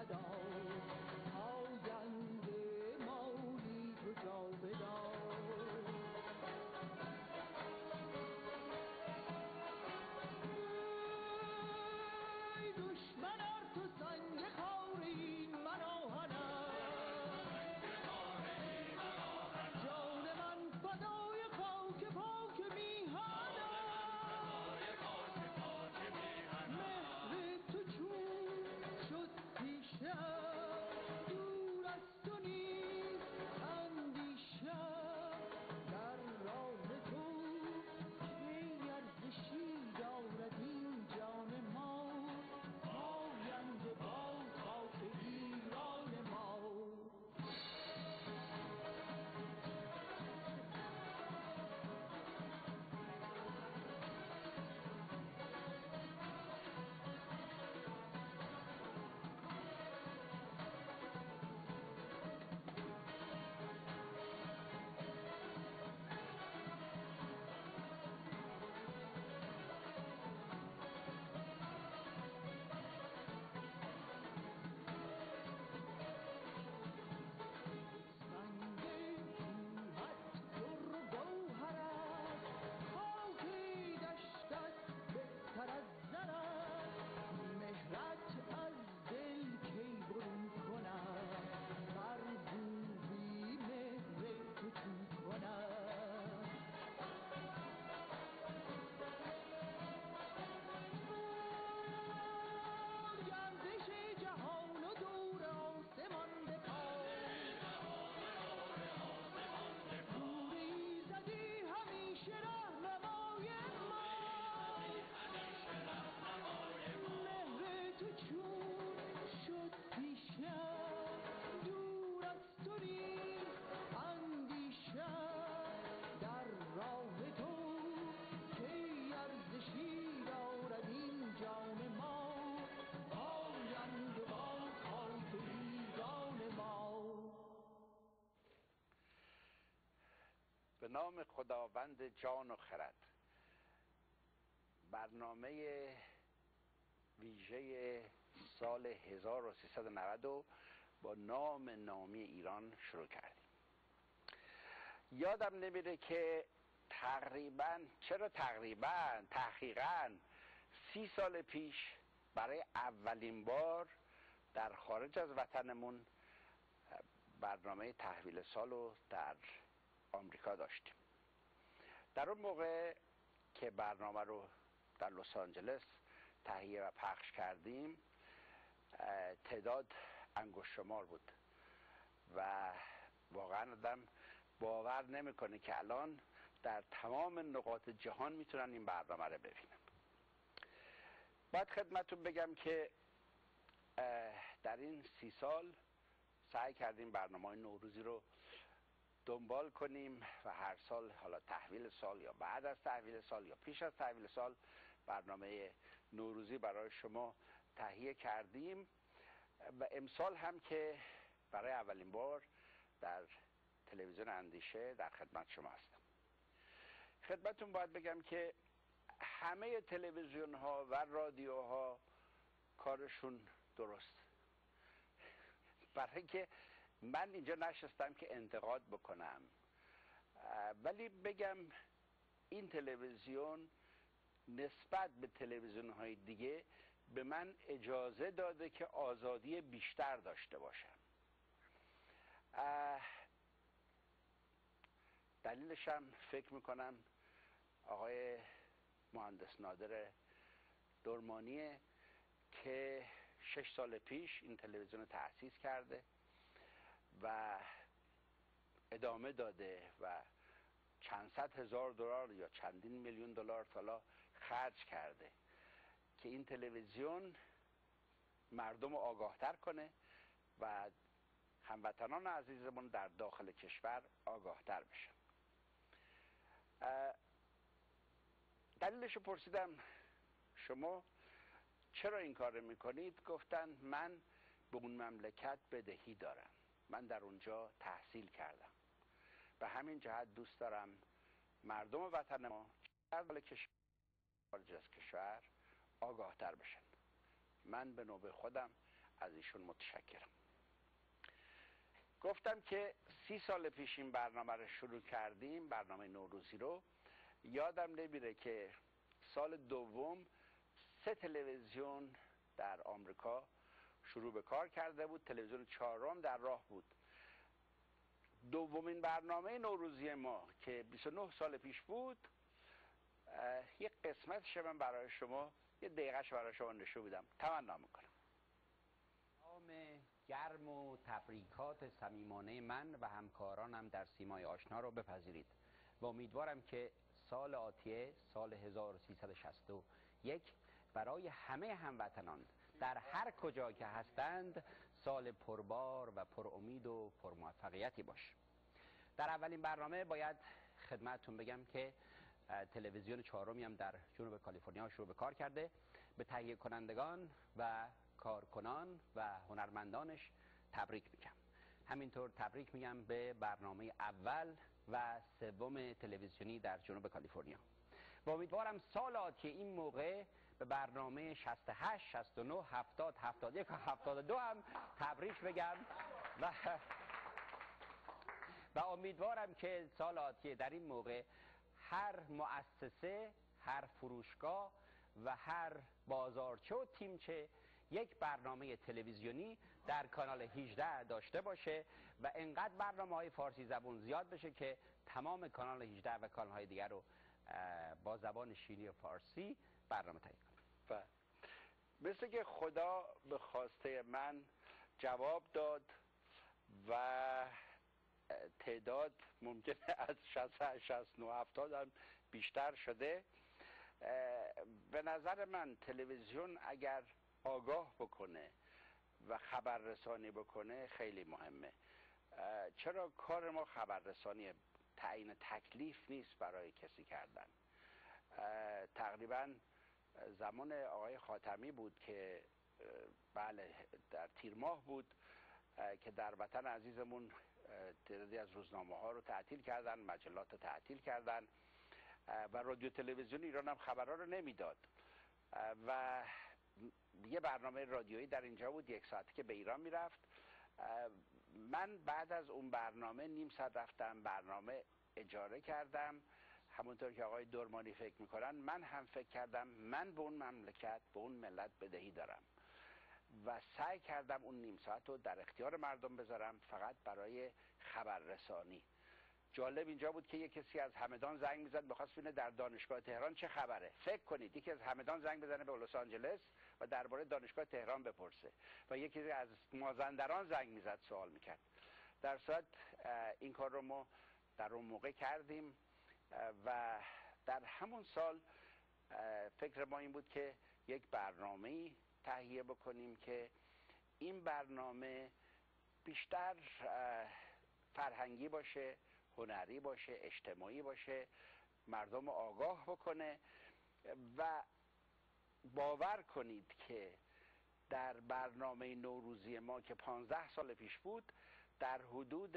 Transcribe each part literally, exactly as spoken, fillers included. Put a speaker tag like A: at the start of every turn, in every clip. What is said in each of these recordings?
A: بدار آینده مالی تو جا بدار ای دشمن ار تو سنگ خار این من آهنم جان من فدای خاک پاک میهنم مهر تو چون شد پیشم دور از تو نیست اندیشم در راه تو کی ارزشی دارد این جان ما پاینده با خاک ایران ما
B: به نام خداوند جان و خرد. برنامه ویژه سال هزار و سیصد و نود با نام نامی ایران شروع کردیم. یادم نمیره که تقریبا چرا تقریبا تحقیقا سی سال پیش برای اولین بار در خارج از وطنمون برنامه تحویل سال رو در آمریکا داشتیم. در اون موقع که برنامه رو در لس آنجلس تهیه و پخش کردیم تعداد انگشت شمار بود و واقعا آدم باور نمیکنه که الان در تمام نقاط جهان میتونن این برنامه رو ببینن. باید خدمتتون بگم که در این سی سال سعی کردیم برنامه نوروزی رو دنبال کنیم و هر سال حالا تحویل سال یا بعد از تحویل سال یا پیش از تحویل سال برنامه نوروزی برای شما تهیه کردیم و امسال هم که برای اولین بار در تلویزیون اندیشه در خدمت شما هستم. خدمتتون باید بگم که همه تلویزیون ها و رادیوها کارشون درست، برای که من اینجا نشستم که انتقاد بکنم، ولی بگم این تلویزیون نسبت به تلویزیون های دیگه به من اجازه داده که آزادی بیشتر داشته باشم. دلیلش هم فکر میکنم آقای مهندس نادر درمانیه که شش سال پیش این تلویزیون رو تأسیس کرده و ادامه داده و چند صد هزار دلار یا چندین میلیون دلار تا خرج کرده که این تلویزیون مردم رو آگاهتر کنه و هموطنان عزیزمون در داخل کشور آگاهتر بشن. دلیلش رو پرسیدم شما چرا این کار میکنید؟ گفتن من به اون مملکت بدهی دارم، من در اونجا تحصیل کردم، به همین جهت دوست دارم مردم وطن ما در کشور خارج از کشور آگاهتر بشن. من به نوبه خودم از ایشون متشکرم. گفتم که سی سال پیش این برنامه رو شروع کردیم، برنامه نوروزی رو. یادم نمیره که سال دوم سه تلویزیون در آمریکا شروع به کار کرده بود، تلویزیون چهارم در راه بود. دومین برنامه نوروزی ما که بیست و نه سال پیش بود، یک قسمتش من برای شما، یه دقیقهش برای شما نشون بدم. تمنا میکنم.
C: سلام گرم و تبریکات صمیمانه من و همکارانم در سیمای آشنا رو بپذیرید و امیدوارم که سال آتیه، سال هزار و سیصد و شصت و یک، برای همه هموطنان در هر کجا که هستند سال پربار و پر امید و پر موفقیتی باشه. در اولین برنامه باید خدمتتون بگم که تلویزیون چهارمی هم در جنوب کالیفرنیا شروع به کار کرده. به تهیه کنندگان و کارکنان و هنرمندانش تبریک میگم. همینطور تبریک میگم به برنامه اول و سوم تلویزیونی در جنوب کالیفرنیا و امیدوارم سال آتی این موقع به برنامه شصت و هشت، شصت و نه، هفتاد، هفتاد و یک و هفتاد و دو هم تبریک بگم و و امیدوارم که سال آتی در این موقع هر مؤسسه، هر فروشگاه و هر بازارچه و تیمچه یک برنامه تلویزیونی در کانال هجده داشته باشه و انقدر برنامه های فارسی زبان زیاد بشه که تمام کانال هجده و کانال های دیگر رو با زبان شیری و فارسی برنامه تهیه کنه.
B: و مثل که خدا به خواسته من جواب داد و تعداد ممکنه از شصت و هشت، شصت و نه، هفتاد هم بیشتر شده. به نظر من تلویزیون اگر آگاه بکنه و خبررسانی بکنه خیلی مهمه. چرا کار ما خبررسانی، تعیین تکلیف نیست برای کسی کردن. تقریبا زمان آقای خاتمی بود که بله در تیر ماه بود که در وطن عزیزمون تعدادی از روزنامه ها رو تعطیل کردن، مجلات رو تعطیل کردن و رادیو تلویزیون ایران هم خبرها رو نمیداد و یه برنامه رادیویی در اینجا بود یک ساعتی که به ایران میرفت. من بعد از اون برنامه نیم ساعت رفتم برنامه اجاره کردم، همونطور که آقای درمانی فکر میکنن من هم فکر کردم من به اون مملکت، به اون ملت بدهی دارم و سعی کردم اون نیم ساعت رو در اختیار مردم بذارم فقط برای خبررسانی. جالب اینجا بود که یک کسی از همدان زنگ میزد میخواست ببینه در دانشگاه تهران چه خبره. فکر کنید یکی از همدان زنگ بزنه به لس آنجلس و درباره دانشگاه تهران بپرسه و یکی از مازندران زنگ میزد سوال میکرد. در صورت این کار رو ما در اون موقع کردیم و در همون سال فکر ما این بود که یک برنامه‌ای تهیه بکنیم که این برنامه بیشتر فرهنگی باشه، هنری باشه، اجتماعی باشه، مردم آگاه بکنه و باور کنید که در برنامه نوروزی ما که پانزده سال پیش بود در حدود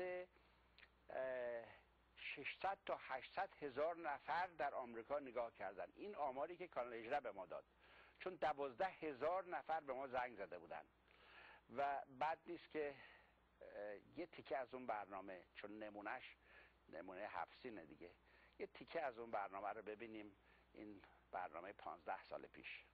B: ششصد تا هشتصد هزار نفر در آمریکا نگاه کردن. این آماری که کانال هجده به ما داد، چون دوازده هزار نفر به ما زنگ زده بودن و بعد نیست که یه تیکه از اون برنامه، چون نمونهش نمونه هفت سینه دیگه، یه تیکه از اون برنامه رو ببینیم. این برنامه پانزده سال پیش.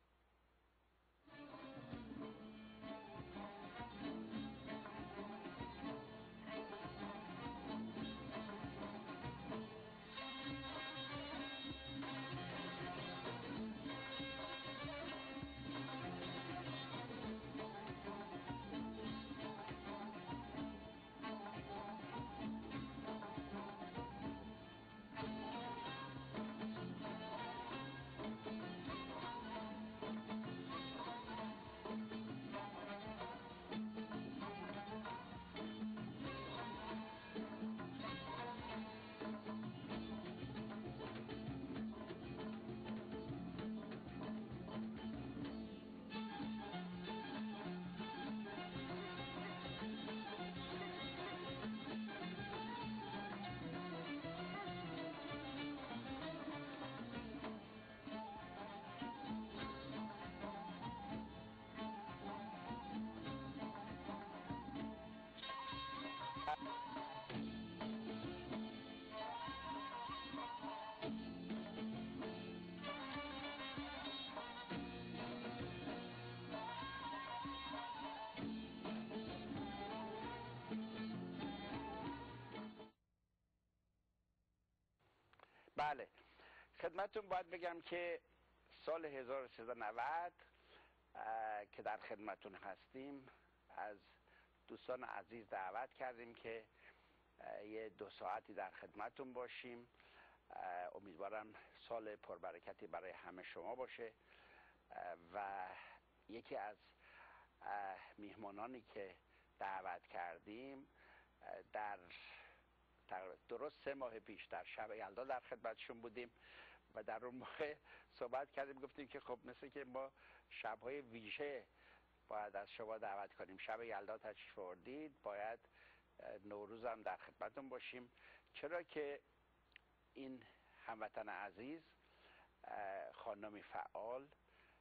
B: بله، خدمتتون باید بگم که سال هزار و سیصد و نود که در خدمتتون هستیم از دوستان عزیز دعوت کردیم که یه دو ساعتی در خدمتتون باشیم. امیدوارم سال پربرکتی برای همه شما باشه و یکی از میهمانانی که دعوت کردیم در درست سه ماه پیش در شب یلدا در خدمتشون بودیم و در اون موقع صحبت کردیم، گفتیم که خب مثل که ما شب‌های ویژه باید از شما دعوت کنیم. شب یلدا تشریف آوردید، باید نوروز هم در خدمتتون باشیم، چرا که این هموطن عزیز خانمی فعال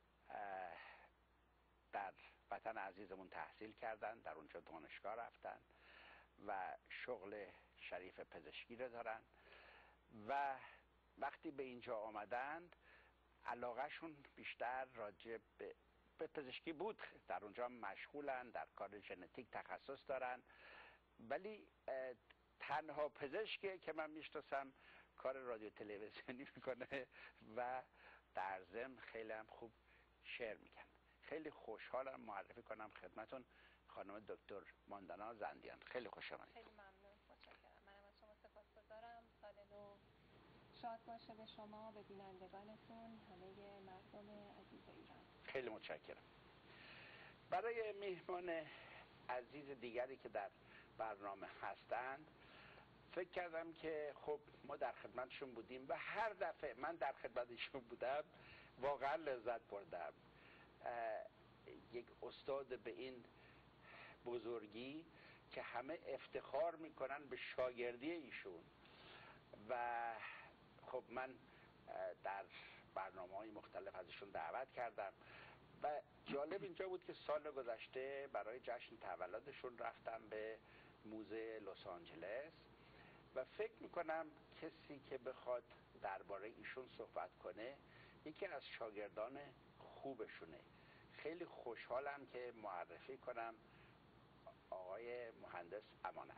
B: در وطن عزیزمون تحصیل کردن، در اونجا دانشگاه رفتن و شغل شریف پزشکی رو دارن و وقتی به اینجا آمدند علاقهشون بیشتر راجع به, به پزشکی بود. در اونجا مشغولن، در کار ژنتیک تخصص دارن، ولی تنها پزشکی که من میشناسم کار رادیو تلویزیونی میکنه و در ضمن خیلی هم خوب شعر میگن. خیلی خوشحالم معرفی کنم خدمتون خانم دکتر ماندانا زندیان. خیلی خوش آمدید.
D: خیلی ممنون، متشکرم. منم از شما سپاسگزارم. سال نو شاد باشه به شما، به بینندگانتون، همه مردم عزیز ایران.
B: خیلی متشکرم. برای میهمان عزیز دیگری که در برنامه هستند فکر کردم که خب ما در خدمتشون بودیم و هر دفعه من در خدمتشون بودم واقعا لذت بردم. یک استاد به این بزرگی که همه افتخار میکنن به شاگردی ایشون و خب من در برنامه‌های مختلف ازشون دعوت کردم و جالب اینجا بود که سال گذشته برای جشن تولدشون رفتم به موزه لس آنجلس و فکر میکنم کسی که بخواد درباره ایشون صحبت کنه یکی از شاگردان خوبشونه. خیلی خوشحالم که معرفی کنم آقای مهندس امانت.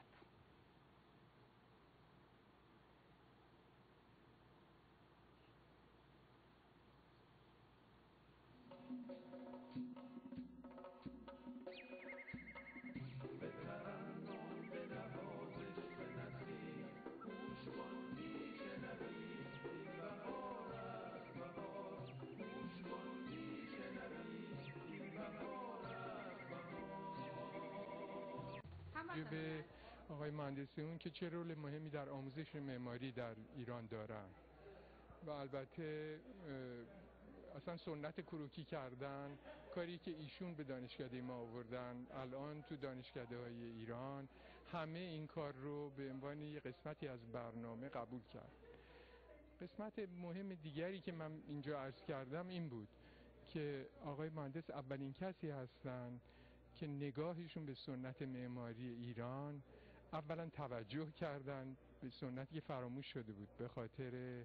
E: به آقای مهندسیون که چه رول مهمی در آموزش معماری در ایران دارن و البته اصلا سنت کروکی کردن، کاری که ایشون به دانشکده ما آوردن، الان تو دانشکده های ایران همه این کار رو به عنوان یک قسمتی از برنامه قبول کرد. قسمت مهم دیگری که من اینجا عرض کردم این بود که آقای مهندس اولین کسی هستن که نگاهشون به سنت معماری ایران اولا توجه کردن به سنتی که فراموش شده بود به خاطر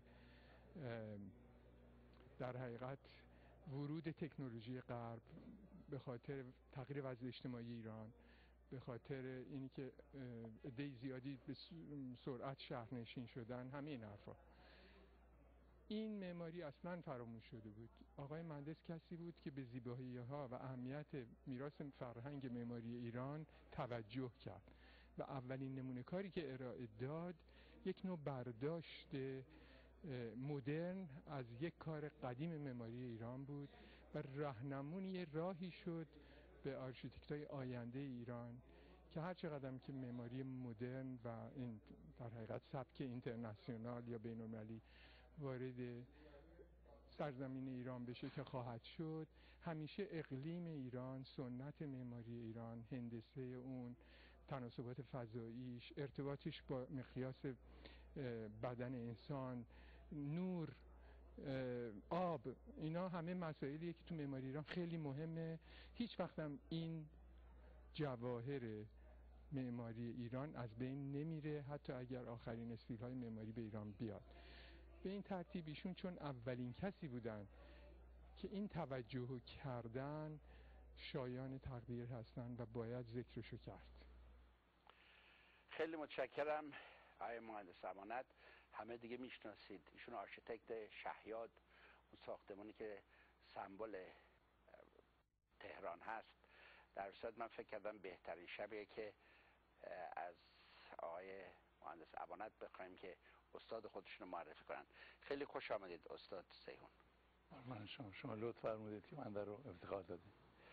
E: در حقیقت ورود تکنولوژی غرب، به خاطر تغییر وضع اجتماعی ایران، به خاطر اینی که عده زیادی به سرعت شهرنشین شدن، همه این حرفا. این معماری اصلا فراموش شده بود. آقای مهندس کسی بود که به زیبایی‌ها و اهمیت میراث فرهنگ معماری ایران توجه کرد و اولین نمونه کاری که ارائه داد یک نوع برداشت مدرن از یک کار قدیم معماری ایران بود و راهنمونی راهی شد به آرشیتکتای آینده ایران که هر چقدر که معماری مدرن و این در حقیقت سبک اینترنشنال یا بین‌المللی وارد سرزمین ایران بشه که خواهد شد، همیشه اقلیم ایران، سنت معماری ایران، هندسه اون، تناسبات فضاییش، ارتباطش با مقیاس بدن انسان، نور، آب، اینا همه مسائلیه که تو معماری ایران خیلی مهمه. هیچ وقتم این جواهر معماری ایران از بین نمیره، حتی اگر آخرین استیل‌های معماری به ایران بیاد. به این ترتیب ایشون چون اولین کسی بودن که این توجه کردن، شایان تقدیر هستن و باید ذکرشو کرد.
B: خیلی متشکرم آقای مهندس امانت. همه دیگه میشناسید. ایشون آرشیتکت شهیاد، اون ساختمانی که سمبل تهران هست. در صورت من فکر کردم بهترین شبیه که از آقای مهندس ابانت بخوایم که استاد خودشون رو معرفی کنن. خیلی خوش آمدید استاد سیهون.
F: من شما شما لطف فرمودید که من در رو افتخار دادید.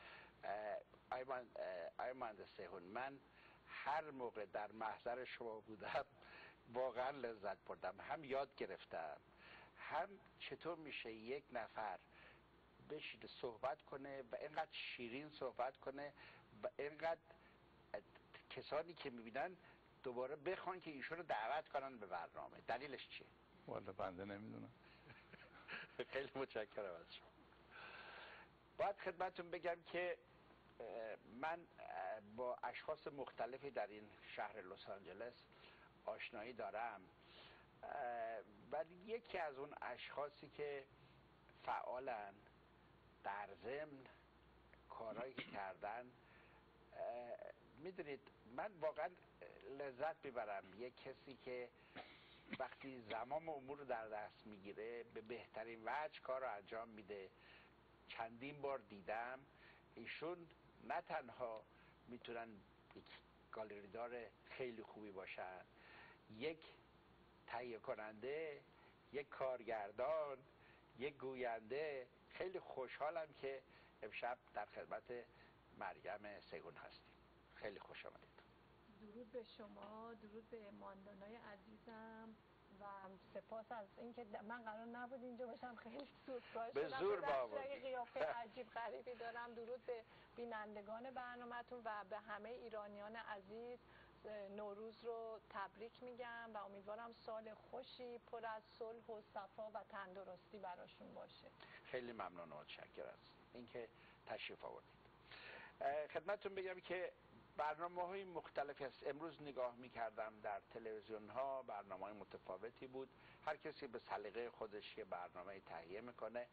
B: آقای مهندس سیهون، من هر موقع در محضر شما بودم واقعا لذت بردم. هم یاد گرفتم، هم چطور میشه یک نفر بشینه صحبت کنه و اینقدر شیرین صحبت کنه و اینقدر کسانی که میبینن دوباره بخوان که ایشون رو دعوت کنن به برنامه. دلیلش چیه؟
F: والا بنده نمیدونم.
B: خیلی متشکرم از شما. باید خدمتتون بگم که من با اشخاص مختلفی در این شهر لس آنجلس آشنایی دارم، ولی یکی از اون اشخاصی که فعالن در ضمن کارهایی که کردن، میدونید من واقعا لذت میبرم یک کسی که وقتی زمام امور رو در دست میگیره به بهترین وجه کار رو انجام میده. چندین بار دیدم ایشون نه تنها میتونن یک گالریدار خیلی خوبی باشن، یک تهیه کننده، یک کارگردان، یک گوینده. خیلی خوشحالم که امشب در خدمت مریم سیهون هستیم. خیلی خوش آمدید.
G: درود به شما، درود به ماندانای عزیزم و سپاس از اینکه من قرار نبود اینجا باشم. خیلی سورپرایز شدم.
B: به زور با آوردید.
G: قیافه عجیب غریبی دارم. درود به بینندگان برنامه‌تون و به همه ایرانیان عزیز. نوروز رو تبریک میگم و امیدوارم سال خوشی پر از صلح و صفا و تندرستی براشون باشه.
B: خیلی ممنون و متشکرم از اینکه تشریف آوردید. خدمتتون بگم که برنامه‌های مختلفی است. امروز نگاه می‌کردم در تلویزیون ها، برنامه‌های متفاوتی بود. هر کسی به سلیقه خودش یه برنامه تهیه میکنه.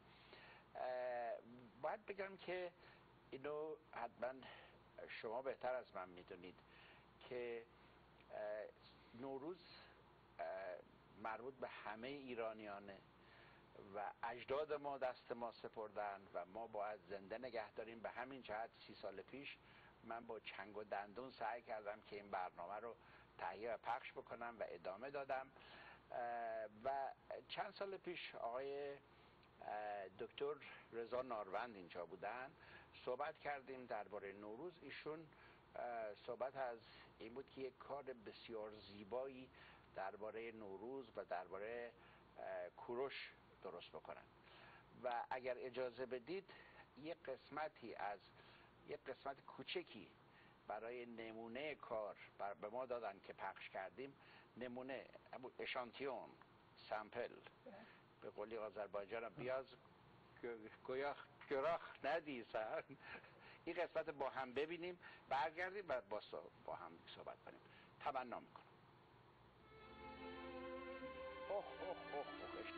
B: باید بگم که اینو حتما شما بهتر از من میدونید که نوروز مربوط به همه ایرانیانه و اجداد ما دست ما سپردن و ما باید زنده نگه داریم. به همین جهت سی سال پیش من با چنگ و دندون سعی کردم که این برنامه رو تهیه و پخش بکنم و ادامه دادم. و چند سال پیش آقای دکتر رضا ناروند اینجا بودن، صحبت کردیم درباره نوروز. ایشون صحبت از این بود که یک کار بسیار زیبایی درباره نوروز و درباره کوروش درست بکنن و اگر اجازه بدید یک قسمتی از یک قسمت کوچکی برای نمونه کار بر به ما دادن که پخش کردیم. نمونه اشانتیون، سامپل به قولی آذربایجان بیاز گویا گراخ ندیسن. این قسمت با هم ببینیم، برگردیم و با, با هم صحبت کنیم. تمنا میکنم. اوه اوه اوه اوه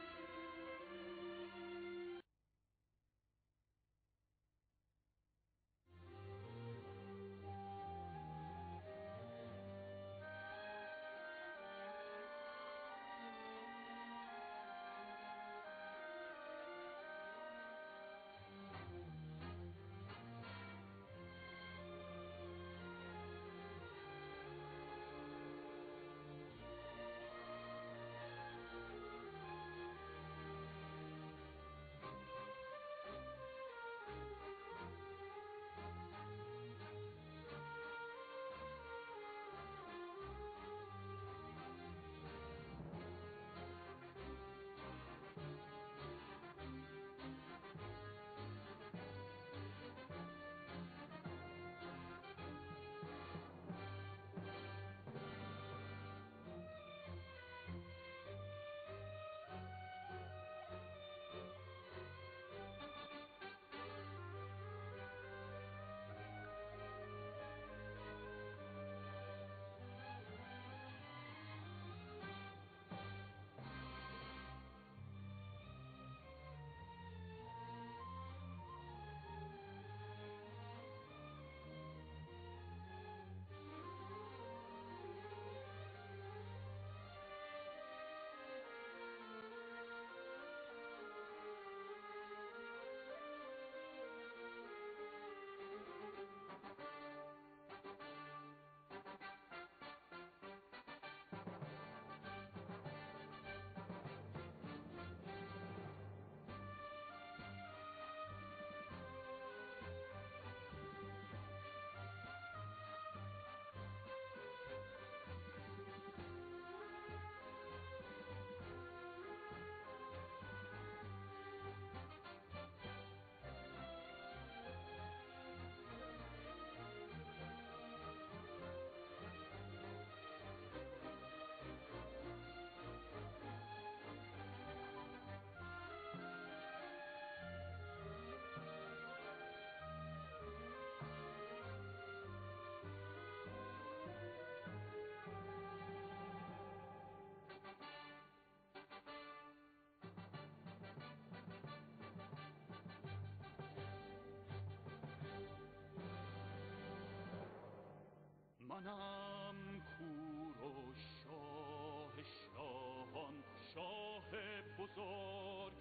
A: منم کور و شاه شاهان، شاه بزرگ،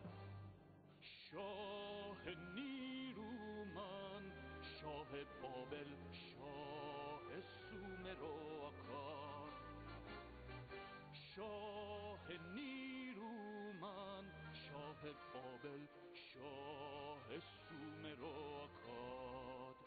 A: شاه نیرومند، شاه بابل، شاه سومر و آکاد. شاه نیرومند، شاه بابل، شاه سومر و آکاد.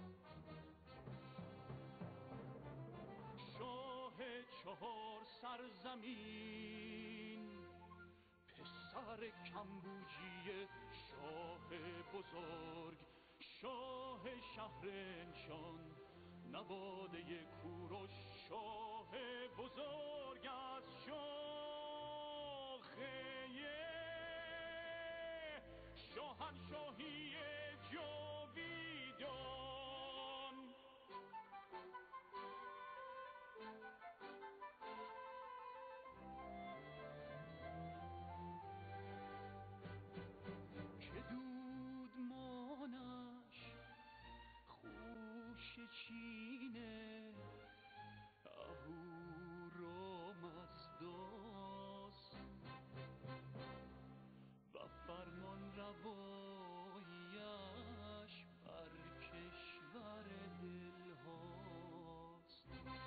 A: شاه چهار سرزمین، پسر کمبوجی شاه بزرگ، شاه شهرنشان، نواده کوروش، شاه بزرگ از شاخه شاهنشاهی جاویدان. که دودمانش خوش چینه، اهورامزداست و فرمان روایش بر کشور دلهاست.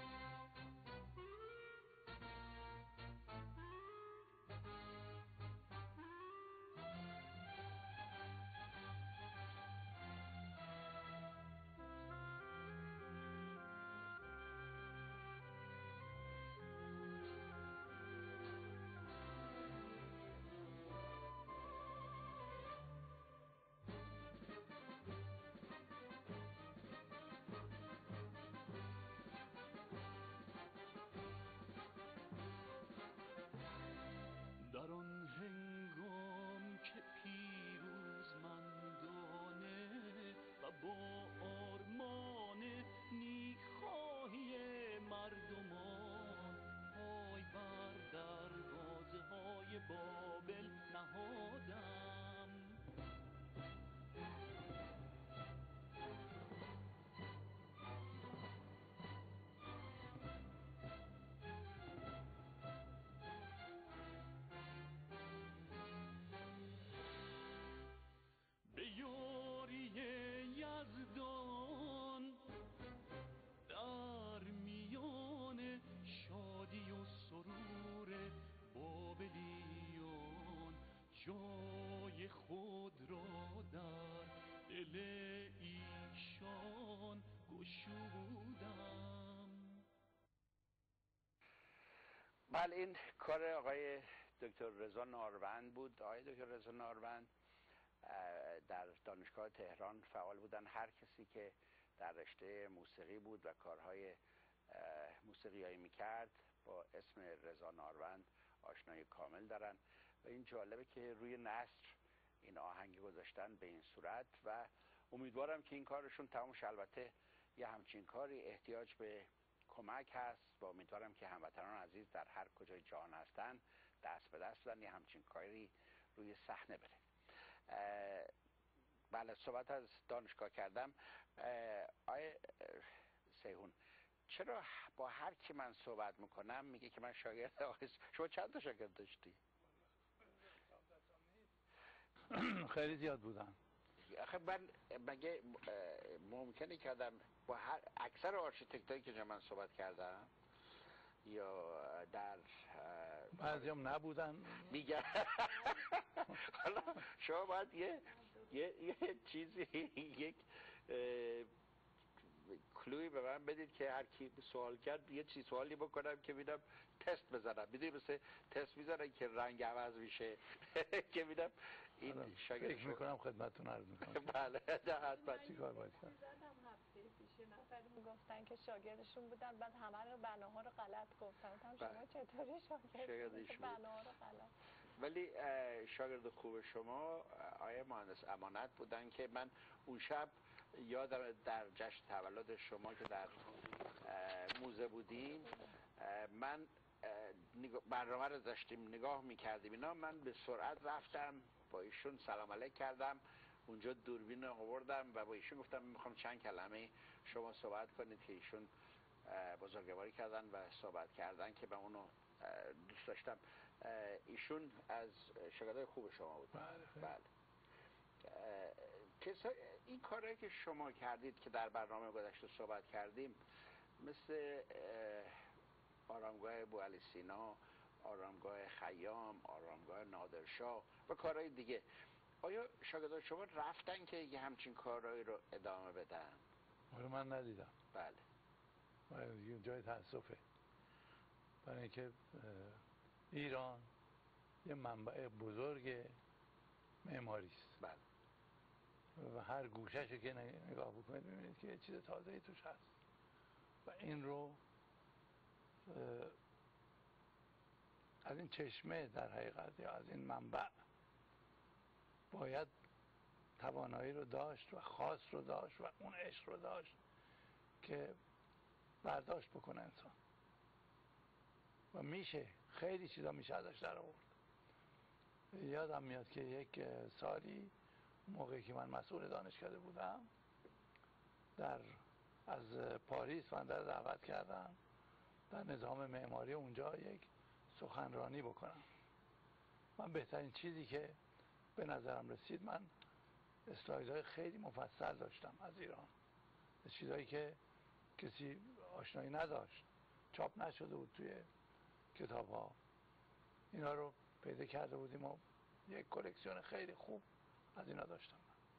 A: در آن هنگام که پیروزمندانه و با آرمان نیکخواهی مردمان پای بر دروازه های بابل نهادم، به یاری یزدان در میان شادی و سرور بابلیان جای خود را در دل ایشان گشودم.
B: بله، این کار آقای دکتر رضا ناروند بود. آقای دکتر رضا ناروند در دانشگاه تهران فعال بودن. هر کسی که در رشته موسیقی بود و کارهای موسیقیایی میکرد با اسم رضا ناروند آشنایی کامل دارن و این جالبه که روی نثر این آهنگ گذاشتن به این صورت و امیدوارم که این کارشون تمام شه. البته یه همچین کاری احتیاج به کمک هست و امیدوارم که هموطنان عزیز در هر کجای جهان هستن دست به دست بدن یه همچین کاری روی صحنه بره. بله، صحبت از دانشگاه کردم. آیه سیهون، چرا با هر کی من صحبت میکنم میگه که من شاگرد آقای شما چند تا شاگرد داشتی؟
F: خیلی زیاد بودن.
B: آخه من مگه ممکنه که آدم با هر اکثر آرشیتکتایی که من صحبت کردم یا در
F: بعضی هم نبودن
B: میگه حالا شما باید یه یه, یه چیزی یک کلوی به من بدید که هر کی سوال کرد یه چیز سوالی بکنم که ببینم تست بزنم. میدونی مثل تست میزنن که رنگ عوض میشه که ببینم این شاگرد
F: فکر میکنم خدمتتون عرض میکنم.
B: بله، حتما.
F: چیکار باید کرد؟
G: هفته پیش نفری میگفتن که شاگردشون بودن بعد همه رو بناها رو غلط گفتن. هم شما چطوری شاگرد بناها رو غلط؟
B: ولی شاگرد خوب شما آیه مهندس امانت بودن که من اون شب یادم در جشن تولد شما که در موزه بودیم من برنامه رو داشتیم نگاه میکردیم اینا، من به سرعت رفتم با ایشون سلام علیک کردم، اونجا دوربین رو آوردم و با ایشون گفتم میخوام چند کلمه شما صحبت کنید که ایشون بزرگواری کردن و صحبت کردن که من اونو دوست داشتم. ایشون از شاگردای خوب شما بود.
F: بله.
B: این کارهایی که شما کردید که در برنامه گذشته صحبت کردیم، مثل آرامگاه بوعلی سینا، آرامگاه خیام، آرامگاه نادرشاه و کارهای دیگه، آیا شاگردان شما رفتن که یه همچین کارهایی رو ادامه بدن؟
F: آره من ندیدم.
B: بله.
F: یه جای تأسفه، برای اینکه ایران یه منبع بزرگ معماری است.
B: بله.
F: و هر گوشه‌شو که نگاه بکنید می‌بینید که یه چیز تازه‌ای توش هست و این رو از این چشمه در حقیقت یا از این منبع باید توانایی رو داشت و خاص رو داشت و اون عشق رو داشت که برداشت بکنه انسان و میشه خیلی چیزا میشه ازش در آورد. یادم میاد که یک سالی موقعی که من مسئول دانشکده بودم در از پاریس من در دعوت کردم در نظام معماری اونجا یک سخنرانی بکنم. من بهترین چیزی که به نظرم رسید، من اسلایدهای خیلی مفصل داشتم از ایران، چیزایی که کسی آشنایی نداشت، چاپ نشده بود توی کتاب ها، اینا رو پیدا کرده بودیم و یک کلکسیون خیلی خوب از اینا داشتم.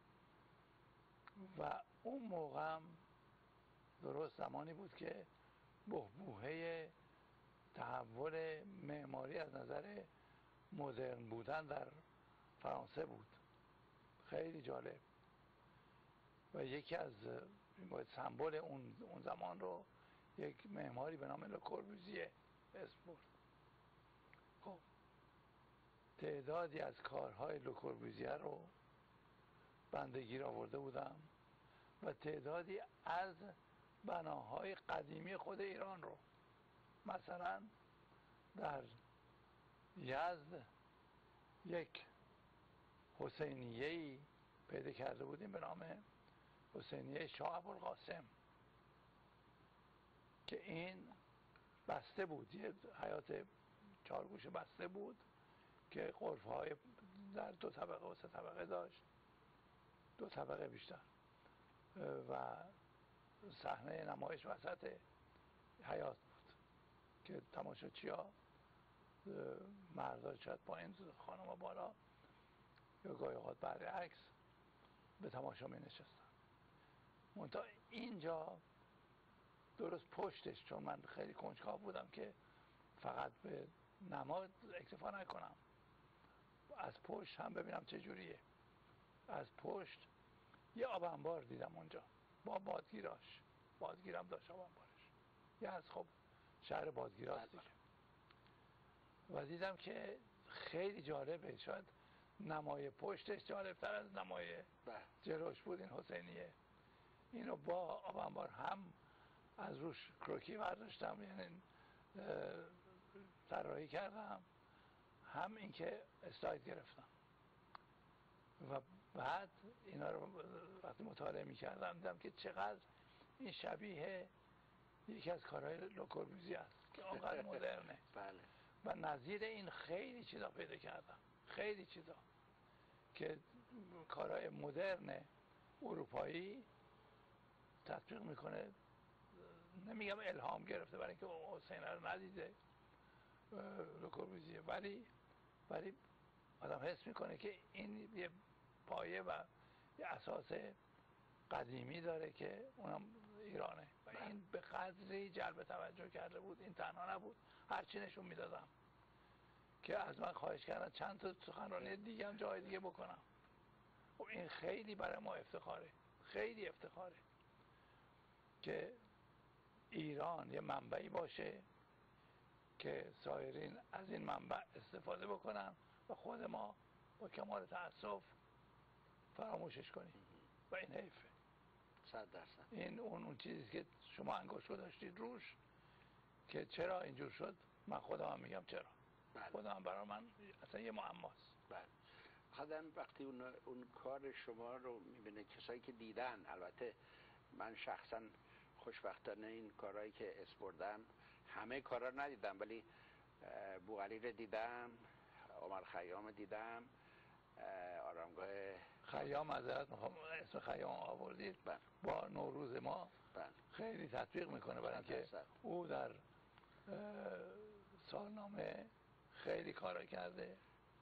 F: و اون موقع درست زمانی بود که بحبوحه تحول معماری از نظر مدرن بودن در فرانسه بود، خیلی جالب. و یکی از باید سمبل اون اون زمان رو یک معماری به نام لوکوربوزیه اسم برد. خب تعدادی از کارهای لوکوربوزیه رو بنده گیر آورده بودم و تعدادی از بناهای قدیمی خود ایران رو، مثلا در یزد یک حسینیه‌ای پیدا کرده بودیم به نام حسینیه شاه ابوالقاسم که این بسته بود، یه حیات چهارگوش بسته بود که غرفه‌های در دو طبقه و سه طبقه داشت، دو طبقه بیشتر، و صحنه نمایش وسط حیات بود که تماشاچی‌ها، مردا شاید پایین، خانم‌ها بالا، یا گاهی اوقات برعکس به تماشا می نشستن. منتها اینجا درست پشتش، چون من خیلی کنجکاو بودم که فقط به نماد اکتفا نکنم، از پشت هم ببینم چه جوریه، از پشت یه آب انبار دیدم اونجا با بادگیراش، بادگیرم داشت آب انبارش، یه از خب شهر بادگیراست دیگه. و دیدم که خیلی جالبه، شاید نمای پشتش جالبتر از نمای جلوش بود این حسینیه. اینو با آب انبار هم از روش کروکی برداشتم، یعنی طراحی کردم، هم اینکه اسلاید گرفتم و بعد اینا رو وقتی مطالعه می‌کردم دیدم که چقدر این شبیه یکی از کارهای لوکوربوزیه است که آنقدر مدرنه.
B: بله.
F: و نظیر این خیلی چیزا پیدا کردم، خیلی چیزا که کارهای مدرن اروپایی تطبیق میکنه. نمیگم الهام گرفته برای اینکه حسین رو ندیده لوکوربوزیه، ولی ولی آدم حس میکنه که این یه پایه و یه اساس قدیمی داره که اونم ایرانه و این به قدری جلب توجه کرده بود. این تنها نبود، هرچی نشون میدادم که از من خواهش کردن چند تا سخنرانی دیگه هم جای دیگه بکنم. خب این خیلی برای ما افتخاره، خیلی افتخاره که ایران یه منبعی باشه که سایرین از این منبع استفاده بکنن و خود ما با کمال تأسف فراموشش کنیم و این حیفه.
B: صد درصد.
F: این اون اون چیزی که شما انگشت گذاشتید روش که چرا اینجور شد، من خودم هم میگم چرا.
B: بله.
F: خودم برای من اصلا یه معماست.
B: بله. آدم وقتی اون اون کار شما رو میبینه، کسایی که دیدن، البته من شخصا خوشبختانه این کارهایی که اسپردم همه کارا ندیدم، ولی بوعلی رو دیدم، عمر خیام دیدم، آرامگاه
F: خیام معذرت میخوام اسم خیام آوردید
B: بله.
F: با نوروز ما
B: بله.
F: خیلی تطبیق میکنه، برای اینکه او در سالنامه خیلی کارا کرده.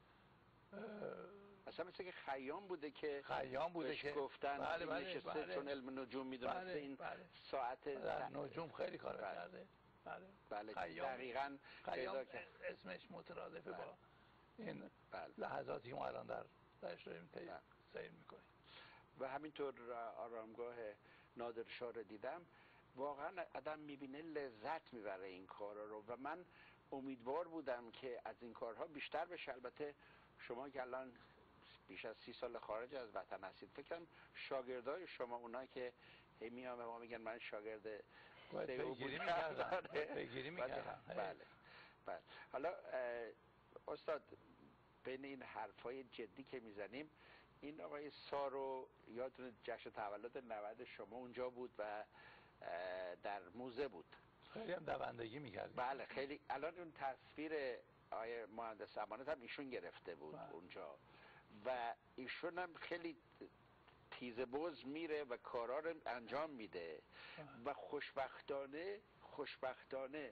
B: اصلا مثل که خیام بوده که
F: خیام بوده که
B: گفتن
F: بله بله
B: نشسته
F: بله.
B: چون علم نجوم میدونسته
F: بله
B: این
F: بله.
B: ساعت
F: در نجوم خیلی کارا
B: بله.
F: کرده. بله
B: بله
F: خیام.
B: دقیقاً
F: خیام اسمش مترادفه
B: بله.
F: با این
B: بله.
F: لحظاتی که ما الان در درش داریم
B: بله.
F: سیر میکنیم.
B: و همینطور آرامگاه نادر شاه رو دیدم. واقعا آدم میبینه لذت میبره این کارا رو و من امیدوار بودم که از این کارها بیشتر بشه. البته شما که الان بیش از سی سال خارج از وطن هستید، فکر کنم شاگردای شما اونا که هی میان به ما میگن من شاگرد
F: پیگیری میکردم پیگیری میکردم
B: بله بله. حالا استاد بین این حرفای جدی که میزنیم، این آقای سارو یادتونه جشن تولد نود شما اونجا بود و در موزه بود،
F: خیلی هم دوندگی میکرد.
B: بله خیلی. الان اون تصویر آقای مهندس امانت هم ایشون گرفته بود بله. اونجا و ایشون هم خیلی تیزه بز میره و کارا رو انجام میده بله. و خوشبختانه خوشبختانه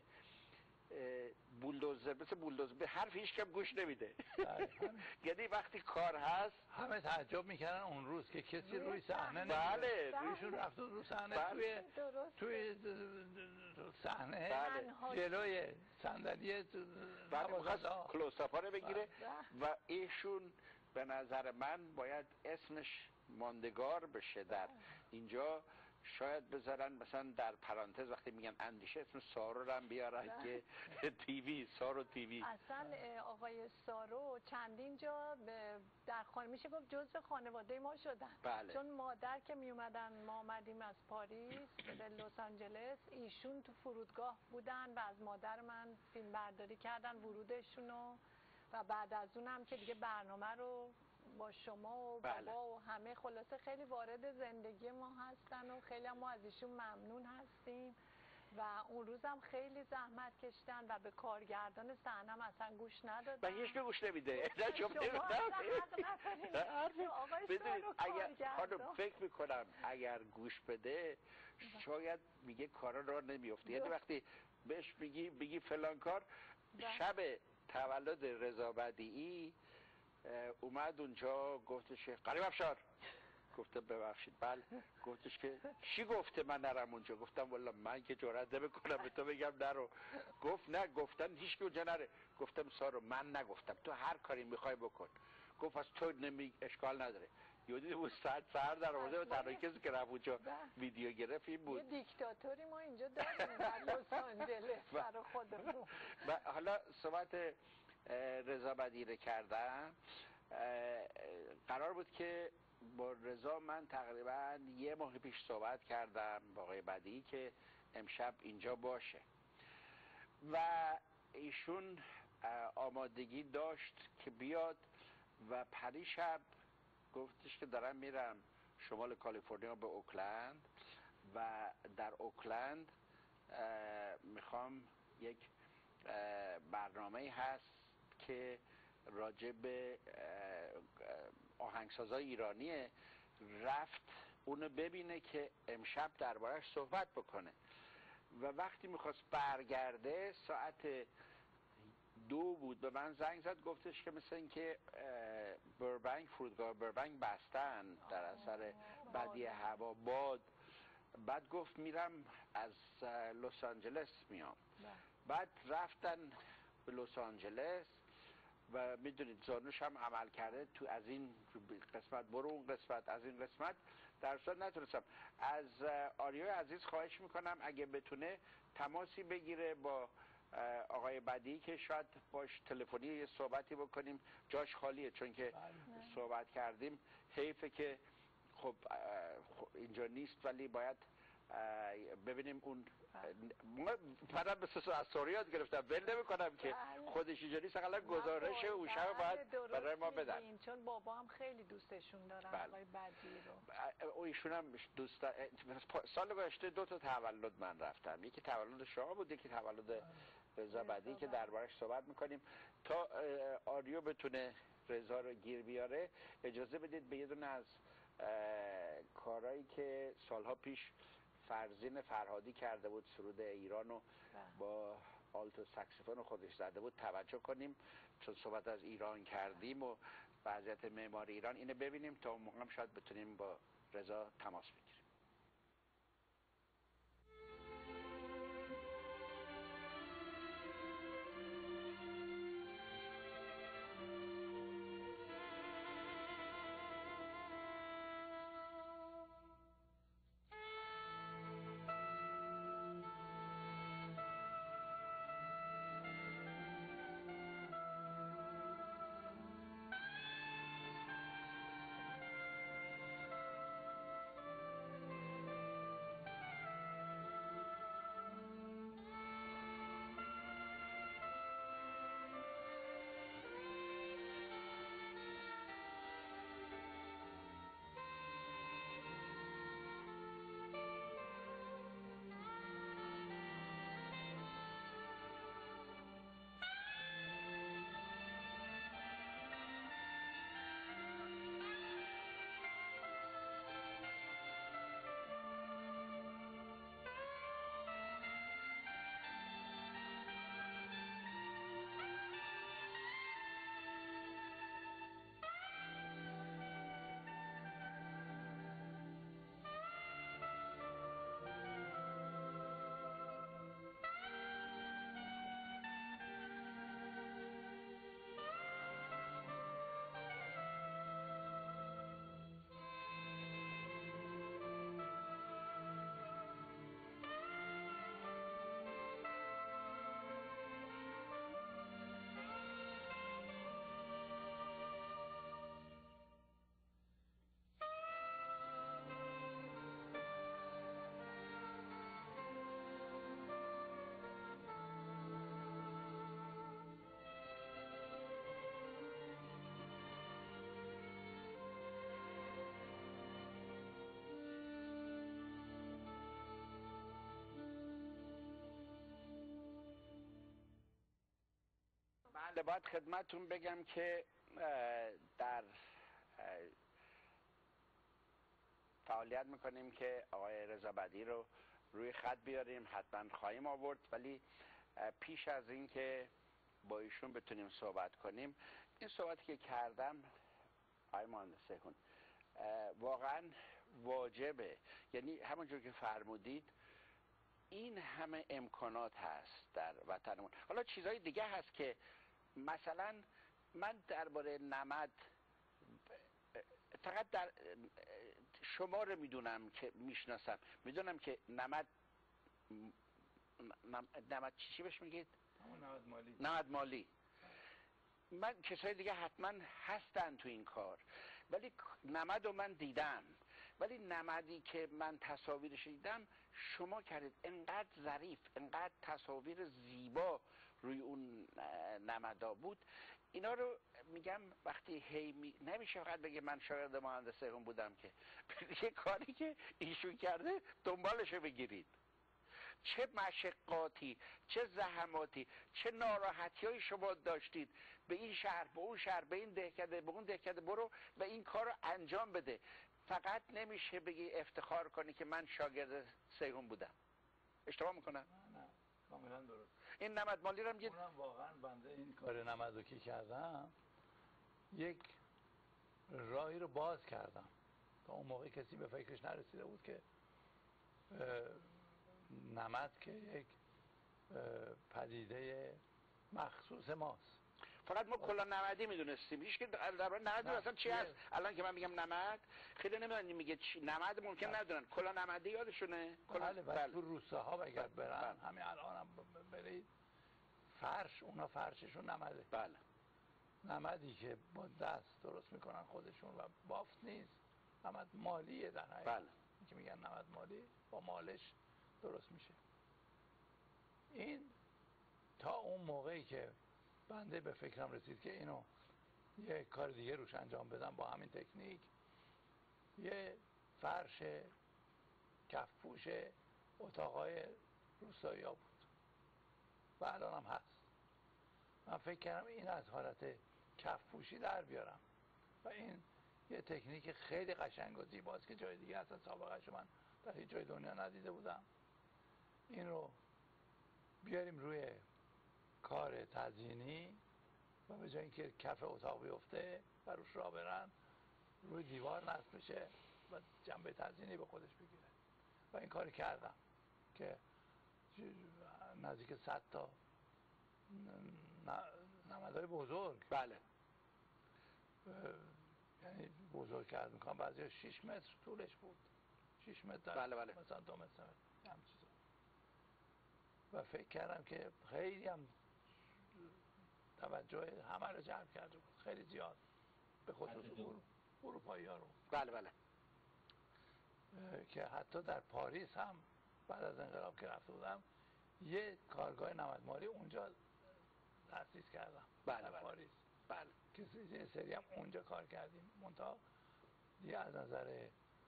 B: بولدوزر مثل بولدوزر به حرف هیچ کم گوش نمیده. یعنی وقتی کار هست
F: همه تعجب میکردن اون روز که کسی روی صحنه
B: بله
F: رویشون رفت رو صحنه بله. توی توی صحنه بله. جلوی صندلی
B: بعد می‌خواست کلوزآپ رو بگیره بله. و ایشون به نظر من باید اسمش ماندگار بشه در اینجا. شاید بذارن مثلا در پرانتز وقتی میگن اندیشه اسم سارو رو هم بیارن که تیوی سارو تیوی.
G: اصلا آقای سارو چندین جا در خانه میشه گفت جزء خانواده ما شدن
B: بله.
G: چون مادر که میومدن ما آمدیم از پاریس به لس آنجلس، ایشون تو فرودگاه بودن و از مادر من فیلم برداری کردن ورودشونو و بعد از اونم که دیگه برنامه رو با شما و
B: بله.
G: بابا و همه خلاصه خیلی وارد زندگی ما هستن و خیلی هم ما از ایشون ممنون هستیم و اون روزم خیلی زحمت کشتن و به کارگردان صحنه اصلا گوش ندادن
B: و هیچ گوش نمیده.
G: شما
B: اگر فکر میکنم اگر گوش بده شاید میگه کارا را نمیفته. یعنی وقتی بهش بگی بگی فلان کار شب تولد رضا بدیعی اومد اونجا گفتش قریب افشار، گفتم ببخشید بله، گفتش که چی گفته من نرم اونجا؟ گفتم والا من که جرئت نمیکنم به تو بگم نرو. گفت نه گفتن هیچ کی اونجا نره. گفتم سارو من نگفتم، تو هر کاری میخوای بکن. گفت از تو نمی اشکال نداره. یودی بود ساعت سر در آورده و تنها کسی که رفت اونجا ویدیو گرفت این بود.
G: یه دیکتاتوری ما اینجا داریم در لس آنجلس برای خودمون.
B: و حالا صحبت رضا بدیعی کردم. قرار بود که با رضا من تقریبا یه ماه پیش صحبت کردم با آقای بدیعی که امشب اینجا باشه و ایشون آمادگی داشت که بیاد و پریشب گفتش که دارم میرم شمال کالیفرنیا به اوکلند و در اوکلند میخوام یک برنامه هست که راجع به آهنگسازای ایرانیه، رفت اونو ببینه که امشب دربارش صحبت بکنه و وقتی میخواست برگرده ساعت دو بود به من زنگ زد گفتش که مثل این که بربنگ فرودگاه بربنگ بستن در اثر بدی هوا باد. بعد گفت میرم از لس آنجلس میام. بعد رفتن به لس آنجلس و میدونید زانوش هم عمل کرده تو از این قسمت برو اون قسمت از این قسمت در صورت نتونستم. از آریای عزیز خواهش میکنم اگه بتونه تماسی بگیره با آقای بدیعی که شاید باش تلفنی یه صحبتی بکنیم، جاش خالیه چون که صحبت کردیم. حیفه که خب اینجا نیست ولی باید ببینیم اون منم مثل از سوری یاد گرفتم ول نمی کنم که خودش اینجوری سقلا گزارش او شب باید برای ما بدن،
G: چون بابا هم خیلی دوستشون دارن آقای بدیعی رو.
B: او ایشون هم دوست سال گذشته دو تا تولد من رفتم، یکی تولد شما بود یکی تولد رضا بدیعی که دربارش صحبت میکنیم. تا آریو بتونه رضا رو گیر بیاره اجازه بدید به یه دونه از کارهایی که سالها پیش فرزین فرهادی کرده بود، سرود ایران رو با آلت و ساکسیفون خودش زده بود توجه کنیم، چون صحبت از ایران کردیم و وضعیت معماری ایران. اینو ببینیم تا اون موقع هم شاید بتونیم با رضا تماس بگیریم. بله، باید خدمتتون بگم که در فعالیت میکنیم که آقای رضا بدیعی رو روی خط بیاریم، حتما خواهیم آورد، ولی پیش از این که با ایشون بتونیم صحبت کنیم، این صحبتی که کردم آقای مهندس سیحون واقعا واجبه، یعنی همونجور که فرمودید این همه امکانات هست در وطنمون. حالا چیزهای دیگه هست که مثلا من درباره نمد فقط در شما رو میدونم که میشناسم، میدونم که نمد نمد چی بهش میگید؟
F: نمد مالی.
B: نمد مالی. من کسای دیگه حتما هستن تو این کار، ولی نمد رو من دیدم، ولی نمدی که من تصاویرش دیدم شما کردید، انقدر ظریف، انقدر تصاویر زیبا روی اون نمدا بود. اینا رو میگم وقتی هی می... نمیشه فقط بگه من شاگرد مهندس سیحون بودم، که یه کاری که ایشون کرده دنبالشو بگیرید. چه مشقاتی، چه زحماتی، چه ناراحتی های شما داشتید، به این شهر، به اون شهر، به این دهکده، به اون دهکده برو و این کار رو انجام بده. فقط نمیشه بگی افتخار کنی که من شاگرد سیحون بودم. اشتباه میکنم؟
F: نه نه کاملا درست.
B: این نمد مالی رو هم
F: اونم واقعا بنده این کار نمدو که کردم یک راهی رو باز کردم تا اون موقع کسی به فکرش نرسیده بود که نمد که یک پدیده مخصوص ماست.
B: فقط ما کلا نمدی میدونستیم، هیچ که درباره نمد اصلا چی هست. الان که من میگم نمد خیلی نمیدونن میگه چی نمد، ممکن ندونن. کلا نمدی یادشونه؟
F: بله بله. تو روستاها اگر برن همین الان هم برید فرش، اونا فرششون نمده.
B: بله.
F: نمدی که با دست درست میکنن خودشون و بافت نیست، نمد مالیه در حقیقت.
B: بله.
F: که میگن نمد مالی با مالش درست میشه. این تا اون موقعی که بنده به فکرم رسید که اینو یه کار دیگه روش انجام بدم با همین تکنیک، یه فرش کفپوش اتاقای روستایی ها بود و الان هم هست. من فکر کردم این از حالت کفپوشی در بیارم و این یه تکنیک خیلی قشنگ و زیباست که جای دیگه اصلا سابقه‌اش من در هیچ جای دنیا ندیده بودم. این رو بیاریم روی کار تزیینی و به جای اینکه کف اتاق بیفته و روش راه برن، روی دیوار نصب بشه و جنبه تزیینی به خودش بگیره. و این کار کردم که نزدیک صد تا نمدهای بزرگ،
B: بله،
F: یعنی بزرگ کرد میکنم، بعضی ها شیش متر طولش بود، شیش متر،
B: بله بله،
F: مثلا دو متر هم چیزا. و فکر کردم که خیلی هم توجه همه رو جلب کرده بود، خیلی زیاد، به خصوص اروپایی ها رو.
B: بله بله،
F: که حتی در پاریس هم بعد از انقلاب که رفته بودم یه کارگاه نمدمالی اونجا تأسیس کردم.
B: بله
F: در
B: بله
F: پاریس،
B: بله،
F: که یه سری هم اونجا کار کردیم. منتها دیگه از نظر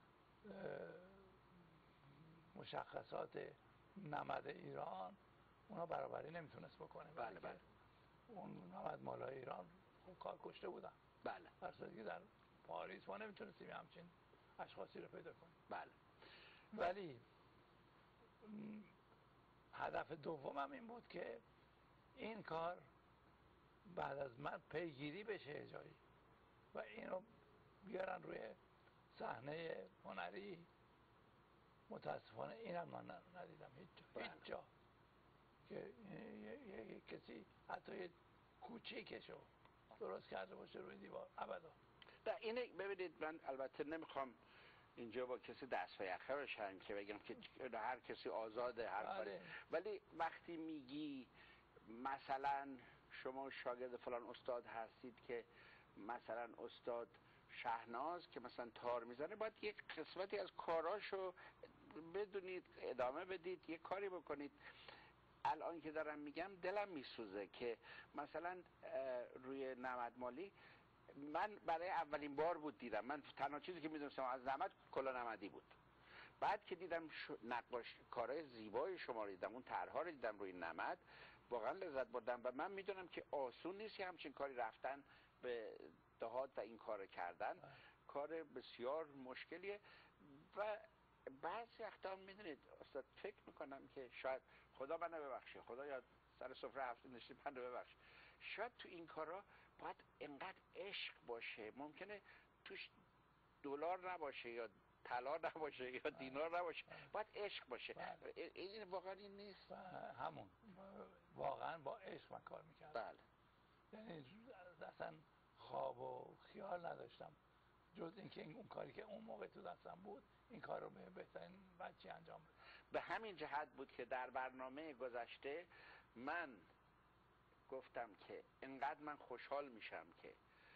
F: مشخصات نمد ایران اونا برابری نمیتونست بکنه.
B: بله بله،
F: اون نمدمالای ایران خوب کار کشته بودن.
B: بله،
F: در صورتی که در پاریس ما نمیتونستیم همچین اشخاصی رو پیدا کنیم.
B: بله.
F: ولی هدف دومم این بود که این کار بعد از من پیگیری بشه جایی و این رو بیارن روی صحنه هنری. متاسفانه اینم من ندیدم هیچ جا، هیچ جا که یه کسی حتی یه کوچیکشو درست کرده باشه روی دیوار. ابدا.
B: در اینه ببینید، من البته نمیخوام اینجا با کسی دست و یخه بشن که بگم که هر کسی آزاده هر کاری، ولی وقتی میگی مثلا شما شاگرد فلان استاد هستید که مثلا استاد شهناز که مثلا تار میزنه، باید یک قسمتی از کاراشو بدونید، ادامه بدید، یک کاری بکنید. الان که دارم میگم دلم میسوزه که مثلا روی نمدمالی من برای اولین بار بود دیدم. من تنها چیزی که میدونستم از نمد کلا نمدی بود. بعد که دیدم نقاش کارهای زیبای شما رو دیدم، اون طرح‌ها رو دیدم روی نمد، واقعا لذت بردم. و من میدونم که آسون نیست که همچین کاری رفتن به دهات و این کار کردن، کار بسیار مشکلیه. و بعضی وقتا میدونید استاد فکر میکنم که شاید خدا منو ببخشه، خدا یا سر سفره هفته نشین منو ببخشه، شاید تو این کارا باید انقدر عشق باشه. ممکنه توش دلار نباشه یا طلا نباشه یا دینار نباشه، باید عشق باشه. این واقعا این نیست.
F: همون واقعا با عشق من کار میکردم.
B: بله.
F: یعنی اصلا خواب و خیال نداشتم جز اینکه این اون کاری که اون موقع تو دستم بود این کار رو به بهترین وجهی انجام بدم.
B: به همین جهت بود که در برنامه گذشته من گفتم که انقدر من خوشحال میشم که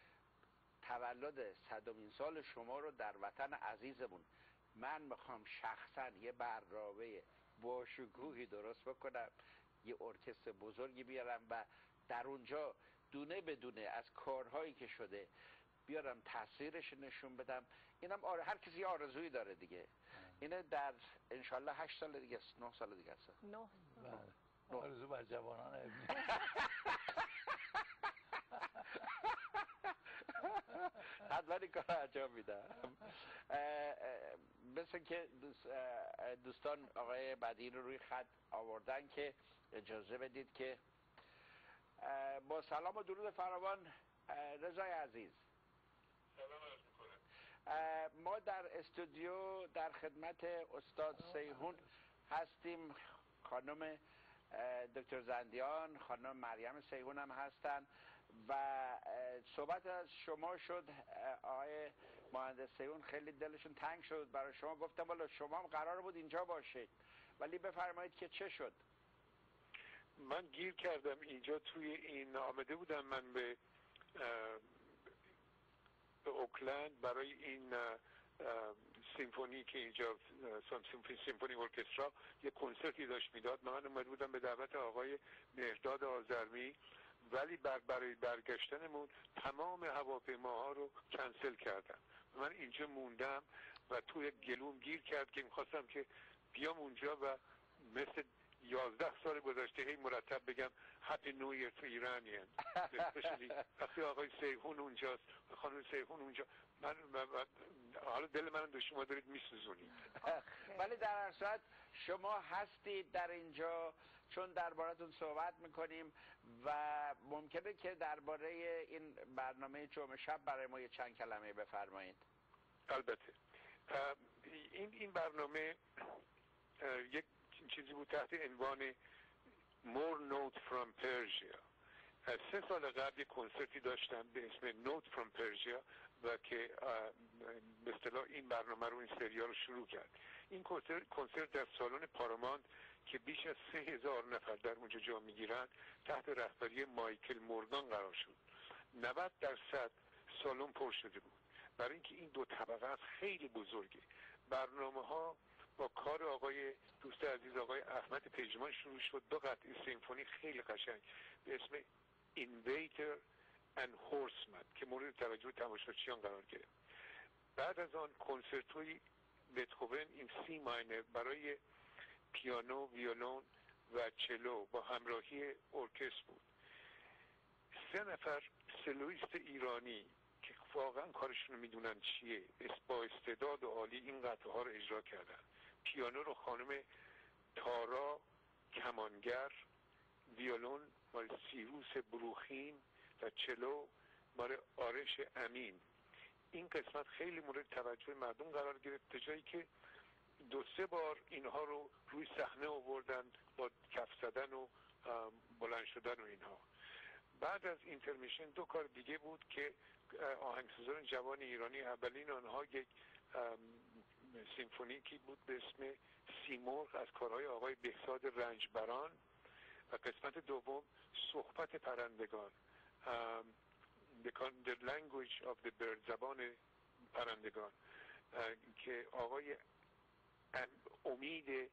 B: تولد صدمین سال شما رو در وطن عزیزمون من میخوام شخصا یه برنامه باشکوهی درست بکنم، یه ارکستر بزرگی بیارم و در اونجا دونه بدونه از کارهایی که شده بیارم تصویرش نشون بدم. اینم آره، هر کسی آرزویی داره دیگه. اینه در انشالله هشت سال دیگه است، نه سال دیگه است.
G: نه.
F: بله. آرزو بر جوانان ابنی.
B: حتما این کار انجام میدم. مثل که دوستان آقای بدی رو روی خط آوردن که اجازه بدید که با سلام و درود فراوان رضای عزیز،
H: سلام عرض میکنم.
B: ما در استودیو در خدمت استاد سیهون هستیم. خانم دکتر زندیان، خانم مریم سیهون هم هستن و صحبت از شما شد. آقای مهندس سیهون خیلی دلشون تنگ شد برای شما، گفتم والا شما هم قرار بود اینجا باشید، ولی بفرمایید که چه شد.
H: من گیر کردم اینجا، توی این آمده بودم من به به اوکلند برای این سیمفونی که اینجا سیمفونی ارکسترا یک کنسرتی داشت میداد. من اومده بودم به دعوت آقای مهرداد آذرمی، ولی بر برای برگشتنمون تمام هواپیماها رو کنسل کردن. من اینجا موندم و توی گلوم گیر کرد که میخواستم که بیام اونجا و مثل یازده سال گذشته هی مرتب بگم هپی نو ایر تو ایرانیان، اسپشلی وقتی آقای سیهون اونجاست، خانم سیهون اونجا، من حالا دل من رو شما دارید میسوزونید.
B: ولی در هر صورت شما هستید در اینجا، چون دربارتون صحبت میکنیم و ممکنه که درباره این برنامه جمعه شب برای ما یه چند کلمه بفرمایید.
H: البته این این برنامه یک چیزی بود تحت عنوان More Note from Persia. سه سال قبل یک کنسرتی داشتم به اسم Note from Persia و که به اصطلاح این برنامه رو، این سریال رو شروع کرد. این کنسرت کنسرت در سالن پاراماند که بیش از سه هزار نفر در اونجا جا میگیرن تحت رهبری مایکل مورگان قرار شد. نود درصد سالن پر شده بود، برای اینکه این دو طبقه است خیلی بزرگه. برنامه ها با کار آقای دوست عزیز آقای احمد پژمان شروع شد. دو قطعه سیمفونی خیلی قشنگ به اسم Invader and Horseman که مورد توجه تماشاچیان قرار گرفت. بعد از آن کنسرتوی بتهوون این سی ماینر برای پیانو، ویولون و چلو با همراهی ارکستر بود. سه نفر سلویست ایرانی که واقعا کارشون رو میدونن چیه، با استعداد و عالی این قطعه ها رو اجرا کردن. پیانو رو خانم تارا کمانگر، ویولون مال سیروس بروخین و چلو مال آرش امین. این قسمت خیلی مورد توجه مردم قرار گرفت، تا جایی که دو سه بار اینها رو روی صحنه آوردن با کف زدن و بلند شدن و اینها. بعد از اینترمیشن دو کار دیگه بود که آهنگسازان جوان ایرانی، اولین آنها یک سیمفونیکی بود به اسم سیمرغ از کارهای آقای بهزاد رنجبران و قسمت دوم صحبت پرندگان The Language of the Bird، زبان پرندگان که آقای امید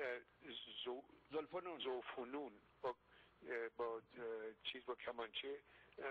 B: زلفنون
H: زوفنون با با چیز با کمانچه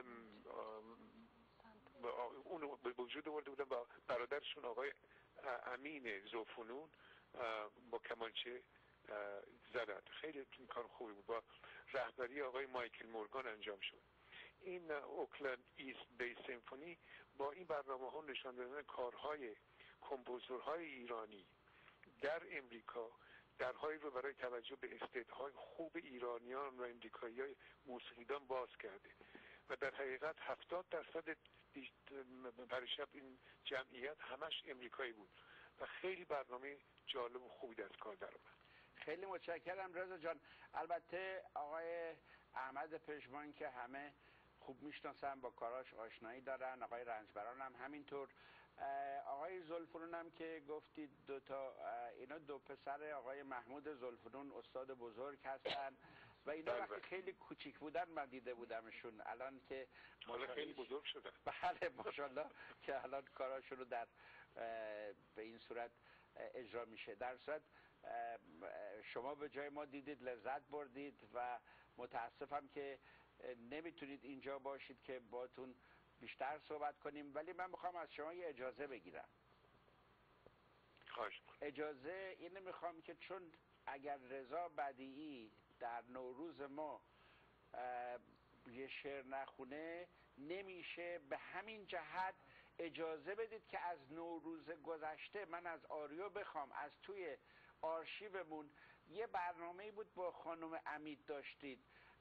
H: اونو به وجود آورده بودن با برادرشون آقای امین زوفنون با کمانچه زدن. خیلی این کار خوبی بود، با رهبری آقای مایکل مورگان انجام شد. این اوکلند ایست بیس سیمفونی با این برنامه ها نشان دادن کارهای کمپوزورهای ایرانی در امریکا درهایی رو برای توجه به استعدادهای خوب ایرانیان و امریکایی‌های موسیقیدان باز کرده و در حقیقت هفتاد درصد پریشب این جمعیت همش امریکایی بود و خیلی برنامه جالب و خوبی دست کار در اومد.
B: خیلی متشکرم رضا جان. البته آقای احمد پژمان که همه خوب میشناسن، با کاراش آشنایی دارن، آقای رنجبران هم همینطور، آقای زلفنون هم که گفتید دو تا، اینا دو پسر آقای محمود زلفنون استاد بزرگ هستن و اینا وقتی خیلی کوچیک بودن من دیده بودمشون، الان که
H: حالا خیلی بزرگ شدن.
B: بله ماشاءالله که الان کاراشون رو در به این صورت اجرا میشه. در صورت شما به جای ما دیدید، لذت بردید و متاسفم که نمیتونید اینجا باشید که باتون بیشتر صحبت کنیم، ولی من میخوام از شما یه اجازه بگیرم.
H: خواهش می‌کنم.
B: اجازه اینه میخوام که چون اگر رضا بدیعی در نوروز ما یه شعر نخونه نمیشه، به همین جهت اجازه بدید که از نوروز گذشته من از آریو بخوام، از توی آرشیومون یه برنامه‌ای بود با خانم امید داشتید،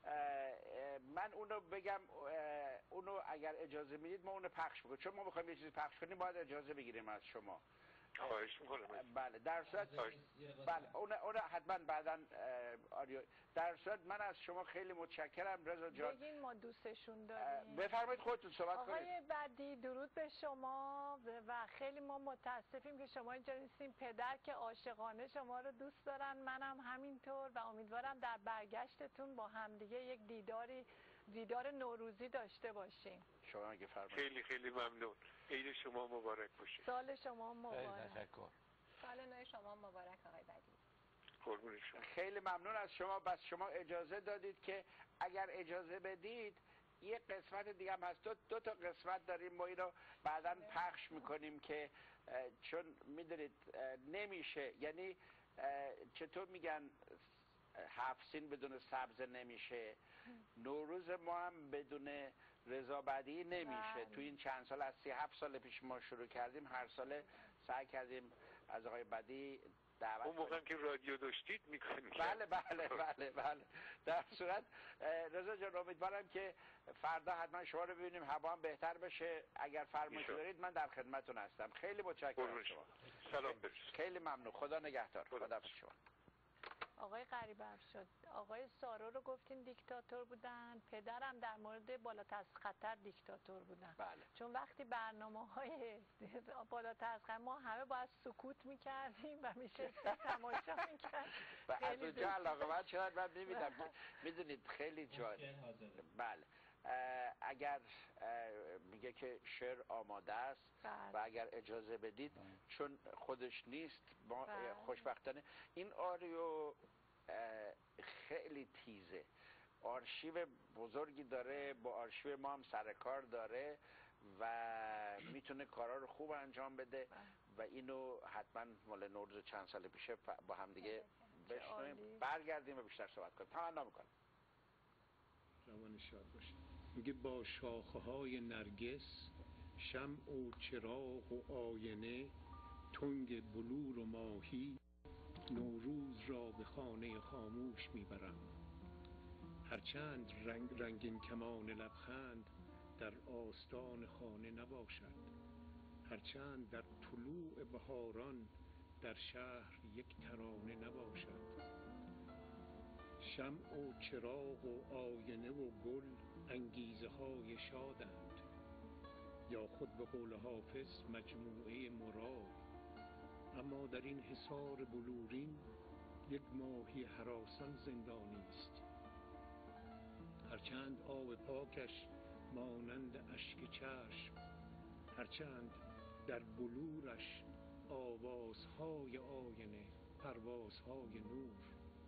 B: من اونو بگم، اونو اگر اجازه میدید ما اونو پخش بکنیم، چون ما بخوایم یه چیزی پخش کنیم باید اجازه بگیریم از شما.
H: خواهش میکنم.
B: بله در صورت بله اون اون حتما بعداً آریو. در صورت من از شما خیلی متشکرم رضا جان.
G: بگین ما دوستشون داریم.
B: بفرمایید خودتون صحبت کنید.
G: آقای بدیعی درود به شما و خیلی ما متاسفیم که شما اینجا نیستین. پدر که عاشقانه شما رو دوست دارن، منم همینطور و امیدوارم در برگشتتون با همدیگه یک دیداری دیدار نوروزی داشته باشیم.
B: شما اگه فرمایید.
H: خیلی خیلی ممنون. عید شما مبارک باشه.
G: سال شما مبارک.
F: تشکر.
D: سال نو شما مبارک آقای بدی.
H: قربون شما.
B: خیلی ممنون از شما. بس شما اجازه دادید که اگر اجازه بدید یه قسمت دیگه هم هست، دو, دو تا قسمت داریم، ما این رو بعدا پخش میکنیم که چون میدونید نمیشه، یعنی چطور میگن هفت سین بدون سبز نمیشه، نوروز ما هم بدون رضا بدیعی نمیشه. تو این چند سال، از سی هفت سال پیش ما شروع کردیم، هر سال سعی کردیم از آقای بدیعی دعوت
H: اون موقع که رادیو داشتید میکنید.
B: بله بله بله بله. در صورت رضا جان امیدوارم که فردا حتما شما رو ببینیم، هوا هم بهتر بشه. اگر فرمایشی دارید من در خدمتتون هستم. خیلی متشکرم شما.
H: سلام برسید.
B: خیلی ممنون. خدا نگهدار. خدا شما.
G: آقای غریبه شد، آقای سارو رو گفتین دیکتاتور بودن، پدرم در مورد بالاتر از خطر دیکتاتور بودن.
B: بله.
G: چون وقتی برنامه های بالاتر از خطر ما همه باید سکوت میکردیم و میشه تماشا میکرد.
B: و از اونجا علاقه من شدن من میبینم که میدونید خیلی جالب. بله. اگر میگه که شعر آماده است و اگر اجازه بدید چون خودش نیست، ما خوشبختانه این آریو خیلی تیزه، آرشیو بزرگی داره، با آرشیو ما هم سر کار داره و میتونه کارا رو خوب انجام بده و اینو حتما مال نوروز چند سال پیشه با هم دیگه بشنویم، برگردیم و بیشتر صحبت کنیم. تمنا میکنم.
I: روان شاد باشه. میگه با شاخه های نرگس، شمع و چراغ و آینه، تنگ بلور و ماهی، نوروز را به خانه خاموش میبرم. هرچند رنگ رنگین کمان لبخند در آستان خانه نباشد، هرچند در طلوع بهاران در شهر یک ترانه نباشد. شمع و چراغ و آینه و گل انگیزه های شادند، یا خود به قول حافظ مجموعه مراد. اما در این حصار بلورین یک ماهی هراسان زندانی است. هرچند آب پاکش مانند اشک چشم، هرچند در بلورش آوازهای آینه، پروازهای نور.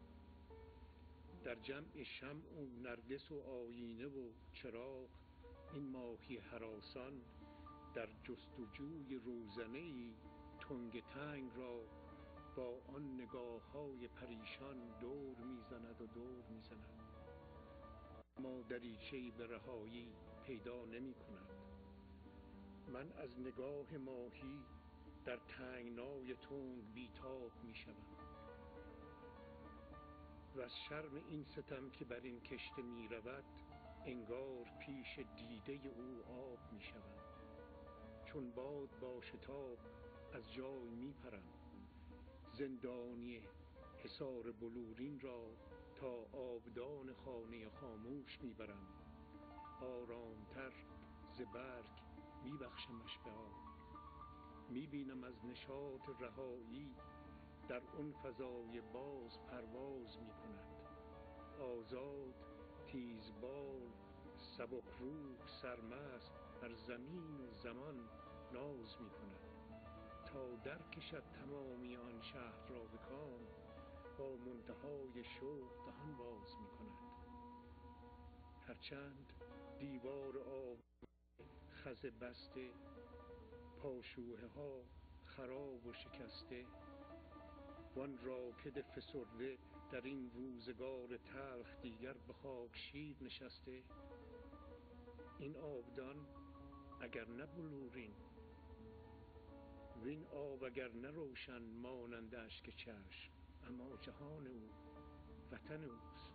I: در جمع شمع و نرگس و آینه و چراغ، این ماهی هراسان در جستجوی روزنه‌ای تنگ تنگ را با آن نگاه‌های پریشان دور می‌زند و دور می‌زند، اما دریچه‌ای به رهایی پیدا نمی‌کند. من از نگاه ماهی در تنگنای تنگ بیتاب می‌شوم و از شرم این ستم که بر این کشته می رود انگار پیش دیده او آب می شوم. چون باد با شتاب از جای می پرم، زندانی حصار بلورین را تا آبدان خانه خاموش می برم. آرامتر ز برگ می بخشمش به آب. می بینم از نشاط رهایی در اون فضای باز پرواز می کند. آزاد، تیزبال، سبکروح، سرمست بر زمین و زمان ناز می کند تا در کشد تمامی آن شهر را به کام. با منتهای شوق دهان باز می کند. هرچند دیوار آب خز بسته، پاشوه ها خراب و شکسته، وان راکد فسرده در این روزگار تلخ دیگر به خاک شیر نشسته. این آبدان اگر نه بلورین، وین آب اگر نه روشن مانند اشک چشم، اما جهان او، وطن اوست.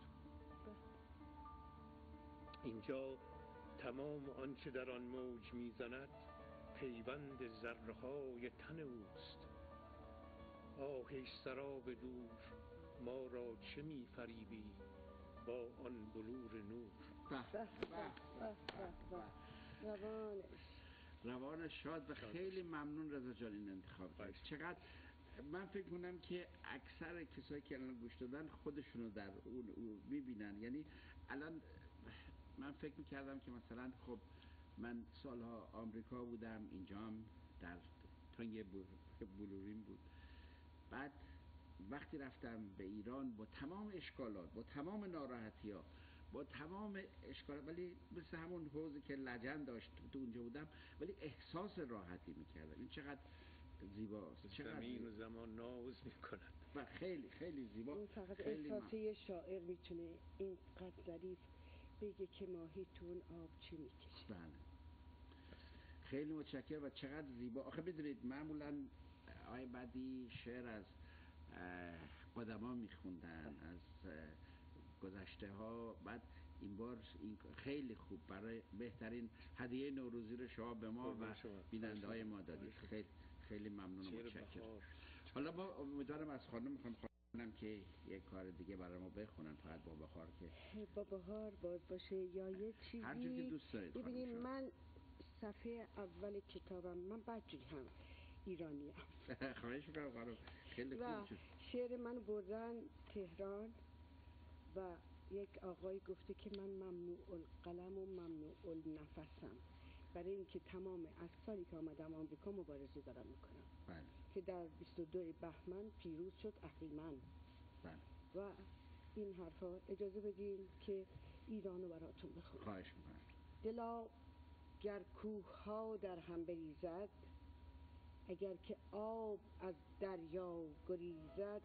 I: اینجا تمام آنچه در آن موج میزند پیوند ذره های تن اوست. آه ای سراب دور، ما را چه می فریبی با آن بلور نور.
B: روان روان شاد و خیلی ممنون رضا جان این انتخاب کرد. چقدر من فکر کنم که اکثر کسایی که الان گوش دادن خودشونو در اون میبینن. یعنی الان
C: من فکر میکردم که مثلا خب من سالها آمریکا بودم، اینجا هم در تنگ بلورین بود. بعد وقتی رفتم به ایران با تمام اشکالات، با تمام ناراحتی ها، با تمام اشکالات، ولی مثل همون حوزی که لجن داشت تو اونجا بودم، ولی احساس راحتی میکردم. این چقدر زیباست، چقدر
I: زمین و زمان ناز میکند
C: و خیلی خیلی زیبا.
J: این فقط
C: خیلی
J: احساسی شاعر میتونه اینقدر ظریف بگه که ماهی تو اون آب چی میکشه.
C: بله خیلی متشکرم و چقدر زیبا. آخه بدونید معمولا آقای بدی شعر از قدما میخوندن، از گذشته ها. بعد این بار این خیلی خوب، برای بهترین هدیه نوروزی رو شما به ما و بیننده های ما دادید. خیلی خیلی ممنون و متشکرم. حالا ما امیدوارم از خانم میخوام خانم که یک کار دیگه برای ما بخونن، فقط با بهار که
J: با بهار باز باشه یا یه چیزی
C: هر چیزی دوست دارید.
J: ببینید من صفحه اول کتابم، من بدجوری هم ایرانی هم
C: خواهش میکنم خانم، خیلی خوب شد.
J: شعر من بردن تهران و یک آقای گفته که من ممنوع القلم و ممنوع النفسم، برای اینکه تمام از سالی که آمدم آمریکا مبارزه دارم میکنم.
C: بله.
J: که در بیست و دو بهمن پیروز شد اهریمن.
C: بله.
J: و این حرفا اجازه بدین که ایرانو براتون بخونم.
C: خواهش میکنم.
J: دلا گر کوه ها در هم بریزد، اگر که آب از دریا گریزد،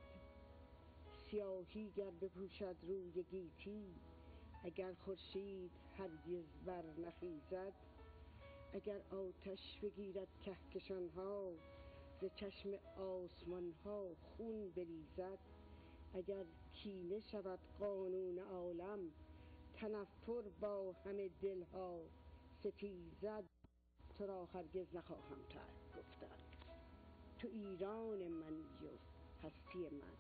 J: سیاهی گر بپوشد روی گیتی، اگر خورشید هرگز بر نخیزد، اگر آتش بگیرد کهکشان ها، ز چشم آسمان ها خون بریزد، اگر کینه شود قانون عالم، تنفر با همه دل ها ستیزد، تو را هرگز نخواهم ترک گفتن، تو ایران منی و هستی من،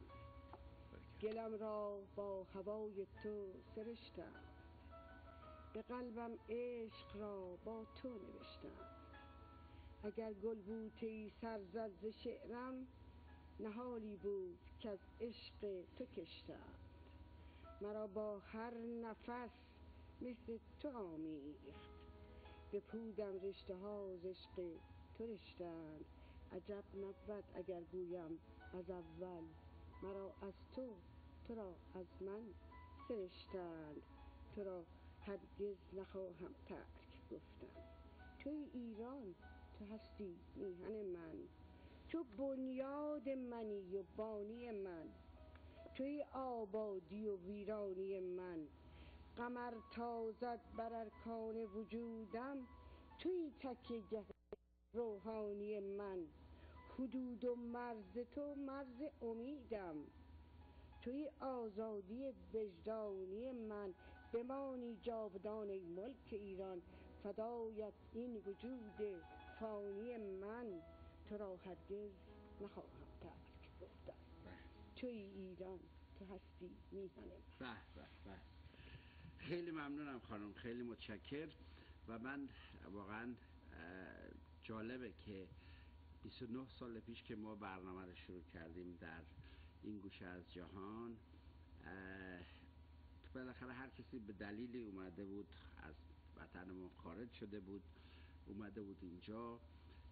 J: گلم را با هوای تو سرشتم، به قلبم عشق را با تو نوشتم، اگر گل بوته‌ای سر زد ز شعرم، نهالی بود که از عشق تو کشتم، مرا با هر نفس مثل تو آمیخت، به پودم رشته ها ز عشق تو رشتند، عجب نبود اگر گویم از اول، مرا از تو تو را از من سرشتند، تو را هرگز نخواهم ترک گفتن، توی ایران تو هستی میهن من، تو بنیاد منی و بانی من، توی آبادی و ویرانی من، قمر تازد بر ارکان وجودم، توی تکیه روحانی من، حدود و مرز تو مرز امیدم، توی آزادی وجدانی من، بمانی جاودان ای ملک ایران، فدایت این وجود فانی من، تو را هرگز نخواهم ترک گفتن، توی ایران تو هستی میهن من.
C: به به به خیلی ممنونم خانم، خیلی متشکر. و من واقعا جالبه که بیست و نه سال پیش که ما برنامه رو شروع کردیم در این گوشه از جهان، بالاخره هر کسی به دلیلی اومده بود، از وطنمون خارج شده بود، اومده بود اینجا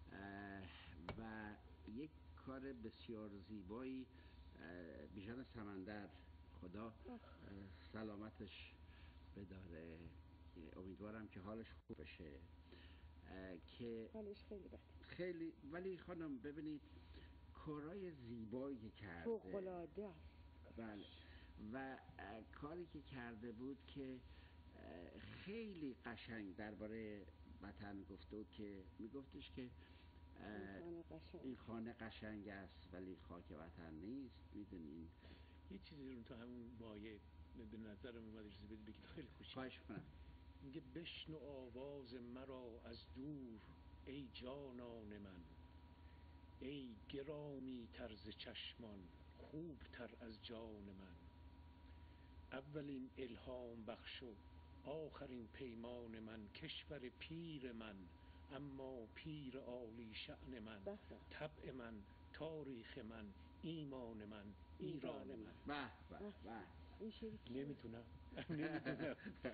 C: و یک کار بسیار زیبایی بیژن سمندر، خدا سلامتش بداره، امیدوارم که حالش خوب بشه، که
J: حالش خیلی بده
C: خیلی. ولی خانم ببینید کارهای زیبایی که کرده،
J: فوق‌العاده است.
C: بله. و کاری که کرده بود که خیلی قشنگ درباره وطن گفته بود، که میگفتش که
J: این خانه قشنگ,
C: این خانه قشنگ است ولی خاک وطن نیست. میدونین
I: یه چیزی رو تو همون مایه به نظرم اومد اجازه بدید بگید، خیلی خوشی.
C: خواهش کنم.
I: میگه بشنو آواز مرا از دور ای جانان من، ای گرامی تر ز چشمان خوب تر از جان من، اولین الهام بخش و آخرین پیمان من، کشور پیر من اما پیر عالی شأن من، طبع من تاریخ من ایمان من ایران من.
C: به به به
J: این شعری کی؟
I: نمیتونم نمیتونم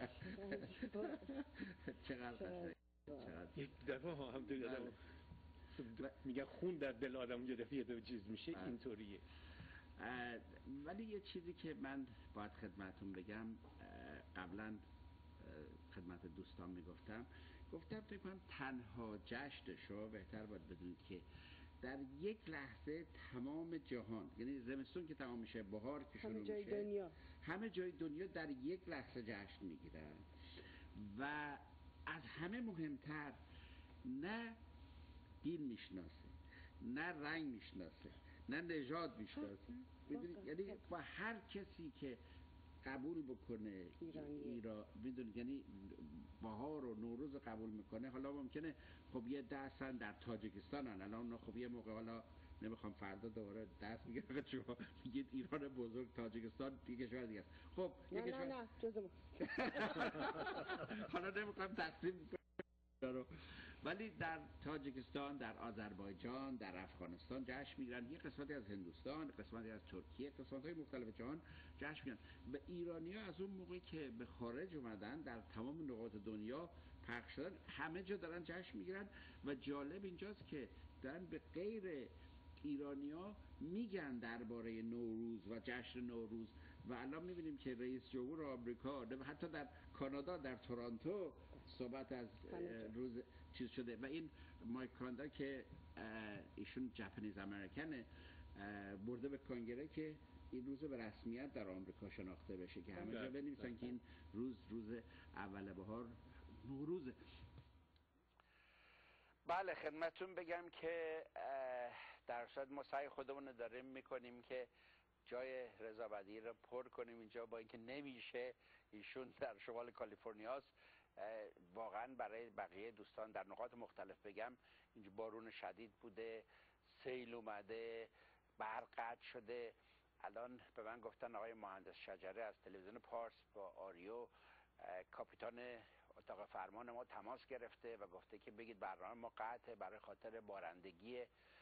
C: چقدر قشنگ. چقدر
I: یک دفعه ها هم تو آدم میگن خون در دل آدم یه دفعه یه دفعه چیز میشه، اینطوریه.
C: ولی یه چیزی که من باید خدمتون بگم، قبلا خدمت دوستان میگفتم گفتم فکر کنم تنها جشنشو بهتر باید بدونید که در یک لحظه تمام جهان، یعنی زمستون که تمام میشه، بهار که شروع میشه، همه جای دنیا همه جای دنیا در یک لحظه جشن میگیرن. و از همه مهمتر، نه دین میشناسه، نه رنگ میشناسه، نه نژاد میشناسه، یعنی با هر کسی که قبول بکنه ایران، میدونید، یعنی بهار و نوروز قبول میکنه. حالا ممکنه خب یه دستن در تاجیکستانن الان، خب یه موقع حالا نمیخوام فردا دوباره دست میگیره شما میگید ایران بزرگ، تاجیکستان دیگه کشور دیگه است. خب
J: نه نه نه جزو
C: حالا نمیخوام تصمیم رو، ولی در تاجیکستان، در آذربایجان، در افغانستان جشن میگیرن، یه قسمتی از هندوستان، قسمتی از ترکیه، قسمت‌های مختلف جهان جشن میگیرن. به ایرانی‌ها از اون موقعی که به خارج اومدن در تمام نقاط دنیا پخش شدن، همه جا دارن جشن میگیرن. و جالب اینجاست که دارن به غیر ایرانی‌ها میگن درباره نوروز و جشن نوروز. و الان میبینیم که رئیس جمهور آمریکا، حتی در کانادا، در تورنتو صحبت از روز چیز شده. و این مایک کاندا که ایشون جپنیز امریکنه، برده به کنگره که این روز به رسمیت در آمریکا شناخته بشه، که همه جا بنویسن که این روز روز اول بهار نوروزه.
B: بله، خدمتون بگم که در صورت ما سعی خودمون رو داریم میکنیم که جای رضا بدیعی رو پر کنیم اینجا، با اینکه نمیشه. ایشون در شمال کالیفرنیا است. واقعا برای بقیه دوستان در نقاط مختلف بگم، اینجا بارون شدید بوده، سیل اومده، برق قطع شده. الان به من گفتن آقای مهندس شجره از تلویزیون پارس با آریو، کاپیتان اتاق فرمان ما، تماس گرفته و گفته که بگید برنامه ما قطعه برای خاطر بارندگی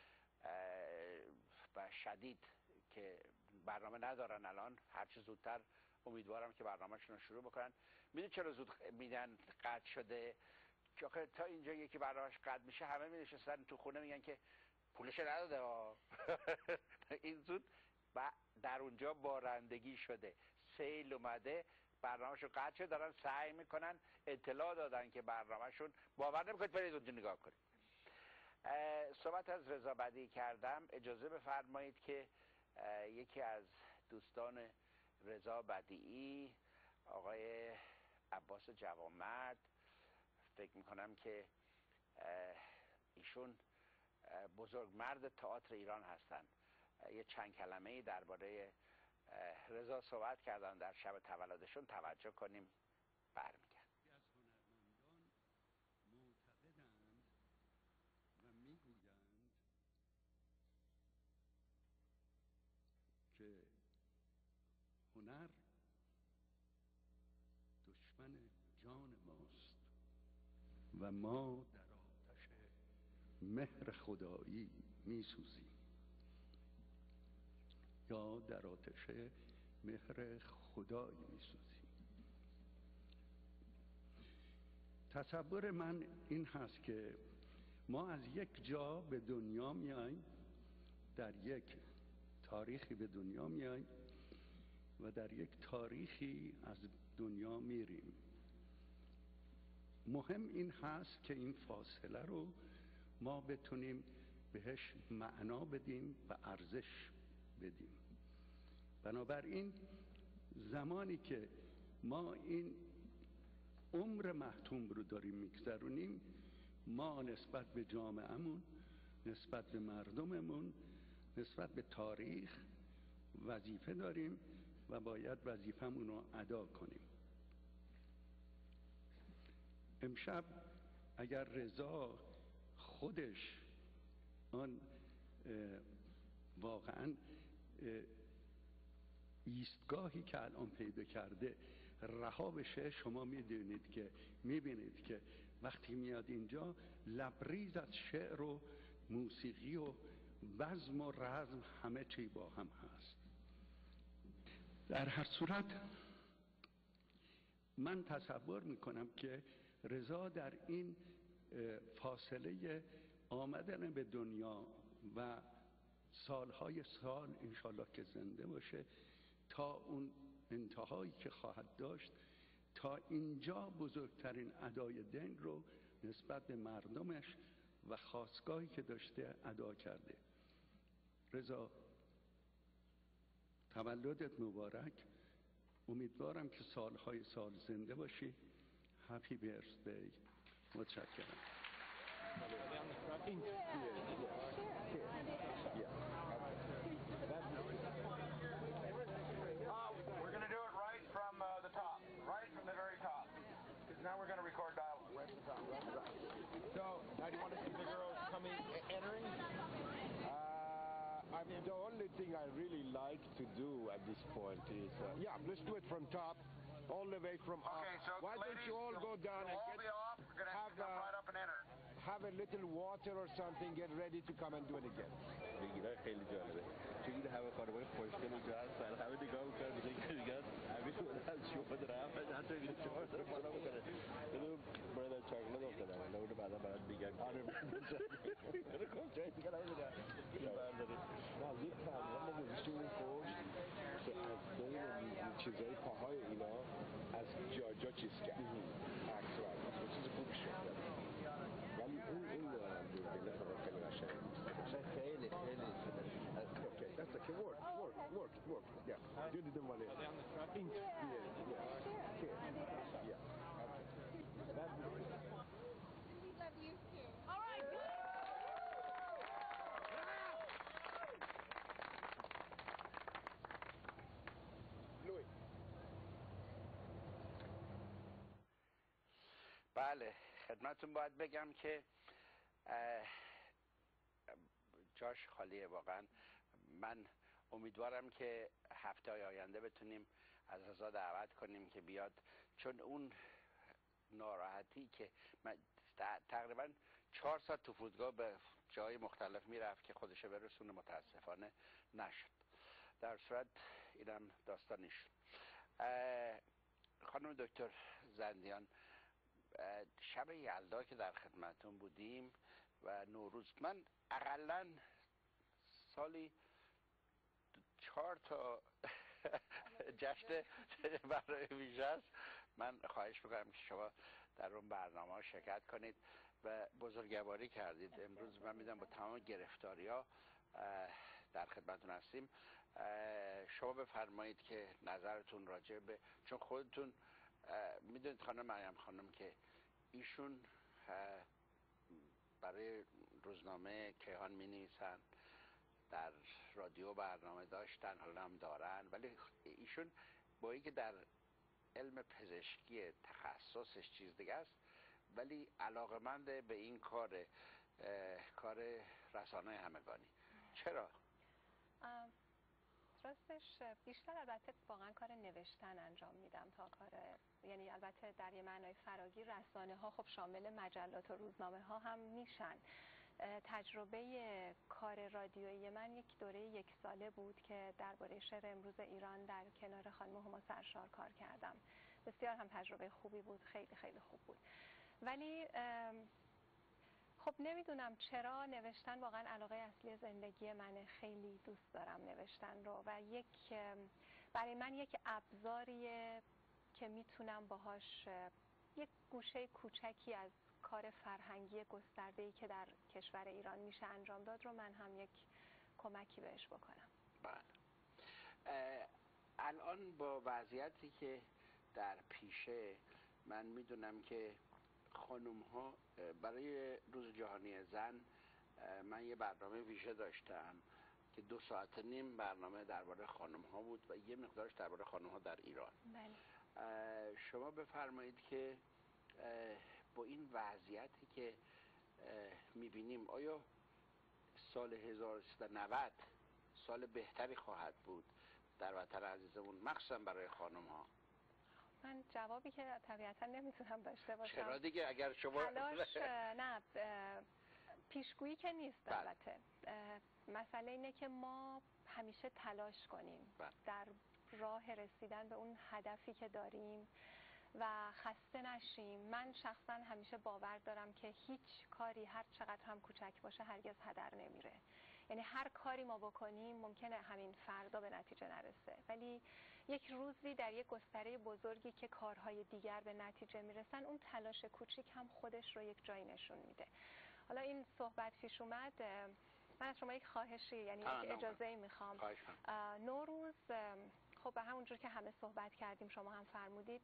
B: و شدید که برنامه ندارن الان. هرچه زودتر امیدوارم که برنامه‌شون رو شروع بکنن. میدونی چرا زود میدن قطع شده؟ که آخه تا اینجا یکی برنامه‌اش قطع میشه همه می‌نشستن تو خونه میگن که پولش نداده این زود و در اونجا بارندگی شده، سیل اومده، برنامه‌شون قطع شده، دارن سعی میکنن، اطلاع دادن که برنامه‌شون، باور نمیکنید برید اونجا نگاه کنید. صحبت از رضا بدیعی کردم، اجازه بفرمایید که یکی از دوستان رضا بدیعی، آقای عباس جوانمرد، فکر میکنم که ایشون بزرگمرد تئاتر ایران هستن، یه چند کلمه‌ای درباره رضا صحبت کردن در شب تولدشون. توجه کنیم، برمیگردیم.
K: از هنرمندان معتقدند و میگویند که هنر دشمن جان ماست و ما در آتش مهر خدایی میسوزیم، یا در آتش مهر خدایی میسوزیم. تصور من این هست که ما از یک جا به دنیا میاییم، در یک تاریخی به دنیا میاییم و در یک تاریخی از دنیا میریم. مهم این هست که این فاصله رو ما بتونیم بهش معنا بدیم و ارزش بدیم. بنابراین زمانی که ما این عمر محتوم رو داریم میگذرونیم، ما نسبت به جامعهمون، نسبت به مردممون، نسبت به تاریخ وظیفه داریم و باید وظیفه‌مون رو ادا کنیم. امشب اگر رضا خودش آن واقعا ایستگاهی که الان پیدا کرده رها بشه، شما میدونید که میبینید که وقتی میاد اینجا لبریز از شعر و موسیقی و بزم و رزم همه چی با هم هست. در هر صورت من تصور میکنم که رضا در این فاصله آمدن به دنیا و سالهای سال انشالله که زنده باشه تا اون انتهایی که خواهد داشت، تا اینجا بزرگترین ادای دین رو نسبت به مردمش و خواستگاهی که داشته ادا کرده. رضا تولدت مبارک، امیدوارم که سالهای سال زنده باشی. هپی برثدی. متشکرم.
L: We're going to do it right from uh, the top, right from the very top. Because now we're going to record dialogue. Right from the top, right from the top. So, now do you want to see the girls coming, entering?
M: Uh, I mean, the only thing I really like to do at this point is, uh, yeah, let's do it from top, all the way from up.
L: Okay, so
M: why
L: ladies,
M: don't you all go down and
L: all
M: get,
L: be off. We're going to have,
M: have
L: to come
M: uh,
L: right up and enter.
M: have a little water or something, get ready to come and do it again.
N: بگیره خیلی جالبه چون این همه خانمای خوشگل اینجا هستن، همه نگاه میکنن میگن که میگن همین از شما رفت حتی میگه چهار تا بالا میکنه بدون برادر چاکلت افتادن ولی اونو بعدا برات میگن آره برادر کن جایی دیگه نمیدونم اینو برداری
M: نه یک تمرین ما گذاشتیم اون پشت که از بین این چیزای پاهای اینا از جا جا چیز کرد عکس برداشت چیز خوبی شد ولی اون اون دوربینه خدا خیلی قشنگ
N: خیلی خیلی
M: okay that's okay work work work work yeah you didn't want it in yeah yeah yeah yeah that's it
A: we love you too all right
M: Louis
B: بله خدمتون باید بگم که جاش خالیه واقعا. من امیدوارم که هفته های آینده بتونیم از رضا دعوت کنیم که بیاد، چون اون ناراحتی که من تقریبا چهار ساعت تو فرودگاه به جای مختلف میرفت که خودشه برسونه، متاسفانه نشد. در صورت اینم داستانیش. خانم دکتر زندیان، شب یلدا که در خدمتون بودیم و نوروز، من اقلا سالی چهار تا جشن برای ویژه است. من خواهش میکنم که شما در اون برنامه ها شرکت کنید و بزرگواری کردید. امروز من میدونم با تمام گرفتاری ها در خدمتون هستیم. شما بفرمایید که نظرتون راجع به، چون خودتون میدونید خانم مریم خانم که ایشون برای روزنامه کیهان می نویسن، در رادیو برنامه داشتن، حالا هم دارن، ولی ایشون با اینکه در علم پزشکی تخصصش چیز دیگه است ولی علاقمند به این کار کار رسانه همگانی. چرا؟
D: راستش بیشتر البته واقعا کار نوشتن انجام میدم تا کار، یعنی البته در یه معنای فراگیر رسانه ها خب شامل مجلات و روزنامه ها هم میشن. تجربه کار رادیویی من یک دوره یک ساله بود که درباره شعر امروز ایران در کنار خانم هما سرشار کار کردم. بسیار هم تجربه خوبی بود، خیلی خیلی خوب بود. ولی خب نمیدونم چرا نوشتن واقعا علاقه اصلی زندگی منه. خیلی دوست دارم نوشتن رو و یک برای من یک ابزاریه که میتونم باهاش یک گوشه کوچکی از کار فرهنگی گسترده‌ای که در کشور ایران میشه انجام داد رو من هم یک کمکی بهش بکنم.
B: بله. الان با وضعیتی که در پیشه، من میدونم که خانم ها برای روز جهانی زن من یه برنامه ویژه داشتم که دو ساعت نیم برنامه درباره خانم ها بود و یه مقدارش درباره خانم ها در ایران.
D: بله.
B: شما بفرمایید که با این وضعیتی که میبینیم آیا سال هزار و سیصد و نود سال بهتری خواهد بود در وطن عزیزمون، مخصوصا برای خانم ها؟
D: من جوابی که طبیعتا نمیتونم داشته باشم.
B: چرا دیگه؟ اگر شما
D: تلاش نه پیشگویی که نیست.
B: بله.
D: البته مسئله اینه که ما همیشه تلاش کنیم.
B: بله.
D: در راه رسیدن به اون هدفی که داریم و خسته نشیم. من شخصا همیشه باور دارم که هیچ کاری هر چقدر هم کوچک باشه هرگز هدر نمیره. یعنی هر کاری ما بکنیم ممکنه همین فردا به نتیجه نرسه، ولی یک روزی در یک گستره بزرگی که کارهای دیگر به نتیجه میرسن، اون تلاش کوچیک هم خودش رو یک جایی نشون میده. حالا این صحبت پیش اومد، من از شما یک خواهشی یعنی یک اجازه میخوام. نوروز خب به همونجور که همه صحبت کردیم، شما هم فرمودید،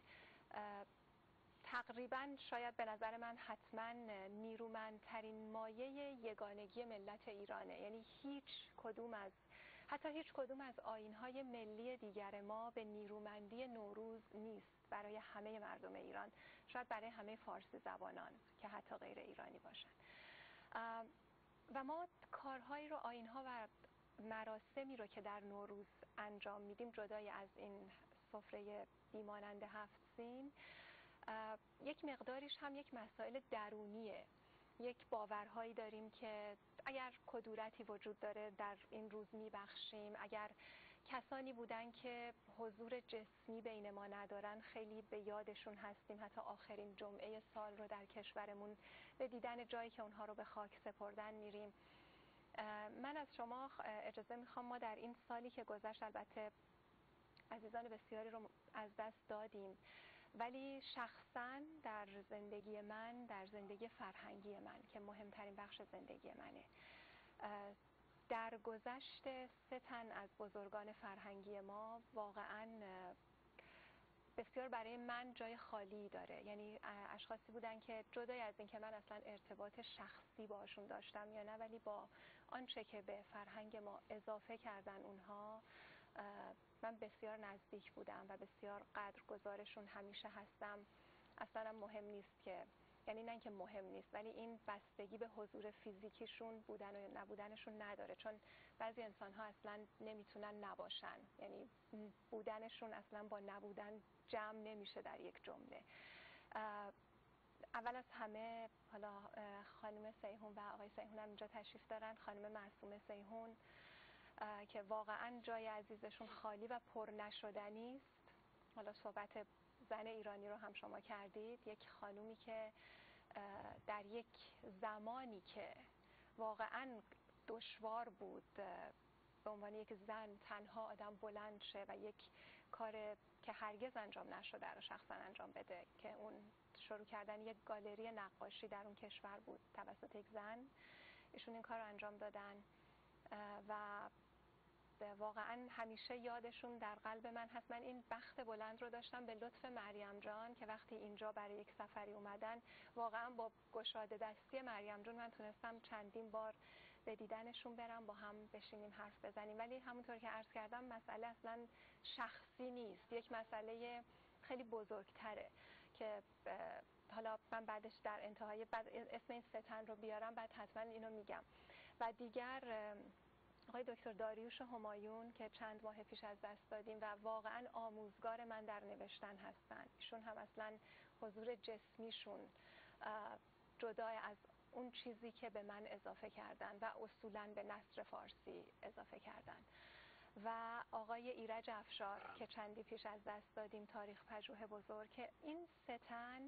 D: تقریبا شاید به نظر من حتما نیرومندترین مایه یگانگی ملت ایرانه. یعنی هیچ کدوم از حتی هیچ کدوم از آیین‌های ملی دیگر ما به نیرومندی نوروز نیست برای همه مردم ایران، شاید برای همه فارسی زبانان که حتی غیر ایرانی باشن. و ما کارهایی رو، آیین‌ها و مراسمی رو که در نوروز انجام میدیم، جدای از این سفره بیمانند هفت سین، یک مقداریش هم یک مسائل درونیه. یک باورهایی داریم که اگر کدورتی وجود داره در این روز میبخشیم، اگر کسانی بودن که حضور جسمی بین ما ندارن خیلی به یادشون هستیم، حتی آخرین جمعه سال رو در کشورمون به دیدن جایی که اونها رو به خاک سپردن میریم. من از شما اجازه میخوام، ما در این سالی که گذشت البته عزیزان بسیاری رو از دست دادیم، ولی شخصا در زندگی من، در زندگی فرهنگی من که مهمترین بخش زندگی منه، در گذشت سه تن از بزرگان فرهنگی ما واقعا بسیار برای من جای خالی داره. یعنی اشخاصی بودن که جدای از این که من اصلا ارتباط شخصی باشون داشتم یا نه، ولی با آنچه که به فرهنگ ما اضافه کردن اونها، من بسیار نزدیک بودم و بسیار قدرگزارشون همیشه هستم. اصلا مهم نیست که، یعنی نه که مهم نیست، ولی این بستگی به حضور فیزیکیشون بودن و نبودنشون نداره، چون بعضی انسان ها اصلا نمیتونن نباشن، یعنی بودنشون اصلا با نبودن جمع نمیشه در یک جمله. اول از همه حالا خانم سیحون و آقای سیحون هم اینجا تشریف دارن، خانم معصومه سیحون که واقعا جای عزیزشون خالی و پر نشدنی است. حالا صحبت زن ایرانی رو هم شما کردید، یک خانومی که در یک زمانی که واقعا دشوار بود به عنوان یک زن تنها آدم بلند شه و یک کار که هرگز انجام نشده رو شخصا انجام بده، که اون شروع کردن یک گالری نقاشی در اون کشور بود توسط یک زن. ایشون این کار رو انجام دادن و واقعا همیشه یادشون در قلب من هست. من این بخت بلند رو داشتم به لطف مریم جان که وقتی اینجا برای یک سفری اومدن، واقعا با گشاده دستی مریم جان من تونستم چندین بار به دیدنشون برم، با هم بشینیم حرف بزنیم. ولی همونطور که عرض کردم مسئله اصلا شخصی نیست، یک مسئله خیلی بزرگتره که حالا من بعدش در انتهای بعد اسم این سه تن رو بیارم، بعد حتما اینو میگم. و دیگر آقای دکتر داریوش همایون که چند ماه پیش از دست دادیم و واقعا آموزگار من در نوشتن هستن. ایشون هم اصلا حضور جسمیشون جدا از اون چیزی که به من اضافه کردن و اصولا به نثر فارسی اضافه کردن. و آقای ایرج افشار که چندی پیش از دست دادیم، تاریخ پژوه بزرگ، که این سه تن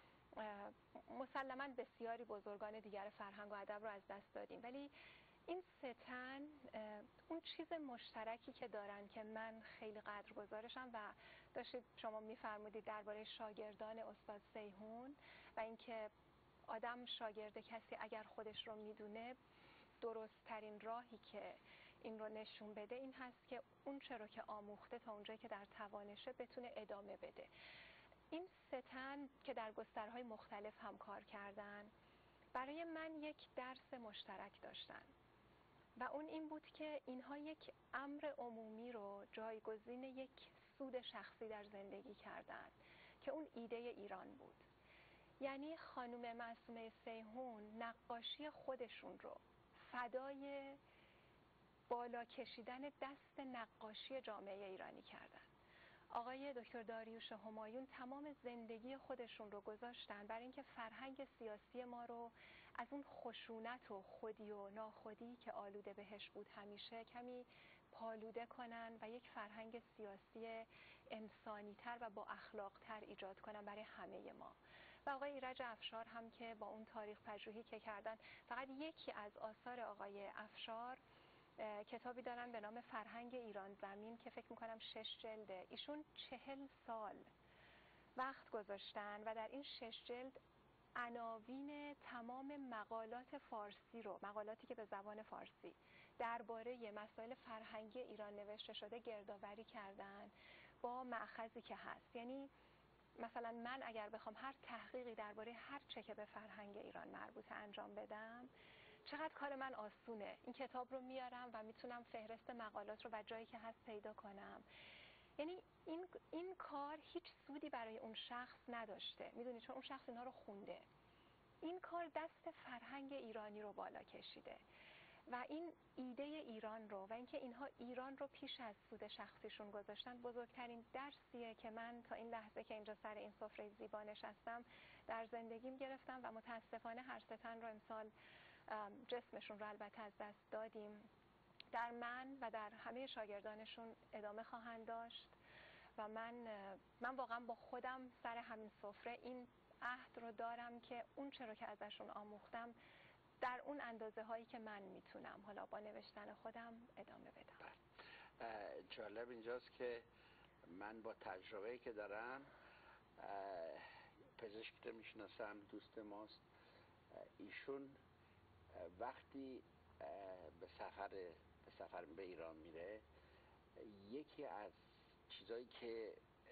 D: مسلماً بسیاری بزرگان دیگر فرهنگ و ادب رو از دست دادیم، ولی این سه تن اون چیز مشترکی که دارن که من خیلی قدرگزارشم و داشتید شما میفرمودید درباره شاگردان استاد سیحون و اینکه آدم شاگرد کسی اگر خودش رو میدونه، درست ترین راهی که این رو نشون بده این هست که اون چرا که آموخته تا اونجایی که در توانشه بتونه ادامه بده. این سه تن که در گسترهای مختلف هم کار کردن برای من یک درس مشترک داشتن و اون این بود که اینها یک امر عمومی رو جایگزین یک سود شخصی در زندگی کردن که اون ایده ایران بود. یعنی خانم معصومه سیحون نقاشی خودشون رو فدای بالا کشیدن دست نقاشی جامعه ایرانی کردن. آقای دکتر داریوش همایون تمام زندگی خودشون رو گذاشتن برای اینکه فرهنگ سیاسی ما رو از اون خشونت و خودی و ناخودی که آلوده بهش بود همیشه کمی پالوده کنن و یک فرهنگ سیاسی انسانی‌تر و با اخلاق‌تر ایجاد کنن برای همه ما. و آقای ایرج افشار هم که با اون تاریخ پژوهی که کردن، فقط یکی از آثار آقای افشار کتابی دارن به نام فرهنگ ایران زمین که فکر میکنم شش جلده. ایشون چهل سال وقت گذاشتن و در این شش جلد عناوین تمام مقالات فارسی رو، مقالاتی که به زبان فارسی درباره مسائل فرهنگی ایران نوشته شده گردآوری کردن با مأخذی که هست. یعنی مثلا من اگر بخوام هر تحقیقی درباره هر چه که به فرهنگ ایران مربوطه انجام بدم، چقدر کار من آسونه. این کتاب رو میارم و میتونم فهرست مقالات رو و جایی که هست پیدا کنم. یعنی این این کار هیچ سودی برای اون شخص نداشته، میدونی، چون اون شخص اینا رو خونده. این کار دست فرهنگ ایرانی رو بالا کشیده و این ایده ایران رو و اینکه اینها ایران رو پیش از سود شخصیشون گذاشتن بزرگترین درسیه که من تا این لحظه که اینجا سر این سفره زیبا نشستم در زندگیم گرفتم و متاسفانه هر سه تن رو امسال جسمشون رو البته از دست دادیم. در من و در همه شاگردانشون ادامه خواهند داشت و من من واقعا با خودم سر همین سفره این عهد رو دارم که اون چه رو که ازشون آموختم در اون اندازه هایی که من میتونم حالا با نوشتن خودم ادامه بدم.
B: جالب اینجاست که من با تجربه‌ای که دارم، پزشکی رو میشناسم، دوست ماست، ایشون وقتی به سفر به سفر به ایران میره، یکی از چیزایی که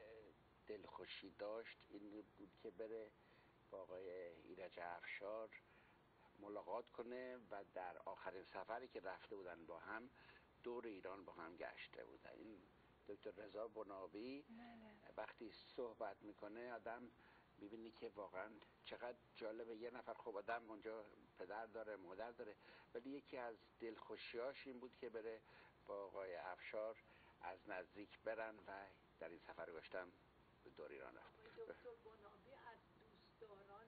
B: دلخوشی داشت این بود که بره با آقای ایرج افشار ملاقات کنه و در آخرین سفری که رفته بودن با هم دور ایران با هم گشته بودن. این دکتر رضا بنابی وقتی صحبت میکنه آدم میبینی که واقعا چقدر جالبه. یه نفر خوب آدم اونجا پدر داره، مادر داره، ولی یکی از دلخوشیاش این بود که بره با آقای افشار از نزدیک برن و در این سفر گشتم به دور ایران رفت.
G: دکتر بنابی از دوستداران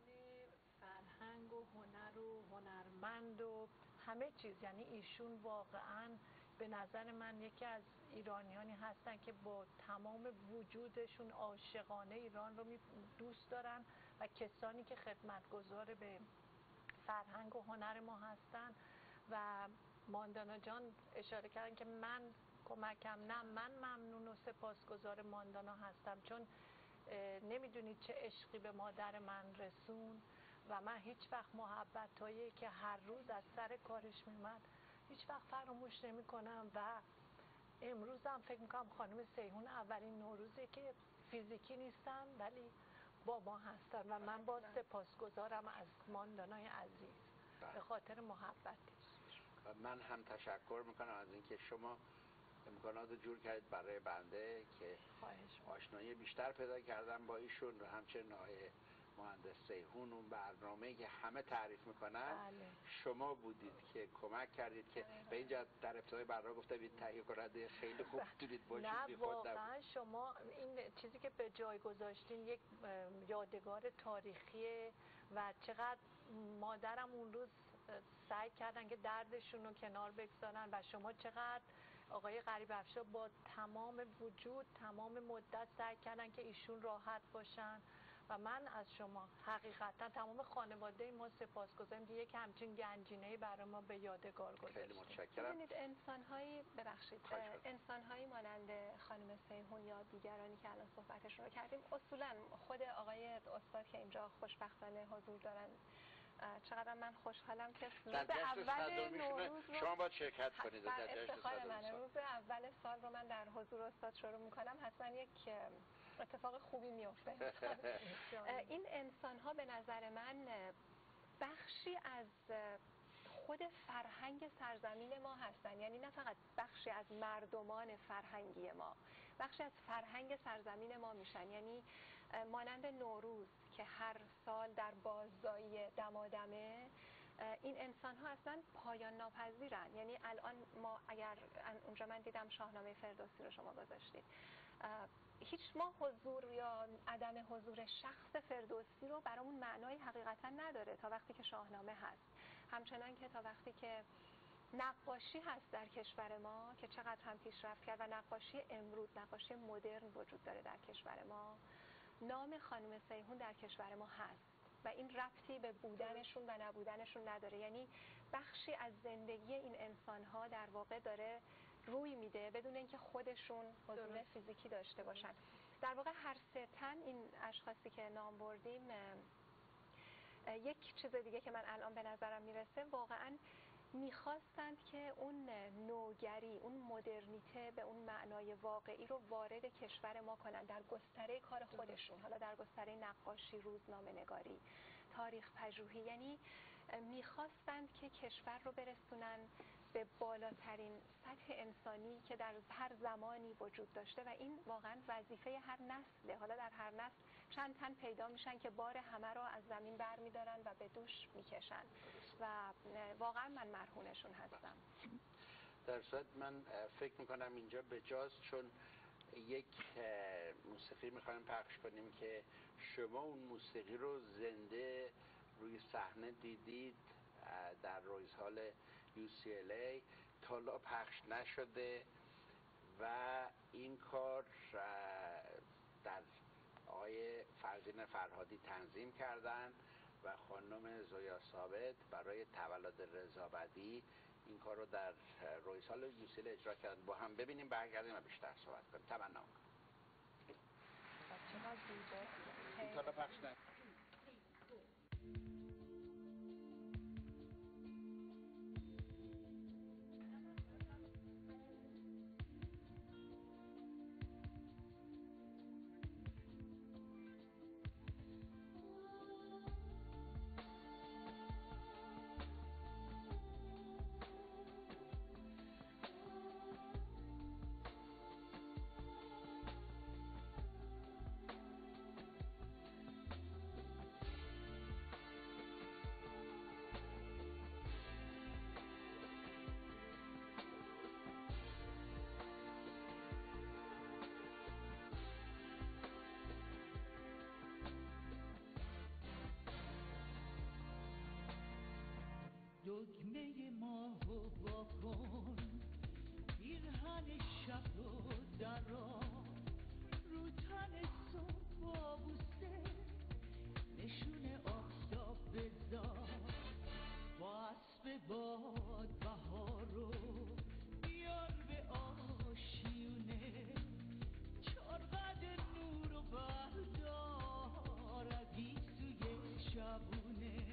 G: فرهنگ و هنر و هنرمند و همه چیز، یعنی ایشون واقعا به نظر من یکی از ایرانیانی هستن که با تمام وجودشون عاشقانه ایران رو دوست دارن و کسانی که خدمتگزار به فرهنگ و هنر ما هستن. و ماندانا جان اشاره کردن که من کمکم، نه، من ممنون و سپاسگزار ماندانا هستم، چون نمیدونید چه عشقی به مادر من رسون و من هیچ وقت محبتایی که هر روز از سر کارش میومد هیچ وقت فراموش نمی کنم. و امروز هم فکر میکنم خانم سیهون اولین نوروزی که فیزیکی نیستن ولی با ما هستن و من با سپاسگزارم از ماندانای عزیز به خاطر محبتش.
B: من هم تشکر میکنم از اینکه شما امکانات رو جور کردید برای بنده که آشنایی بیشتر پیدا کردم با ایشون و همچنین آقای مهندس سیهون. اون برنامه‌ای که همه تعریف میکنن
G: بله.
B: شما بودید که کمک کردید که به اینجا در ابتدای برنامه گفته بید تهیه کننده خیلی خوب میتونید باشید.
G: نه واقعا شما این چیزی که به جای گذاشتین یک یادگار تاریخی و چقدر مادرم اون روز سعی کردن که دردشون رو کنار بگذارن و شما چقدر آقای غریب افشار با تمام وجود تمام مدت سعی کردن که ایشون راحت باشن و من از شما حقیقتا تمام خانواده ما سپاسگزاریم که یک همچین گنجینه‌ای برای ما به یادگار گذاشتید.
B: خیلی متشکرم.
D: ببینید انسان‌هایی ببخشید انسان‌هایی مانند خانم سیهون یا دیگرانی که الان صحبتشون رو کردیم، اصولا خود آقای استاد که اینجا خوشبختانه حضور دارن، چقدر من خوشحالم که روز اول نوروز رو
B: شما باید شرکت کنید در جشن
D: صدم. روز اول سال رو من در حضور استاد شروع میکنم، حتما یک اتفاق خوبی میفته. این انسان ها به نظر من بخشی از خود فرهنگ سرزمین ما هستن، یعنی نه فقط بخشی از مردمان فرهنگی ما، بخشی از فرهنگ سرزمین ما میشن. یعنی مانند نوروز که هر سال در بازدایی دمادمه، این انسان ها اصلا پایان ناپذیرن. یعنی الان ما اگر اونجا من دیدم شاهنامه فردوسی رو شما گذاشتید، هیچ ما حضور یا عدم حضور شخص فردوسی رو برامون معنای حقیقتا نداره تا وقتی که شاهنامه هست، همچنان که تا وقتی که نقاشی هست در کشور ما که چقدر هم پیشرفت کرد و نقاشی امروز، نقاشی مدرن وجود داره در کشور ما. نام خانم سیحون در کشور ما هست و این ربطی به بودنشون و نبودنشون نداره، یعنی بخشی از زندگی این انسان‌ها در واقع داره روی میده بدون اینکه خودشون حضور فیزیکی داشته باشن. در واقع هر سه تن این اشخاصی که نام بردیم، یک چیز دیگه که من الان به نظرم میرسه، واقعاً میخواستند که اون نوگری، اون مدرنیته به اون معنای واقعی رو وارد کشور ما کنن در گستره کار خودشون، حالا در گستره نقاشی، روزنامه نگاری، تاریخ پژوهی. یعنی میخواستند که کشور رو برسونن به بالاترین سطح انسانی که در هر زمانی وجود داشته و این واقعا وظیفه هر نسله. حالا در هر نسل چند تن پیدا میشن که بار همه رو از زمین بر میدارن و به دوش میکشن و واقعا من مرهونشون هستم.
B: در صورت من فکر میکنم اینجا بجاست، چون یک موسیقی میخوایم پخش کنیم که شما اون موسیقی رو زنده روی صحنه دیدید در رویزهال یو سی ال ای، تا حالا پخش نشده و این کار در آقای فرزین فرهادی تنظیم کردن و خانم زویا ثابت برای تولد رضا بدی این کار رو در رویزهال یو سی ال ای اجرا کردن. با هم ببینیم، برگردیم و بیشتر صحبت کنیم. تمنا میکنم. این تا حالا پخش نشده.
A: دگمه ماهو واکن، پیرهن شب رو درا، رو تن صبح آبوسه نشون آفتاب بذار، با اسب باد بهار رو بیار به آشیونه، چارقد نور و بردار از گیسوی شبونه.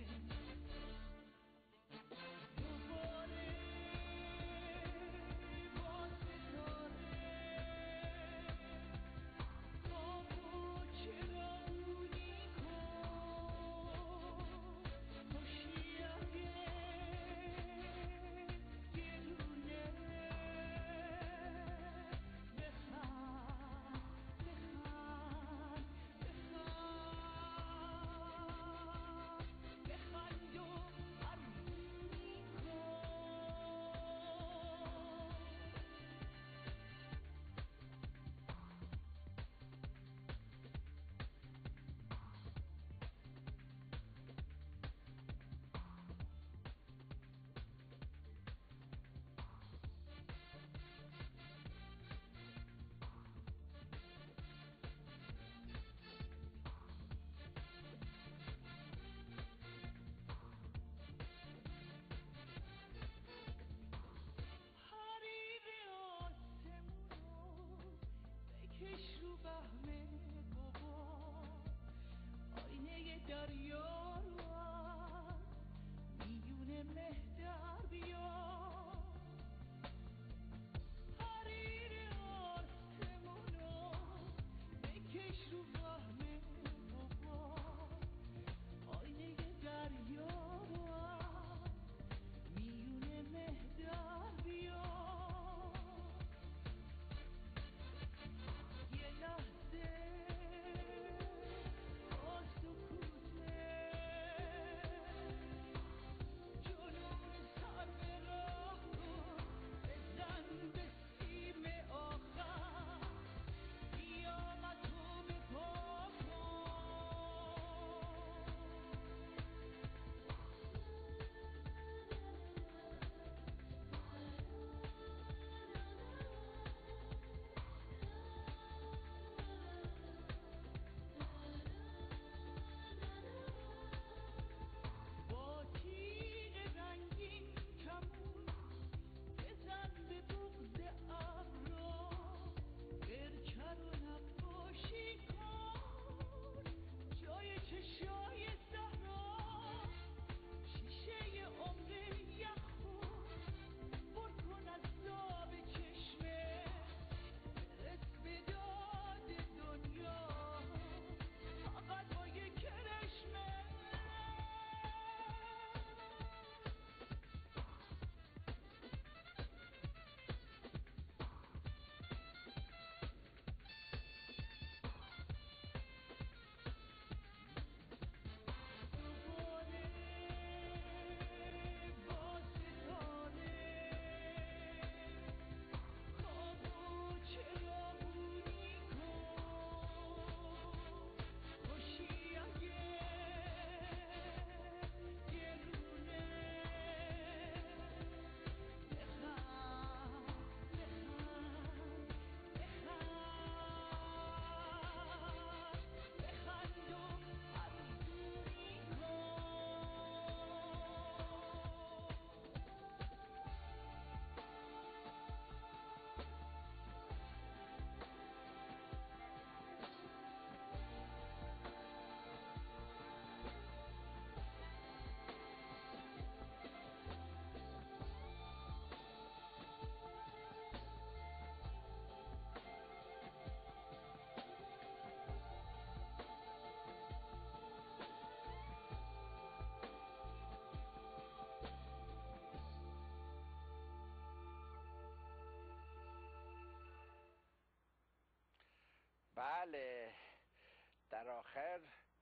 B: بله در آخر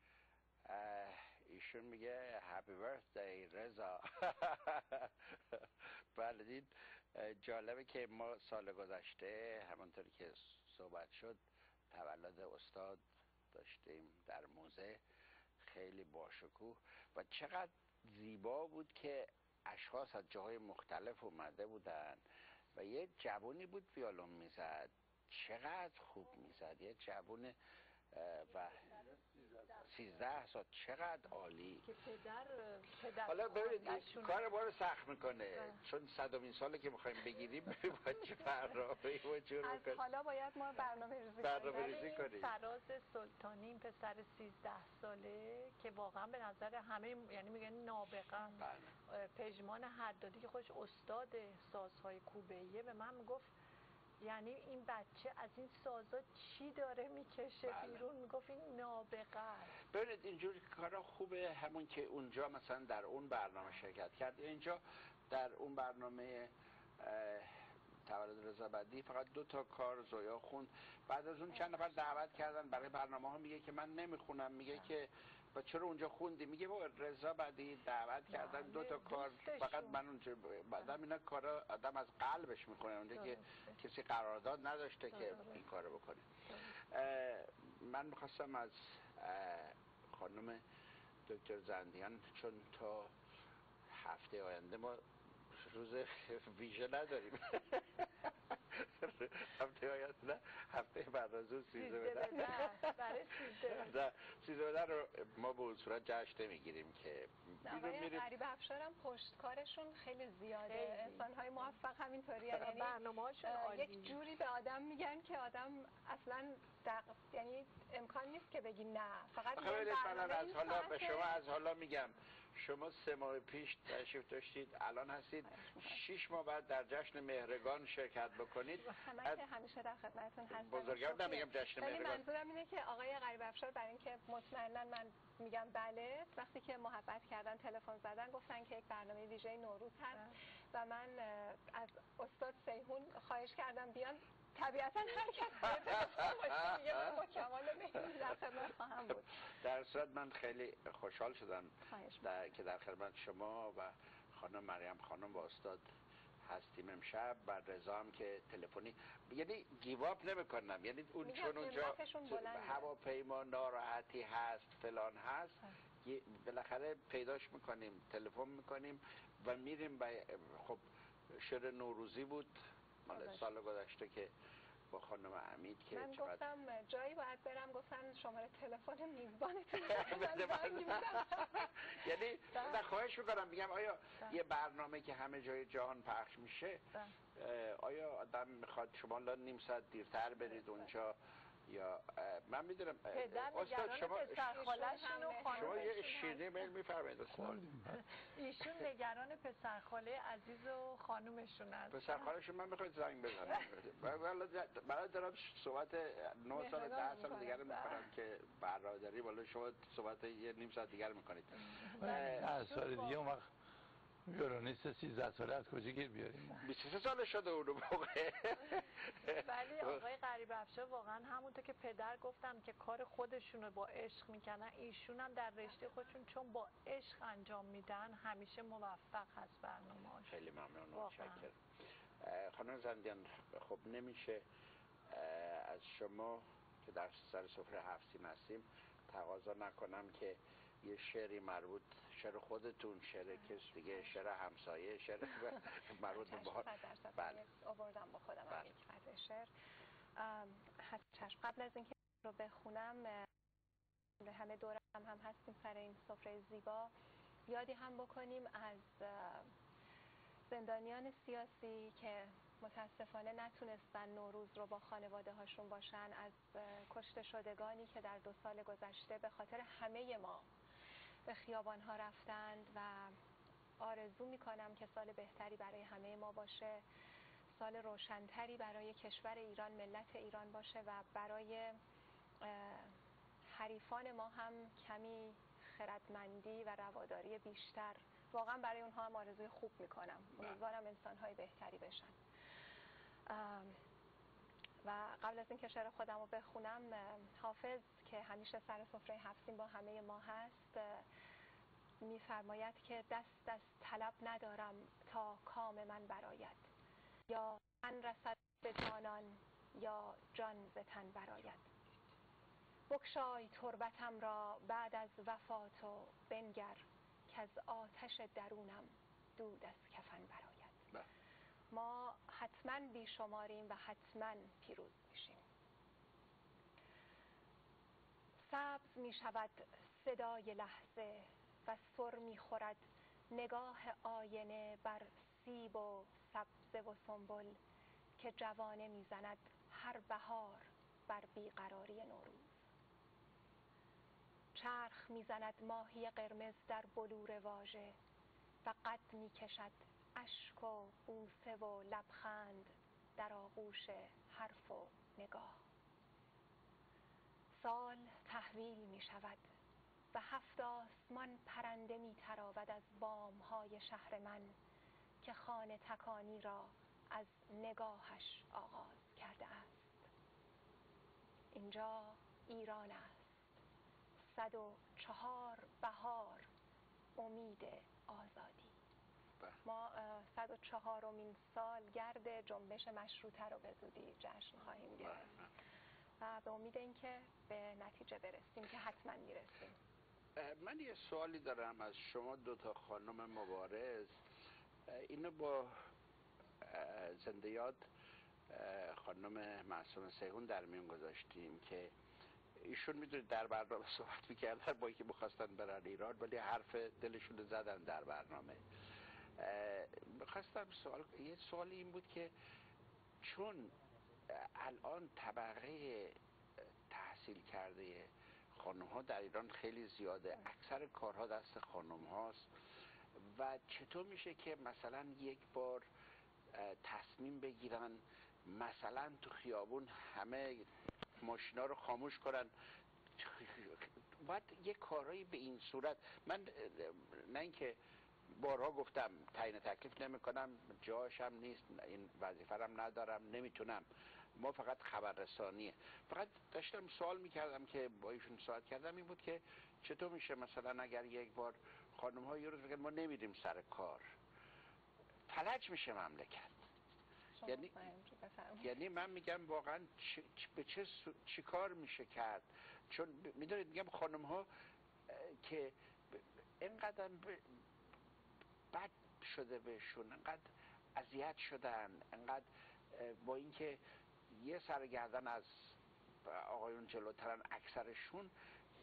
B: ایشون میگه هپی برثدی رضا. بله دید جالبه که ما سال گذشته همانطوری که صحبت شد تولد استاد داشتیم در موزه، خیلی باشکوه و چقدر زیبا بود که اشخاص از جاهای مختلف اومده بودن و یه جوونی بود ویولون میزد، چقدر خوب میزد، یه جوون و سیزده سال، چقدر عالی
G: که پدر پدر
B: حالا ببینید کار ما رو سخت میکنه چون صدمین ساله که میخوایم بگیریم باید چه برنامه‌ای و جور
D: از
B: بکنیم.
D: حالا باید ما برنامه ریزی
B: برنامه ریزی کنیم.
G: فراز سلطانی این پسر سیزده ساله که واقعا به نظر همه یعنی میگن نابغه، پژمان حدادی که خودش استاد سازهای کوبه‌ایه به من میگفت یعنی این بچه از این سازا چی داره میکشه بیرون، میگفت این نابغه است.
B: ببینید اینجوری کارا خوبه، همون که اونجا مثلا در اون برنامه شرکت کرد، اینجا در اون برنامه تولد رضا بدی فقط دو تا کار زویا خوند، بعد از اون چند نفر دعوت کردن برای برنامه ها، میگه که من نمیخونم، میگه که و چرا اونجا خوندی؟ میگه با رضا بدی دعوت کردن دو تا کار فقط من اونجا، بعدم اینا کارا آدم از قلبش میکنه اونجا که کسی قرارداد نداشته که این کارو بکنه. من میخواستم از خانم دکتر زندیان، چون تا هفته آینده ما روز ویژه نداریم هفته آینده نه، هفته بعد از اون سیزده بدن
G: برای سیزده
B: سیزده بدن رو ما به اون صورت جشن نمیگیریم که
D: آقای غریب افشارم پشتکارشون خیلی زیاده، انسان‌های موفق همینطوری، یعنی
G: برنامه‌هاشون عالی،
D: یک جوری به آدم میگن که آدم اصلا دق... یعنی امکان نیست که بگی نه، فقط
B: یه برنامه از حالا به شما از حالا میگم، شما سه ماه پیش تشریف داشتید، الان هستید شش ماه بعد در جشن مهرگان شرکت بکنید.
D: من که همیشه در خدمتتون هستم.
B: بزرگوار نمیگم جشن
D: ولی
B: مهرگان.
D: منظورم اینه که آقای غریب افشار برای اینکه مطمئنا من میگم بله، وقتی که محبت کردن تلفن زدن گفتن که یک برنامه ویژه نوروز هست و من از استاد سیهون خواهش کردم بیان، طبیعتا هر کس تلفن باشه میگه من با کمال میل در خدمت خواهم بود.
B: در صورت من خیلی خوشحال شدم در که در خدمت شما و خانم مریم خانم با استاد هستیم امشب، بر رضا هم که تلفنی، یعنی گیواب نمیکنم، یعنی اون چون اونجا هواپیما ناراحتی هست فلان هست بالاخره پیداش میکنیم، تلفن میکنیم و میریم. خب شعر نوروزی بود مال سال گذشته که با خانم حمید که
D: من
B: چقدر...
D: گفتم جایی باید برم، گفتن شماره تلفن میزبانتون زنگ میزنم.
B: یعنی من خواهش میکنم میگم آیا یه برنامه که همه جای جهان پخش میشه آیا آدم میخواد شما نیم ساعت دیرتر برید اونجا یا من میدونم
G: استاد شما
B: شما یه شیرینی میل میفرمایید
G: ایشون نگران پسرخاله عزیز و خانومشون هست.
B: پسرخالهشون من میخواید زنگ بزنم برای دارم صحبت نه سال ده سال دیگر میکنم که برادری، بالا شما صحبت یه نیم ساعت دیگر میکنید.
F: ده سال دیگه اون وقت ویولونیست سیزده ساله از کجا گیر بیاریم؟
B: بیست و سه ساله شده اون موقع.
G: ولی آقای غریب افشار واقعا همونطور که پدر گفتن که کار خودشون رو با عشق میکنن، ایشون هم در رشته خودشون چون با عشق انجام میدن همیشه موفق هست برنامه‌اش.
B: خیلی ممنون، متشکرم. خانم زندیان خب نمیشه از شما که در سر سفره هفت سین هستیم تقاضا نکنم که یه شعری مربوط، شعر خودتون، شعر کس دیگه، شعر همسایه، شعر مربوط به بهار.
D: بله آوردم با خودم هم یک قطعه شعر. چشم قبل از اینکه رو بخونم همه دور هم هم هستیم سر این سفره زیبا، یادی هم بکنیم از زندانیان سیاسی که متاسفانه نتونستن نوروز رو با خانواده هاشون باشن، از کشته شدگانی که در دو سال گذشته به خاطر همه ما به خیابان ها رفتند و آرزو میکنم که سال بهتری برای همه ما باشه، سال روشنتری برای کشور ایران، ملت ایران باشه و برای حریفان ما هم کمی خردمندی و رواداری بیشتر. واقعا برای اونها هم آرزوی خوب میکنم، امیدوارم انسان‌های بهتری بشن. و و قبل از اینکه شعر خودم رو بخونم، حافظ که همیشه سر سفره هفت با همه ما هست میفرماید که دست از طلب ندارم تا کام من برآید، یا من رسد به جانان یا جان ز تن برآید. بگشای تربتم را بعد از وفات و بنگر، که از آتش درونم دود از کفن برآید. ما حتما بیشماریم و حتما پیروز میشیم. سبز می شود صدای لحظه و سر می خورد نگاه آینه بر سیب و سبزه و سنبل، که جوانه می زند هر بهار بر بیقراری نوروز. چرخ می زند ماهی قرمز در بلور واژه و قد می کشد اشک و بوسه و لبخند در آغوش حرف و نگاه. سال تحویل می شود و هفت آسمان پرنده می تراود از بامهای شهر من، که خانه تکانی را از نگاهش آغاز کرده است. اینجا ایران است، صد و چهار بهار امید آزادی. ما صد و چهارمین سالگرد جنبش مشروطه رو به زودی جشن خواهیم گرفت و به امید اینکه به نتیجه برسیم که حتما میرسیم.
B: من یه سوالی دارم از شما دو تا خانم مبارز. اینو با زنده یاد خانم معصومه سیحون در میون گذاشتیم که ایشون میدونید در برنامه صحبت میکردن با اینکه میخواستن برن ایران، ولی حرف دلشون رو زدن در برنامه. میخواستم سوال یه سوالی این بود که چون الان طبقه تحصیل کرده خانم ها در ایران خیلی زیاده، اکثر کارها دست خانم هاست و چطور میشه که مثلا یک بار تصمیم بگیرن مثلا تو خیابون همه ماشینا رو خاموش کنن؟ باید یک کارهایی به این صورت. من نه اینکه بارها گفتم تعیین تکلیف نمی کنم، جاشم نیست، این وظیفه رم ندارم، نمیتونم، ما فقط خبررسانیه. فقط داشتم سوال میکردم که با ایشون صحبت کردم، این بود که چطور میشه مثلا اگر یک بار خانم ها یه روز بگن ما نمیریم سر کار، فلج میشه مملکت. یعنی یعنی من میگم واقعا چ... به چه سو... چی کار میشه کرد؟ چون میدونید میگم خانم ها که اینقدر ب... بد شده بهشون، اینقدر اذیت شدن، اینقدر با اینکه یه سرگردن از آقایون جلوترن اکثرشون،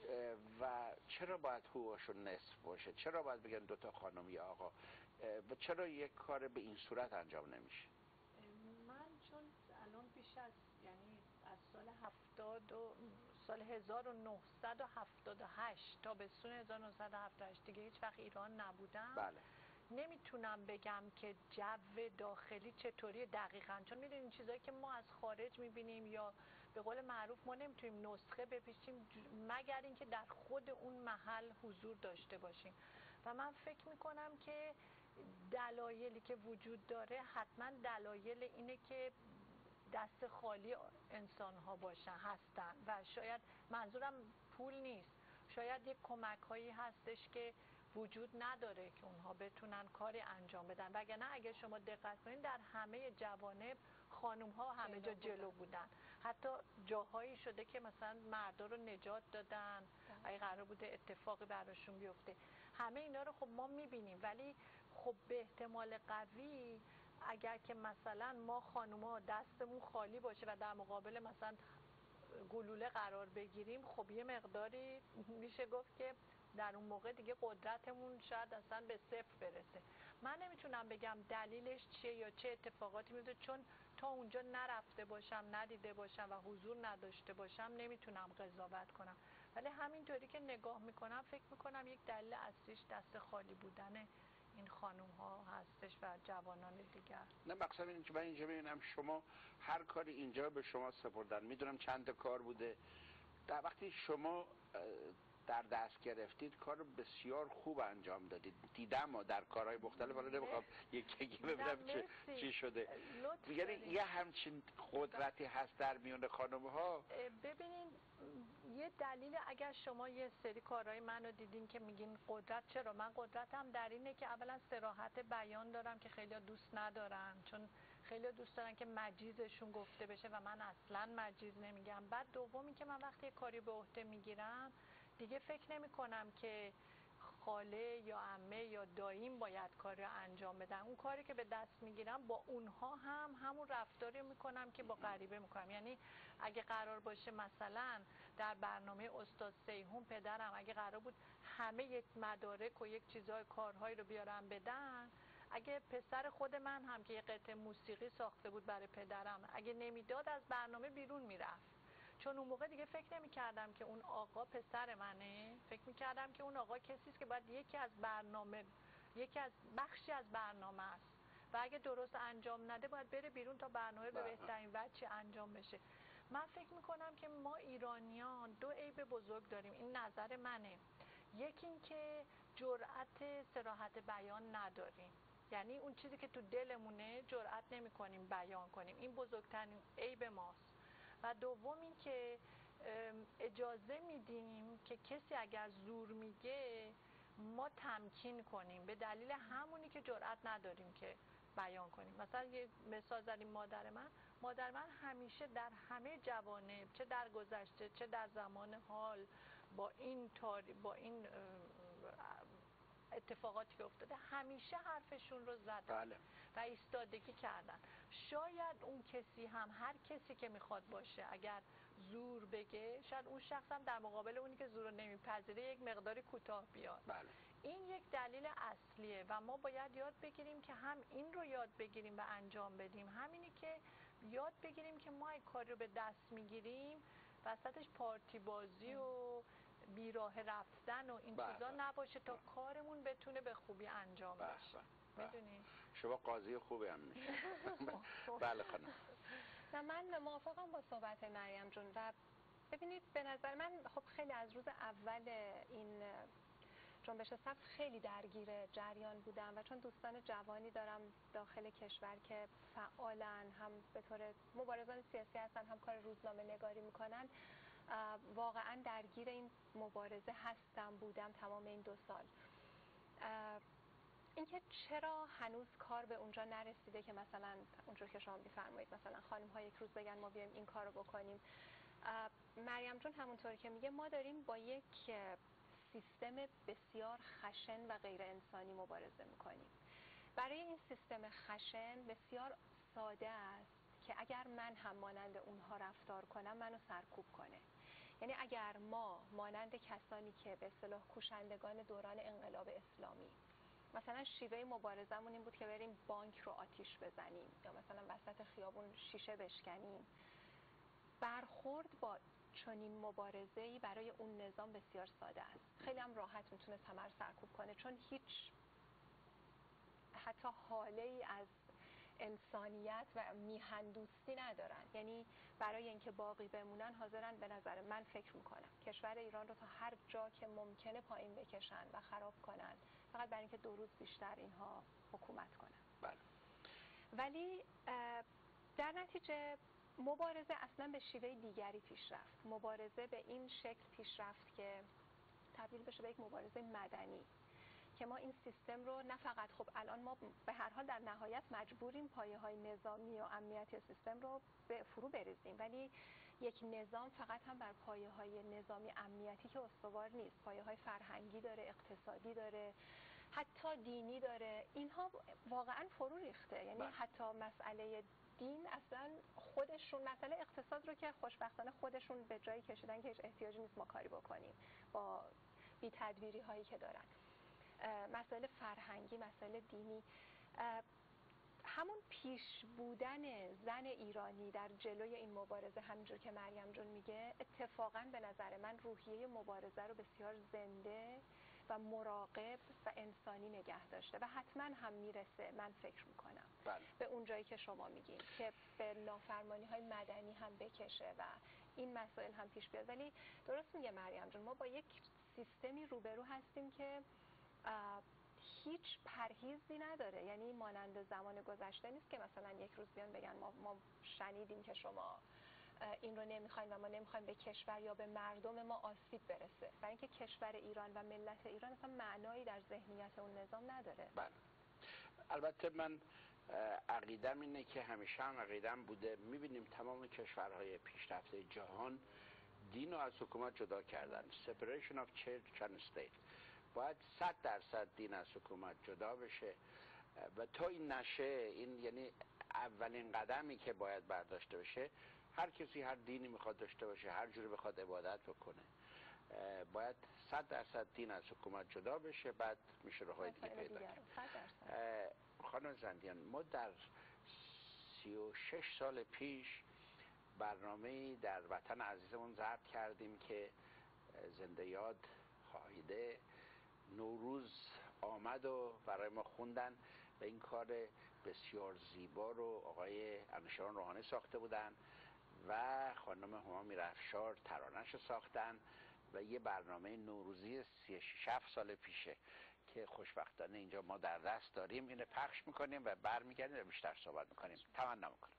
B: و چرا باید حقوقشون نصف باشه؟ چرا باید بگن دوتا خانم یا آقا؟ و چرا یک کار به این صورت انجام نمیشه؟
G: من چون الان بیش از یعنی از سال هفتاد و سال هزار و نهصد و هفتاد و هشت تا به سون هزار و نهصد و هفتاد و هشت دیگه هیچ وقت ایران نبودم.
B: بله.
G: نمیتونم بگم که جو داخلی چطوری دقیقاً، چون میدونین چیزایی که ما از خارج میبینیم یا به قول معروف ما نمیتونیم نسخه بپیچیم مگر اینکه در خود اون محل حضور داشته باشیم. و من فکر میکنم که دلایلی که وجود داره حتما دلایل اینه که دست خالی انسان ها باشن هستن و شاید منظورم پول نیست، شاید یک کمک هایی هستش که وجود نداره که اونها بتونن کاری انجام بدن. وگرنه اگه شما دقت کنین در همه جوانب خانوم ها همه جا جلو بودن، حتی جاهایی شده که مثلا مردا رو نجات دادن اگه قرار بوده اتفاقی براشون بیفته. همه اینا رو خب ما میبینیم، ولی خب به احتمال قوی اگر که مثلا ما خانوما دستمون خالی باشه و در مقابل مثلا گلوله قرار بگیریم، خب یه مقداری میشه گفت که در اون موقع دیگه قدرتمون شاید اصلا به صفر برسه. من نمیتونم بگم دلیلش چیه یا چه اتفاقاتی میفته، چون تا اونجا نرفته باشم، ندیده باشم و حضور نداشته باشم نمیتونم قضاوت کنم. ولی همینطوری که نگاه میکنم فکر میکنم یک دلیل اصلیش دست خالی بودن این خانوم ها هستش و جوانان دیگر.
B: نه مقصد اینه که من اینجا ببینم شما هر کاری اینجا به شما سپردن، میدونم چند کار بوده، در وقتی شما در دست گرفتید کار بسیار خوب انجام دادید. دیدم و در کارهای مختلف، حالا نمیخوام یکی یکی ببینم چه چی شده. یعنی یه همچین قدرتی هست در میون خانم ها.
G: ببینین یه دلیل، اگر شما یه سری کارهای منو دیدین که میگین قدرت، چرا من قدرتم در اینه که اولا صراحت بیان دارم که خیلی دوست ندارن، چون خیلی دوست دارن که مجیزشون گفته بشه و من اصلا مجیز نمیگم. بعد دومی که من وقتی کاری به عهده میگیرم دیگه فکر نمی کنم که خاله یا عمه یا داییم باید کاری رو انجام بدن. اون کاری که به دست میگیرم با اونها هم همون رفتاری میکنم که با غریبه میکنم. یعنی اگه قرار باشه مثلا در برنامه استاد سیهون پدرم اگه قرار بود همه یک مدارک و یک چیزهای کارهایی رو بیارم بدن، اگه پسر خود من هم که یه قطعه موسیقی ساخته بود برای پدرم اگه نمیداد از برنامه بیرون میرفت، چون اون موقع دیگه فکر نمی کردم که اون آقا پسر منه، فکر می کردم که اون آقا کسی است که باید یکی از برنامه یکی از بخشی از برنامه است و اگه درست انجام نده باید بره بیرون تا برنامه به بهترین وجه انجام بشه. من فکر می کنم که ما ایرانیان دو عیب بزرگ داریم، این نظر منه. یکی این که جرأت صراحت بیان نداریم، یعنی اون چیزی که تو دلمونه جرأت نمی کنیم بیان کنیم، این بزرگترین عیب ماست. و دوم این که اجازه میدیم که کسی اگر زور میگه ما تمکین کنیم به دلیل همونی که جرأت نداریم که بیان کنیم. مثلا یه مثال زدیم، مادر من مادر من همیشه در همه جوانب، چه در گذشته چه در زمان حال، با این تاری با این اتفاقاتی که افتاده همیشه حرفشون رو زدن
B: بله.
G: و ایستادگی کردن. شاید اون کسی هم، هر کسی که میخواد باشه، اگر زور بگه شاید اون شخص هم در مقابل اونی که زور رو نمیپذیره یک مقداری کوتاه بیاد.
B: بله.
G: این یک دلیل اصلیه و ما باید یاد بگیریم که هم این رو یاد بگیریم و انجام بدیم، همینی که یاد بگیریم که ما این کاری رو به دست میگیریم وسطش پارتی بازی و بیراه رفتن و این چیزا نباشه تا کارمون بتونه به خوبی انجام بشه. میدونی؟
B: شما قاضی خوبی هم میشه. بله خانم.
D: نه من موافقم با صحبت مریم جون و ببینید به نظر من خب خیلی از روز اول این جنبش سبز خیلی درگیر جریان بودم و چون دوستان جوانی دارم داخل کشور که فعالن، هم به طور مبارزان سیاسی هستن هم کار روزنامه نگاری میکنن، واقعا درگیر این مبارزه هستم بودم تمام این دو سال. اینکه چرا هنوز کار به اونجا نرسیده که مثلا اونجور که شما میفرمایید مثلا خانم ها یک روز بگن ما بیایم این کار رو بکنیم، مریم جون همونطوری که میگه ما داریم با یک سیستم بسیار خشن و غیر انسانی مبارزه میکنیم. برای این سیستم خشن بسیار ساده است که اگر من هم مانند اونها رفتار کنم منو سرکوب کنه. یعنی اگر ما مانند کسانی که به اصطلاح کوشندگان دوران انقلاب اسلامی مثلا شیوه مبارزمون این بود که بریم بانک رو آتیش بزنیم یا مثلا وسط خیابون شیشه بشکنیم، برخورد با چنین مبارزه‌ای برای اون نظام بسیار ساده است. خیلی هم راحت میتونه همه رو سرکوب کنه چون هیچ حتی حاله ای از انسانیت و میهن دوستی ندارن. یعنی برای اینکه باقی بمونن حاضرن به نظر من فکر میکنم کشور ایران رو تا هر جا که ممکنه پایین بکشن و خراب کنن فقط برای اینکه دو روز بیشتر اینها حکومت کنن.
B: بله.
D: ولی در نتیجه مبارزه اصلا به شیوه دیگری پیش رفت. مبارزه به این شکل پیش رفت که تبدیل بشه به یک مبارزه مدنی که ما این سیستم رو نه فقط، خب الان ما به هر حال در نهایت مجبوریم پایه های نظامی و امنیتی سیستم رو به فرو بریزیم، ولی یک نظام فقط هم بر پایه های نظامی امنیتی که استوار نیست، پایه های فرهنگی داره، اقتصادی داره، حتی دینی داره. اینها واقعا فرو ریخته. یعنی
B: بله.
D: حتی مسئله دین اصلا خودشون، مسئله اقتصاد رو که خوشبختانه خودشون به جایی کشیدن که هیچ احتیاجی نیست ما کاری بکنیم با بی تدبیری هایی که دارن. مسئله فرهنگی، مسئله دینی، همون پیش بودن زن ایرانی در جلوی این مبارزه همینجور که مریم جون میگه اتفاقا به نظر من روحیه مبارزه رو بسیار زنده و مراقب و انسانی نگه داشته و حتما هم میرسه، من فکر میکنم
B: بله.
D: به اون جایی که شما میگین که به نافرمانی های مدنی هم بکشه و این مسائل هم پیش بیاد. ولی درست میگه مریم جون، ما با یک سیستمی روبرو هستیم که هیچ پرهیزی نداره. یعنی مانند زمان گذشته نیست که مثلا یک روز بیان بگن ما, ما شنیدیم که شما این رو نمیخواین و ما نمیخوایم به کشور یا به مردم ما آسیب برسه. برای اینکه کشور ایران و ملت ایران اصلا معنایی در ذهنیت اون نظام نداره.
B: بله. البته من عقیدم اینه که همیشه هم عقیدم بوده، میبینیم تمام کشورهای پیشرفته جهان دین رو از حکومت جدا کردن. separation of church and state. باید صد درصد دین از حکومت جدا بشه و تا این نشه، این یعنی اولین قدمی که باید برداشته بشه. هر کسی هر دینی میخواد داشته باشه، هر جوری بخواد عبادت بکنه، باید صد درصد دین از حکومت جدا بشه، بعد میشه راههای دیگه پیدا کرد. خانم زندیان، ما در سی و شش سال پیش برنامه‌ای در وطن عزیزمون ضبط کردیم که زنده یاد هایده نوروز آمد و برای ما خوندن و این کار بسیار زیبا رو آقای انوشیروان روحانی ساخته بودن و خانم هما میرافشار ترانه‌اش رو ساختن و یه برنامه نوروزی سی و شش سال پیشه که خوشبختانه اینجا ما در دست داریم. اینو پخش میکنیم و برمیگردیم و بیشتر صحبت میکنیم. تمنا میکنم.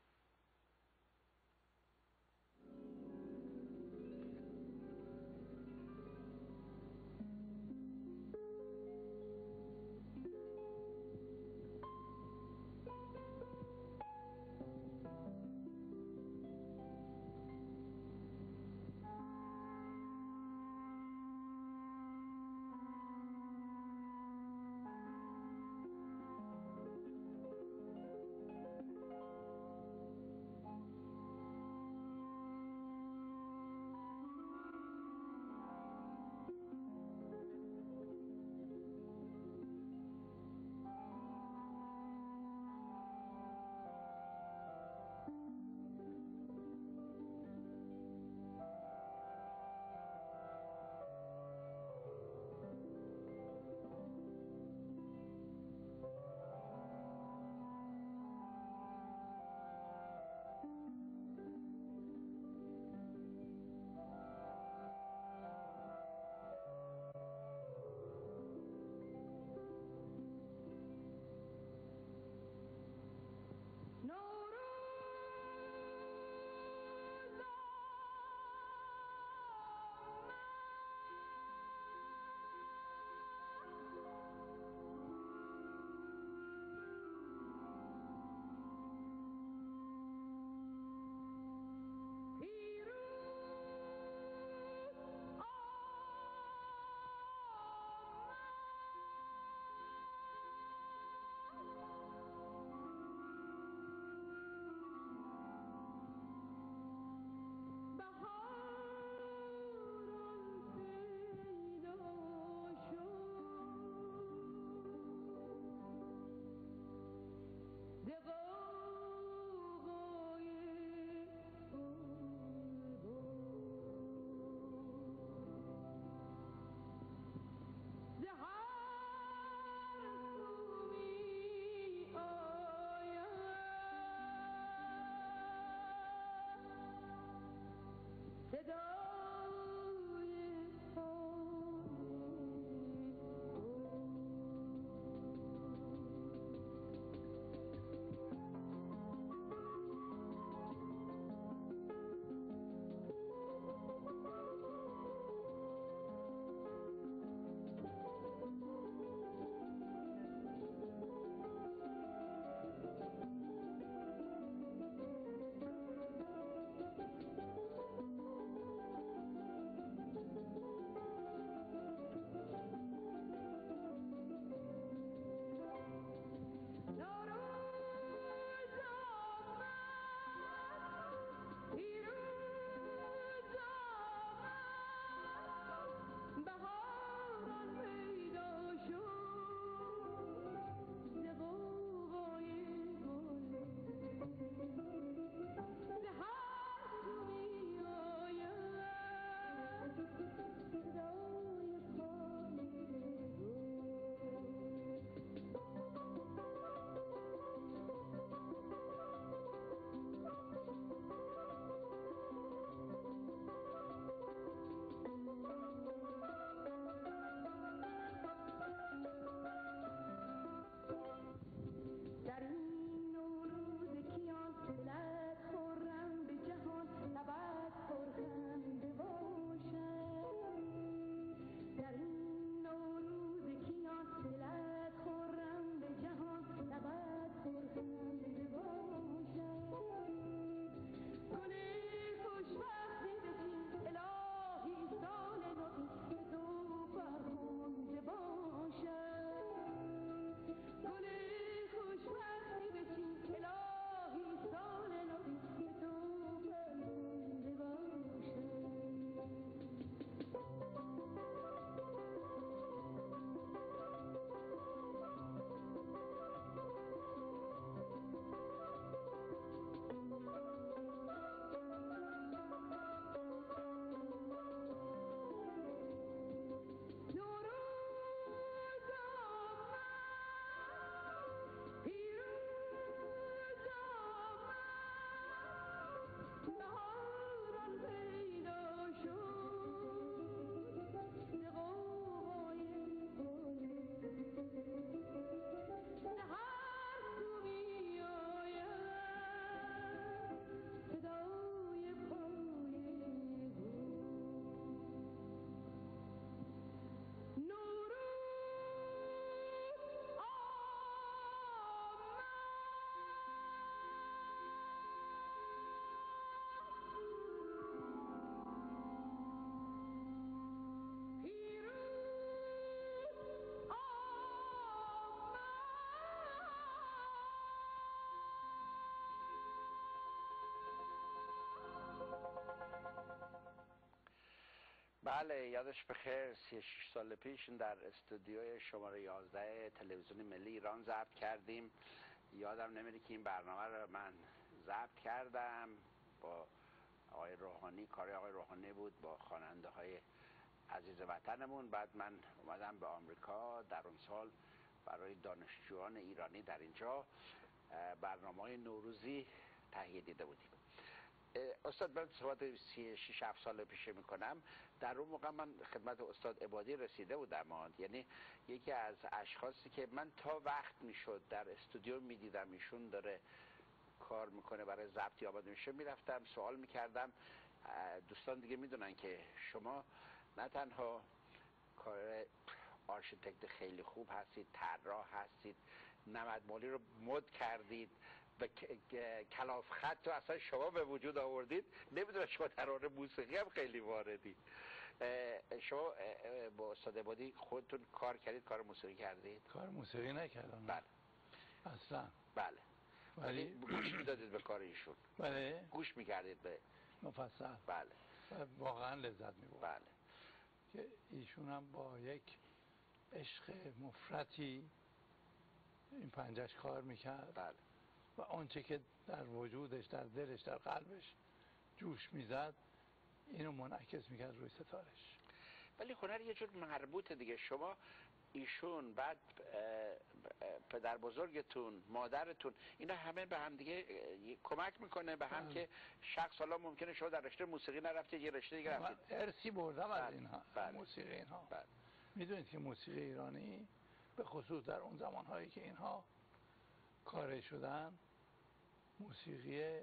B: بله یادش بخیر، سی و شش سال پیش در استودیوی شماره یازده تلویزیون ملی ایران ضبط کردیم. یادم نمیره که این برنامه رو من ضبط کردم با آقای روحانی، کار آقای روحانی بود با خواننده های عزیز وطنمون. بعد من اومدم به آمریکا در اون سال برای دانشجویان ایرانی در اینجا برنامه های نوروزی تهیه دیده بودیم. استاد من صحبت سی و شش هفت سال پیش میکنم. در اون موقع من خدمت استاد عبادی رسیده بودم، یعنی یکی از اشخاصی که من تا وقت میشد در استودیو میدیدم ایشون داره کار میکنه برای ضبط آماده میشه، میرفتم سوال میکردم. دوستان دیگه میدونن که شما نه تنها کار آرشیتکت خیلی خوب هستید، طراح هستید، نمدمالی رو مد کردید و کلاف خط رو اصلا شما به وجود آوردید. نمیدونم شما در آن موسیقی هم خیلی واردی. شما با استاد عبادی خودتون کار کردید، کار موسیقی کردید؟
F: کار موسیقی نکردم.
B: بله
F: اصلا.
B: بله.
F: ولی
B: گوش میدادید به کار ایشون؟
F: بله.
B: گوش میکردید به
F: مفصل؟
B: بله.
F: واقعا لذت میبرد.
B: بله.
F: که ایشون هم با یک عشق مفرطی این پنجش کار میکرد.
B: بله.
F: و آنچه که در وجودش، در دلش، در قلبش جوش میزد اینو منعکس میکرد روی ستارش.
B: ولی هنر یه جور مربوطه دیگه. شما ایشون بعد پدر بزرگتون، مادرتون، اینا همه به هم دیگه کمک میکنه به هم. بله. که شخص حالا ممکنه شما در رشته موسیقی نرفتید یه رشته دیگه رفتید.
F: ارثی بردم از
B: بله.
F: اینها.
B: بله.
F: موسیقی اینها.
B: بله.
F: میدونید که موسیقی ایرانی به خصوص در اون زمانهایی که اینها کار شدن موسیقی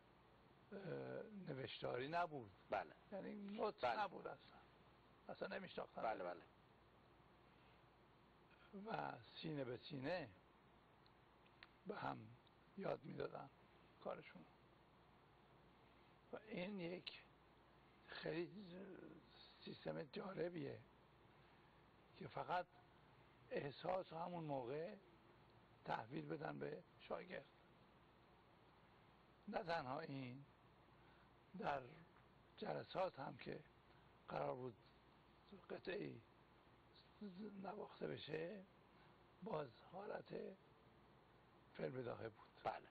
F: نوشتاری نبود.
B: بله.
F: یعنی نوت
B: بله.
F: نبود اصلا. اصلا نمیشناختن.
B: بله بله.
F: و سینه به سینه به هم یاد میدادن کارشون. و این یک خیلی سیستم جالبیه که فقط احساس همون موقع تحویل بدن به شاگرد. نه تنها این، در جلسات هم که قرار بود قطعی نواخته بشه باز حالت فعل بداهه بود.
B: بله.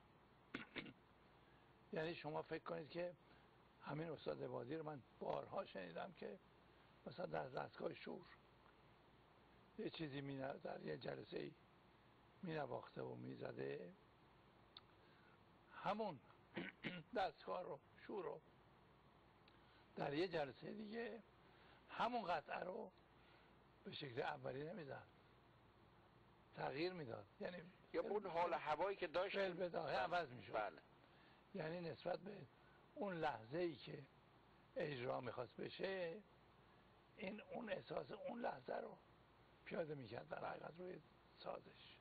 F: یعنی شما فکر کنید که همین استاد عبادی رو من بارها شنیدم که مثلا در دستگاه شور یه چیزی می در یه جلسه ای می نواخته و می زده، همون دستگاه رو شور رو در یه جلسه دیگه همون قطعه رو به شکل اولی نمیزد، تغییر میداد. یعنی
B: یا اون حال هوایی که داشت
F: فعل بداهه عوض میشد.
B: بله.
F: یعنی نسبت به اون لحظه ای که اجرا میخواست بشه این اون احساس اون لحظه رو پیاده میکرد در حقیقت روی سازش.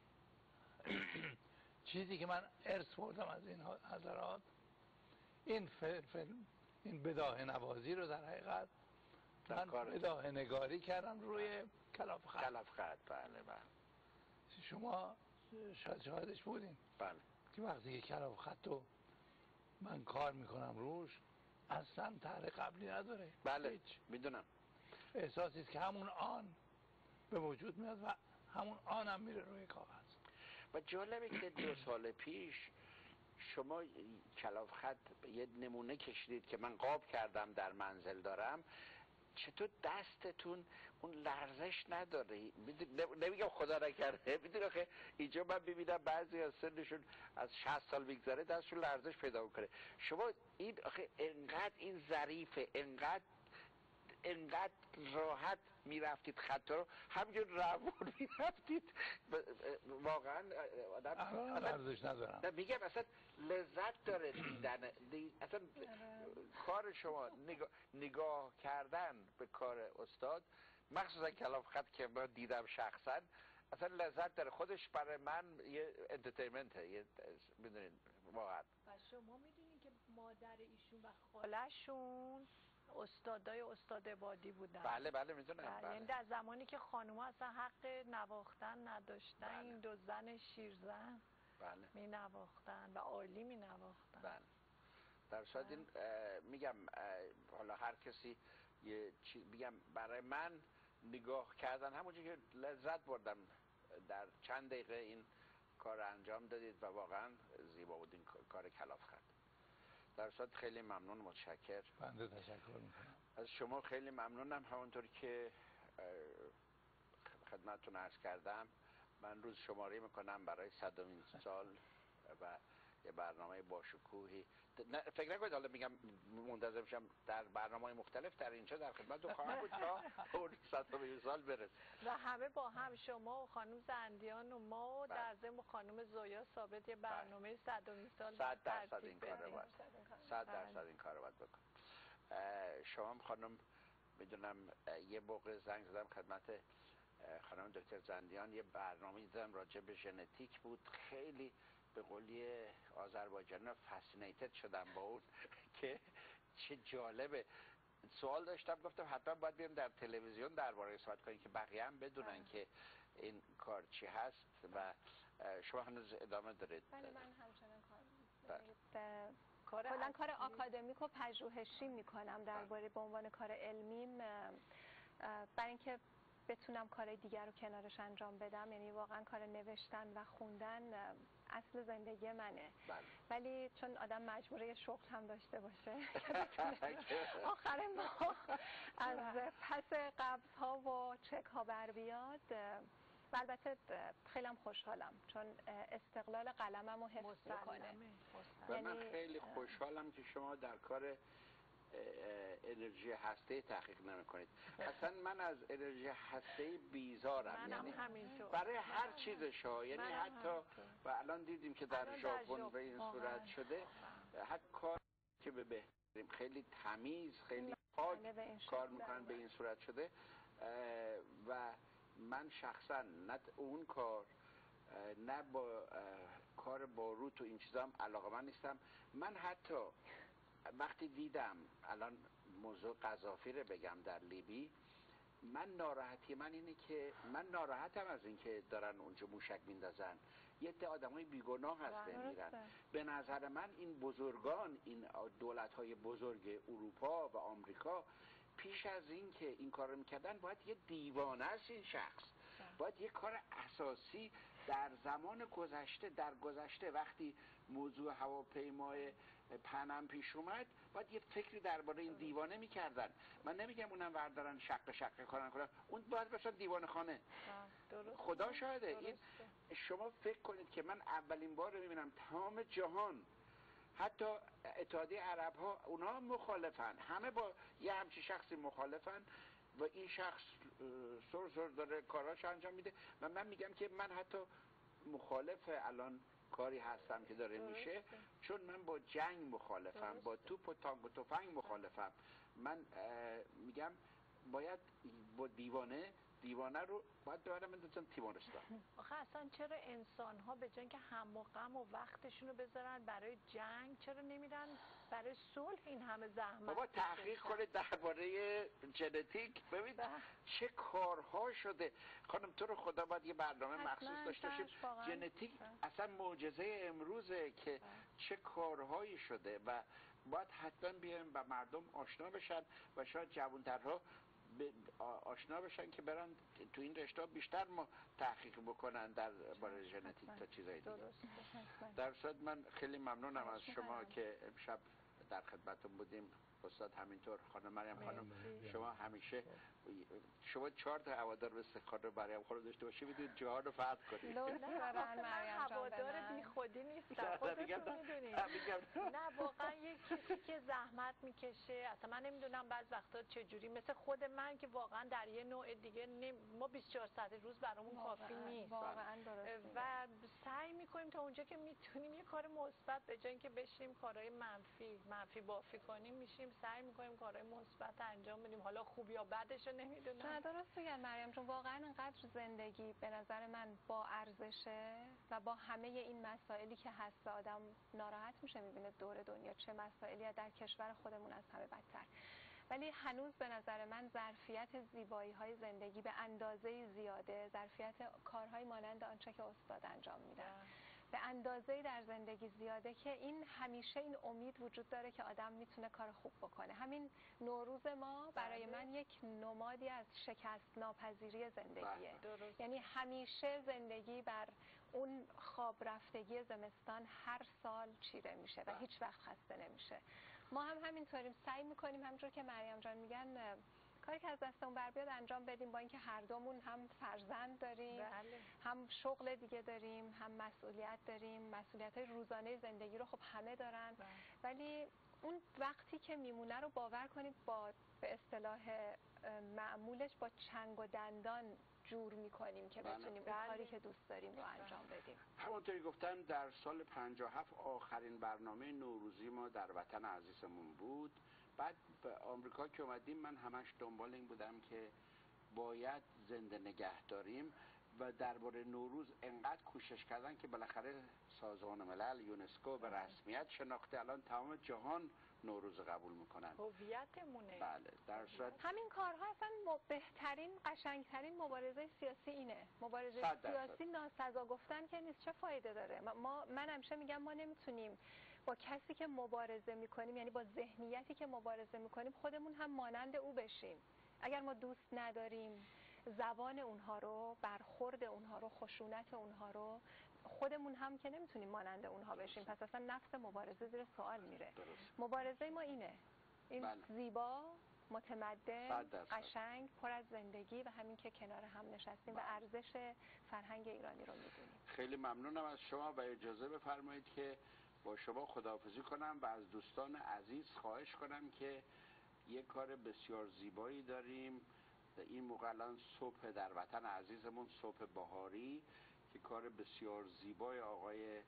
F: چیزی که من ارث بردم از این حضرات این فعل فعل این بداهه نوازی رو در حقیقت من بداهه نگاری کردم روی کلاف خط.
B: کلاف خط. بله بله.
F: شما شاید شاهدش بودین.
B: بله.
F: که وقتی که کلاف خط رو من کار میکنم روش اصلا طرح قبلی نداره.
B: بله
F: هیچ.
B: میدونم.
F: احساسی است که همون آن به وجود میاد و همون آن هم میره روی کاغذ.
B: و جالبه که دو سال پیش شما کلاف خط یه نمونه کشیدید که من قاب کردم در منزل دارم. چطور دستتون اون لرزش نداره؟ نمیگم خدا نکرده، میدونی که اینجا من ببینم بعضی از سنشون از شصت سال بگذره دستشون لرزش پیدا میکنه. شما این آخه انقدر این ظریفه، انقدر انقدر راحت میرفتید خطا رو همینجور روون میرفتید. واقعا
F: آدم لرزش ندارم.
B: نه میگم اصلا لذت داره دیدن. اصلا کار شما نگاه, نگاه کردن به کار استاد مخصوصا کلاف خط که من دیدم شخصا اصلا لذت داره. خودش برای من یه انترتینمنته. یه میدونین واقعا.
G: و شما میدونین که مادر ایشون و خالشون استادای استاد عبادی بودن.
B: بله بله میدونم.
G: بله. یعنی در زمانی که خانوما اصلا حق نواختن نداشتن. بله. این دو زن شیرزن
B: بله
G: می نواختن و عالی می نواختن.
B: بله. در صورت این میگم حالا هر کسی یه چیز بگم برای من نگاه کردن همونجوری که لذت بردم در چند دقیقه این کار انجام دادید و واقعا زیبا بود این کار کلاف خط. در صورت خیلی ممنون، متشکر.
F: بنده تشکر میکنم
B: از شما، خیلی ممنونم. همونطور که خدمتتون عرض کردم من روز شماری میکنم برای صدمین سال و یه برنامه باشکوهی. فکر نکنید حالا میگم منتظر میشم در برنامه‌های مختلف در اینجا در خدمتتون خواهم بود تا اون صدمین سال برسه
G: و همه با هم، شما و خانم زندیان و ما و در ضمن خانم زویا ثابت یه برنامه صدمین سال
B: صد درصد این کار رو باید صد درصد این کار رو باید بکن. شما خانم میدونم یه موقع زنگ زدم خدمت خانم دکتر زندیان، یه برنامه دیدم راجع به ژنتیک بود، خیلی به قولی آذربایجانی فاسینیتد شدم با اون که چه جالبه. سوال داشتم، گفتم حتما باید بریم در تلویزیون درباره صحبت کنیم که بقیه هم بدونن که این کار چی هست. و شما هنوز ادامه دارید؟
D: بله من همچنان کار می‌کنم. کلا کار آکادمیک و پژوهشی میکنم درباره به عنوان کار علمیم، برای اینکه بتونم کار دیگر رو کنارش انجام بدم. یعنی واقعا کار نوشتن و خوندن اصل زندگی منه.
B: بله.
D: ولی چون آدم مجبوره شغل هم داشته باشه آخر ماه از پس قبض ها و چک ها بر بیاد. و البته خیلی هم خوشحالم چون استقلال قلمم رو حفظ میکنه.
B: و من خیلی خوشحالم که شما در کار انرژی هسته تحقیق نمی کنید. اصلا من از انرژی هسته بیزارم، یعنی برای هر چیزش ها، یعنی حتی و الان دیدیم که در ژاپن به این صورت شده، هر کار که به بهترین خیلی تمیز خیلی پاک کار میکنن به این صورت شده. و من شخصا نه اون کار نه با کار باروت و این چیزا هم علاقه من نیستم. من حتی وقتی دیدم الان موضوع قذافی رو بگم در لیبی، من ناراحتی من اینه که من ناراحتم از اینکه دارن اونجا موشک میندازن، یه عده آدمای بیگناه هست میرن. به نظر من این بزرگان، این دولت‌های بزرگ اروپا و آمریکا پیش از این که این کار رو میکردن باید یه دیوانه است این شخص، باید یه کار اساسی در زمان گذشته در گذشته وقتی موضوع هواپیمای پنم پیش اومد باید یه فکری درباره این دیوانه میکردن. من نمیگم اونم وردارن شق شق کنن کنن، اون باید باشن دیوانه خانه. خدا شاهده. این شما فکر کنید که من اولین بار رو میبینم تمام جهان، حتی اتحادیه عرب ها اونا مخالفن، همه با یه همچی شخصی مخالفن و این شخص سر سر داره کاراش انجام میده. و من میگم که من حتی مخالف الان کاری هستم که داره میشه، چون من با جنگ مخالفم، با توپ و تانک و تفنگ مخالفم. من میگم باید با دیوانه دیوانه رو باید ببرم بندازن تیمارستان.
G: آخه اصلا چرا انسان ها به جای اینکه هم و غم و وقتشون رو بذارن برای جنگ، چرا نمیرن برای صلح این همه زحمت؟
B: بابا تحقیق کنید درباره ژنتیک، ببینید چه کارها شده. خانم تو رو خدا باید یه برنامه مخصوص داشته باشیم. ژنتیک اصلا معجزه امروزه که چه کارهایی شده و باید حتما بیایم و مردم آشنا بشن و شاید جوانترها آشنا بشن که برن تو این رشته بیشتر ما تحقیق بکنن در باره ژنتیک تا چیزای دیگه. در صورت من خیلی ممنونم از شما که امشب در خدمتتون بودیم. استاد همینطور، خانم مریم خانم شما همیشه شما چهار تا هوادار مثل خانم مریم خانم داشته باشی میدونید جهان رو فتح کنید.
G: من هوادار بی خودی نیستم، خودتون میدونید. نه واقعا یک کسی که زحمت میکشه، اصلا من نمیدونم بعض وقتا چجوری، مثل خود من که واقعا در یه نوع دیگه ما بیست و چهار ساعت روز برامون کافی نیست و سعی میکنیم تا اونجا که میتونیم یه کار مثبت به جای اینکه بشیم کارهای منفی منفی بافی کنیم، میشیم سعی میکنیم کارهای مثبت انجام بدیم. حالا خوب یا بدش رو نمیدونم.
D: نه درست میگن مریم جون، واقعا اینقدر زندگی به نظر من با ارزشه و با همه این مسائلی که هست آدم ناراحت میشه میبینه دور دنیا چه مسائلی در کشور خودمون از همه بدتر. ولی هنوز به نظر من ظرفیت زیبایی های زندگی به اندازه زیاده، ظرفیت کارهای مانند آنچه که استاد انجام میدن به اندازه‌ای در زندگی زیاده که این همیشه این امید وجود داره که آدم میتونه کار خوب بکنه. همین نوروز ما برای من یک نمادی از شکست ناپذیری زندگیه. یعنی همیشه زندگی بر اون خواب رفتگی زمستان هر سال چیره میشه و هیچ وقت خسته نمیشه. ما هم همینطوریم، سعی میکنیم همونجور که مریم جان میگن کاری که از دستمون بر بیاد انجام بدیم، با اینکه هر دومون هم فرزند داریم، بله. هم شغل دیگه داریم، هم مسئولیت داریم، مسئولیت‌های روزانه زندگی رو خب همه دارن، بله. ولی اون وقتی که میمونه رو باور کنید با به اصطلاح معمولش با چنگ و دندان جور میکنیم که بتونیم اون کاری که دوست داریم رو انجام بدیم.
B: همونطوری گفتن در سال پنجاه و هفت آخرین برنامه نوروزی ما در وطن عزیزمون بود. بعد به آمریکا که اومدیم من همش دنبال این بودم که باید زنده نگه داریم و درباره نوروز انقدر کوشش کردن که بالاخره سازمان ملل یونسکو به رسمیت شناخته، الان تمام جهان نوروز قبول میکنن.
G: هویتمونه.
B: بله، در صورت
D: همین کارها اصلا بهترین قشنگترین مبارزه سیاسی اینه. مبارزه سیاسی ناسزا گفتن که نیست، چه فایده داره؟ ما من همیشه میگم ما نمیتونیم با کسی که مبارزه میکنیم، یعنی با ذهنیتی که مبارزه میکنیم، خودمون هم مانند او بشیم. اگر ما دوست نداریم زبان اونها رو، برخورد اونها رو، خشونت اونها رو، خودمون هم که نمیتونیم مانند اونها بشیم. پس اصلا نفس مبارزه زیر سوال میره. مبارزه ما اینه، این بله. زیبا، متمدن، قشنگ، پر از زندگی و همین که کنار هم نشستیم بله. و ارزش فرهنگ ایرانی رو میدونیم.
B: خیلی ممنونم از شما و اجازه بفرمایید که با شما خداحافظی کنم و از دوستان عزیز خواهش کنم که یک کار بسیار زیبایی داریم. این موقع الان صبح در وطن عزیزمون، صبح بهاری، که کار بسیار زیبای آقای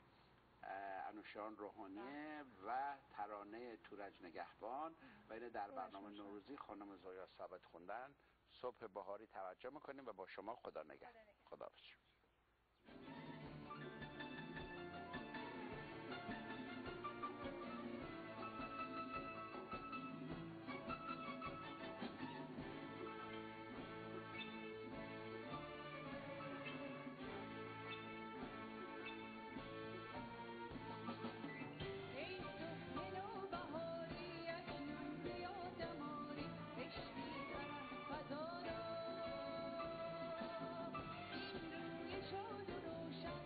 B: انوشیروان روحانیه و ترانه تورج نگهبان و این در برنامه نوروزی خانم زویا ثابت خوندن. صبح بهاری توجه میکنیم و با شما خدا نگه. خداحافظ.
A: شاد و روشن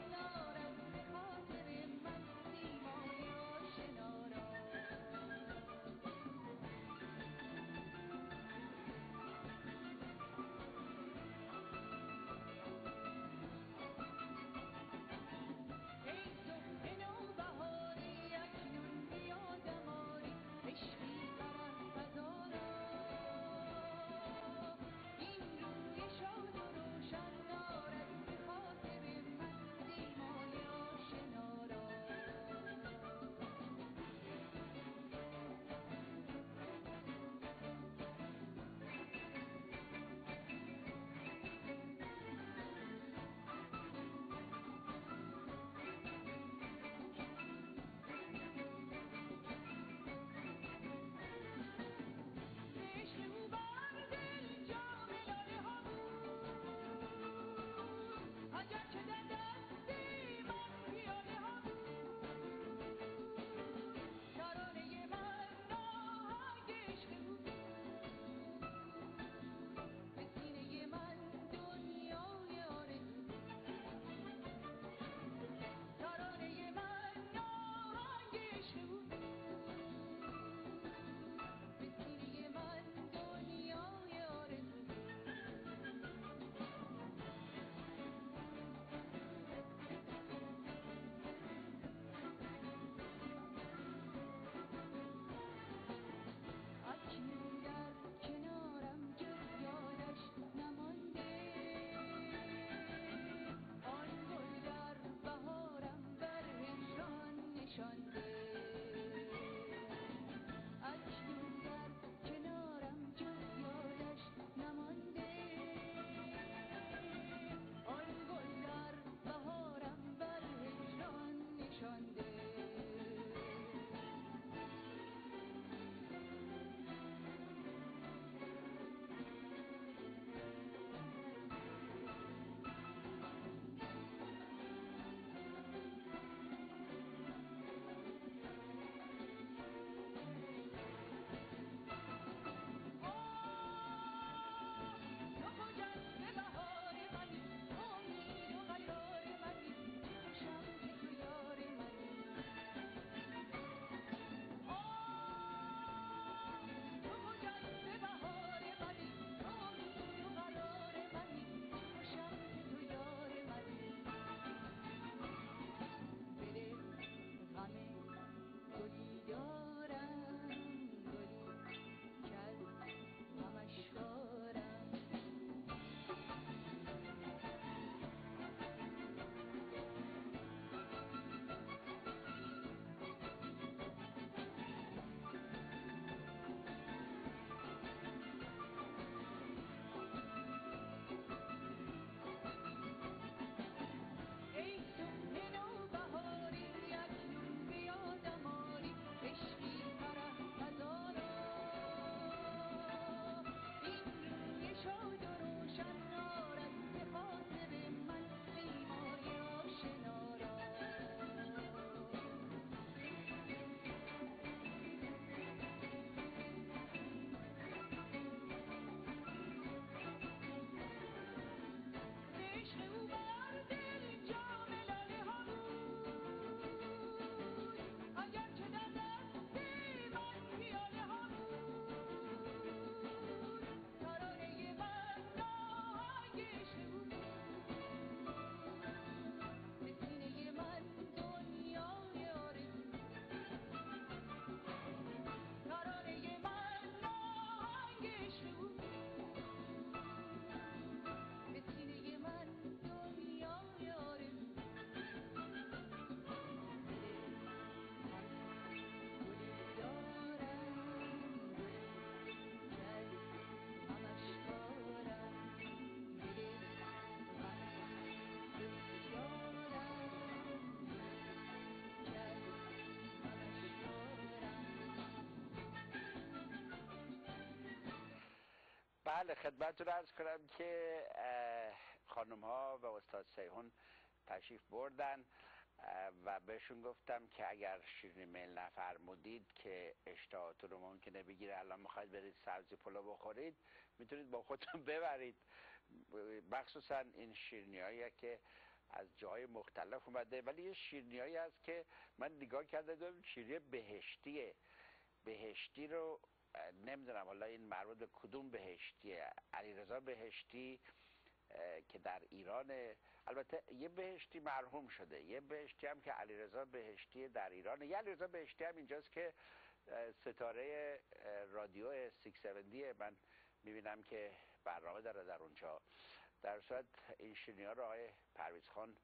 B: بله خدمتتون عرض کنم که خانم ها و استاد سیهون تشریف بردن و بهشون گفتم که اگر شیرینی میل نفرمودید که اشتهاتون رو ممکنه بگیره، الان میخواید برید سبزی پلو بخورید، میتونید با خودتون ببرید. مخصوصا این شیرینی هایی که از جای مختلف اومده، ولی یه شیرینی هایی هست که من نگاه کرده دارم شیرینی بهشتیه. بهشتی رو نمیدونم حالا این مربوط به کدوم بهشتیه. علیرضا بهشتی که در ایران، البته یه بهشتی مرحوم شده، یه بهشتی هم که علیرضا بهشتی در ایران، یه علیرضا بهشتی هم اینجاست که ستاره رادیو ششصد و هفتاد من میبینم که برنامه داره در اونجا. در صورت این شیرینی ها رو آقای پرویز خان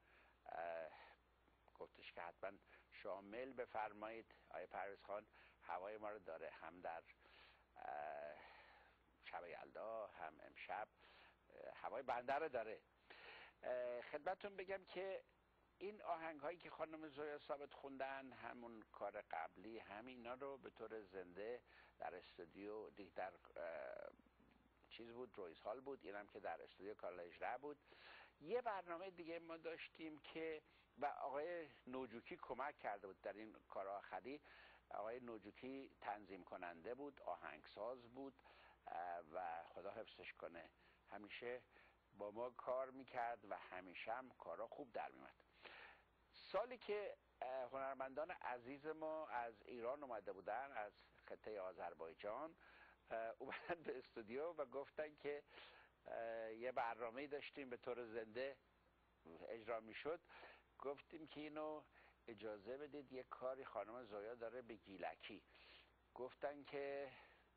B: گفتش که حتما شامل بفرمایید. آقای پرویز خان هوای ما رو داره، هم در شب یلدا هم امشب هوای بنده رو داره. خدمتتون بگم که این آهنگ هایی که خانم زویا ثابت خوندن، همون کار قبلی، همینا رو به طور زنده در استودیو در چیز بود، رویز هال بود، اینم که در استودیو کارل اجرا بود. یه برنامه دیگه ما داشتیم که و آقای نوجوکی کمک کرده بود در این کار آخری. آقای نوجوکی تنظیم کننده بود، آهنگساز بود و خدا حفظش کنه همیشه با ما کار میکرد و همیشه هم کارا خوب در میمد. سالی که هنرمندان عزیز ما از ایران اومده بودن، از خطه آذربایجان اومدن به استودیو و گفتن که یه برنامه داشتیم به طور زنده اجرا میشد، گفتیم که اینو اجازه بدید یه کاری خانم زویا داره به گیلکی. گفتن که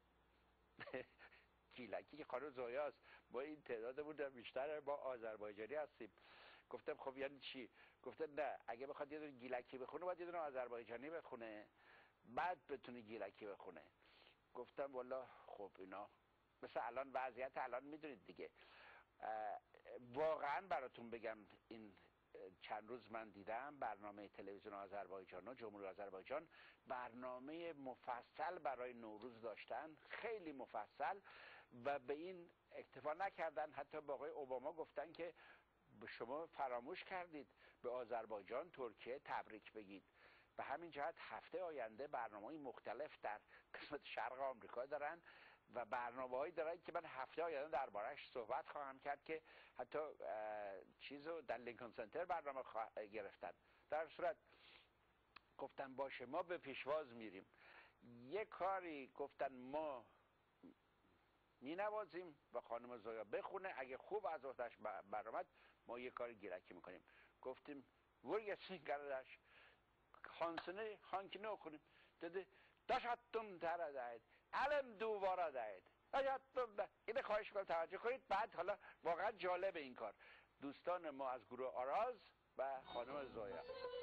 B: گیلکی که خانم زویاست، ما این تعدادمون بیشتر با آذربایجانی هستیم. گفتم خب یعنی چی؟ گفتن نه، اگه بخواد یه دونه گیلکی بخونه باید یه دونه آذربایجانی بخونه بعد بتونه گیلکی بخونه. گفتم والا خب اینا مثل الان وضعیت الان میدونید دیگه. واقعا براتون بگم این چند روز من دیدم برنامه تلویزیون آذربایجان و جمهوری آذربایجان برنامه مفصل برای نوروز داشتن، خیلی مفصل، و به این اکتفا نکردن. حتی با آقای اوباما گفتن که شما فراموش کردید به آذربایجان ترکیه تبریک بگید. به همین جهت هفته آینده برنامه‌های مختلف در قسمت شرق آمریکا دارن و برنامه‌هایی دارن که من هفته آینده درباره‌اش صحبت خواهم کرد که حتی چیزو در لینکن سنتر برنامه گرفتن. در صورت گفتن باشه ما به پیشواز میریم، یه کاری گفتن ما مینوازیم و خانم زویا بخونه، اگه خوب از وقتش برآمد ما یه کاری گیرکی میکنیم. گفتیم ورگسین کردش خانسنه هانکینه اخونیم dedi داشتم تره دهید علم دوباره دهید داشتم ده. اینه خواهش کنم توجه کنید. بعد حالا واقعا جالب این کار دوستان ما از گروه آراز و خانم زویا.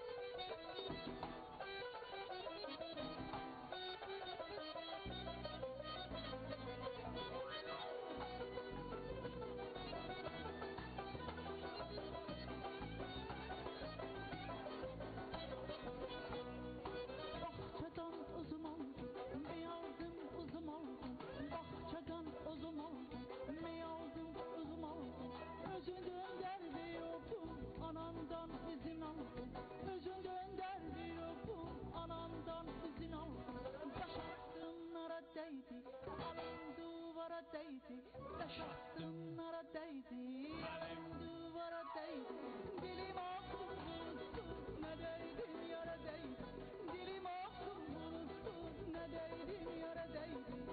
A: değdi, taşattım nara değdi, alem duvara değdi, dilim aklım unuttum, ne değdim yara değdi, dilim aklım unuttum, ne değdim yara değdi.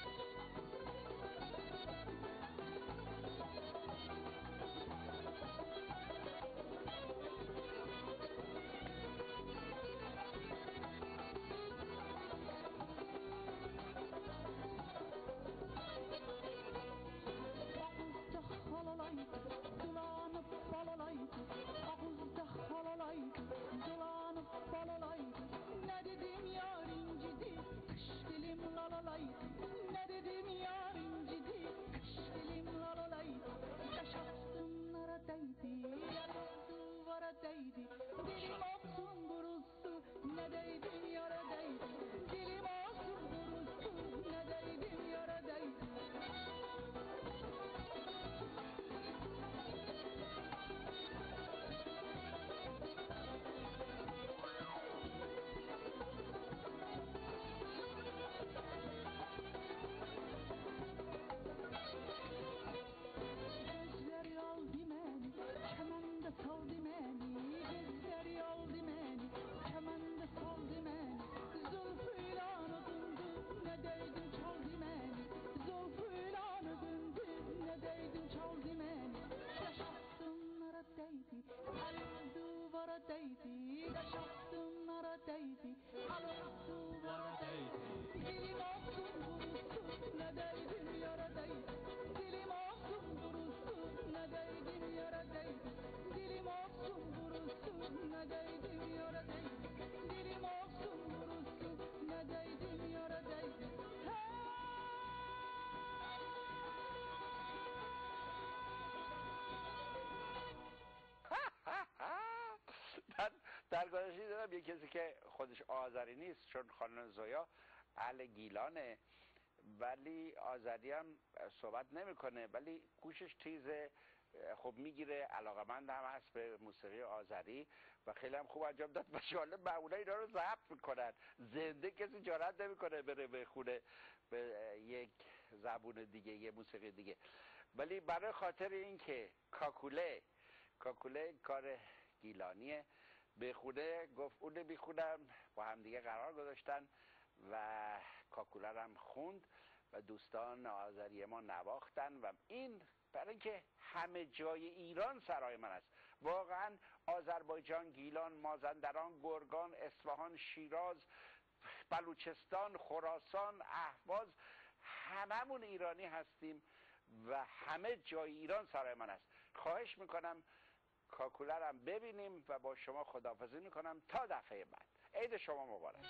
A: Dilim olsun burulsun ne değdim yara değdi, dilim olsun burulsun ne değdim yara değdi.
B: در گذشته دیدم یه کسی که خودش آذری نیست، چون خانم زویا اهل گیلانه ولی آذری هم صحبت نمیکنه، ولی گوشش تیزه، خب میگیره، علاقمند هم هست به موسیقی آذری و خیلی هم خوب انجام داد. و جالب معمولا اینا رو ضبط میکنن، زنده کسی جرئت نمیکنه بره بخونه به یک زبون دیگه، یه موسیقی دیگه. ولی برای خاطر اینکه کاکوله کاکوله کار گیلانیه بخونه، گفت اون میخونم، با هم دیگه قرار گذاشتن و کاکوله هم خوند و دوستان آذری ما نواختن و این برای اینکه همه جای ایران سرای من است. واقعا آذربایجان، گیلان، مازندران، گرگان، اصفهان، شیراز، بلوچستان، خراسان، اهواز، هممون ایرانی هستیم و همه جای ایران سرای من است. خواهش میکنم کاکوله هم ببینیم و با شما خداحافظی میکنم تا دفعه بعد. عید شما مبارک.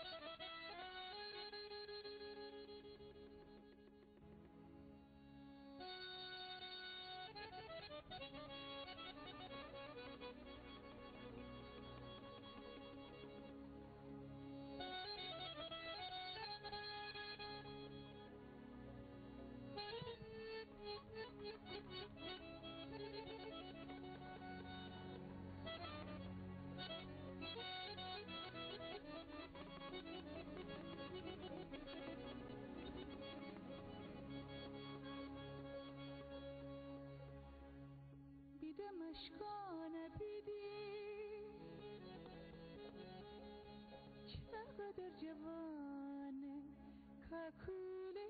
A: بیدم اشکانه بیدی چقدر جوانه کاکوله،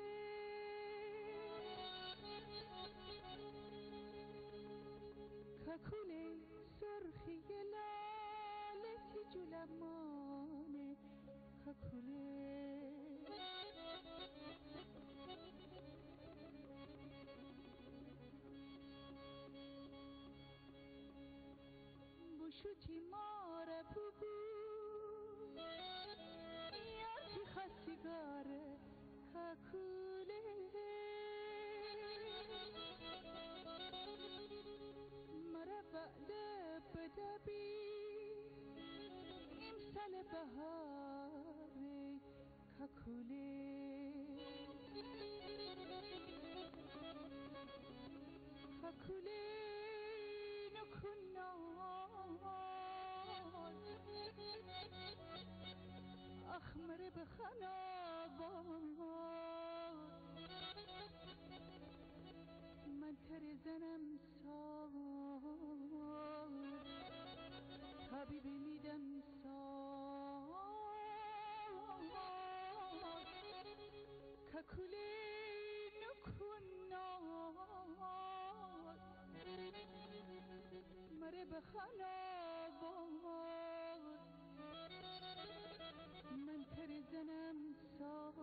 A: کاکوله سرخی لاله جلمانه کاکوله. بوشوتی ماره بگو یکی خواستگاره کاکوله، مرا بعد بدبی امسال بهاره کاکوله، کاکوله اخمر به خنابان من تر زنم سال حبیب میدم سال کاکوله نکن ناز مره به خنابان من تر زنم سال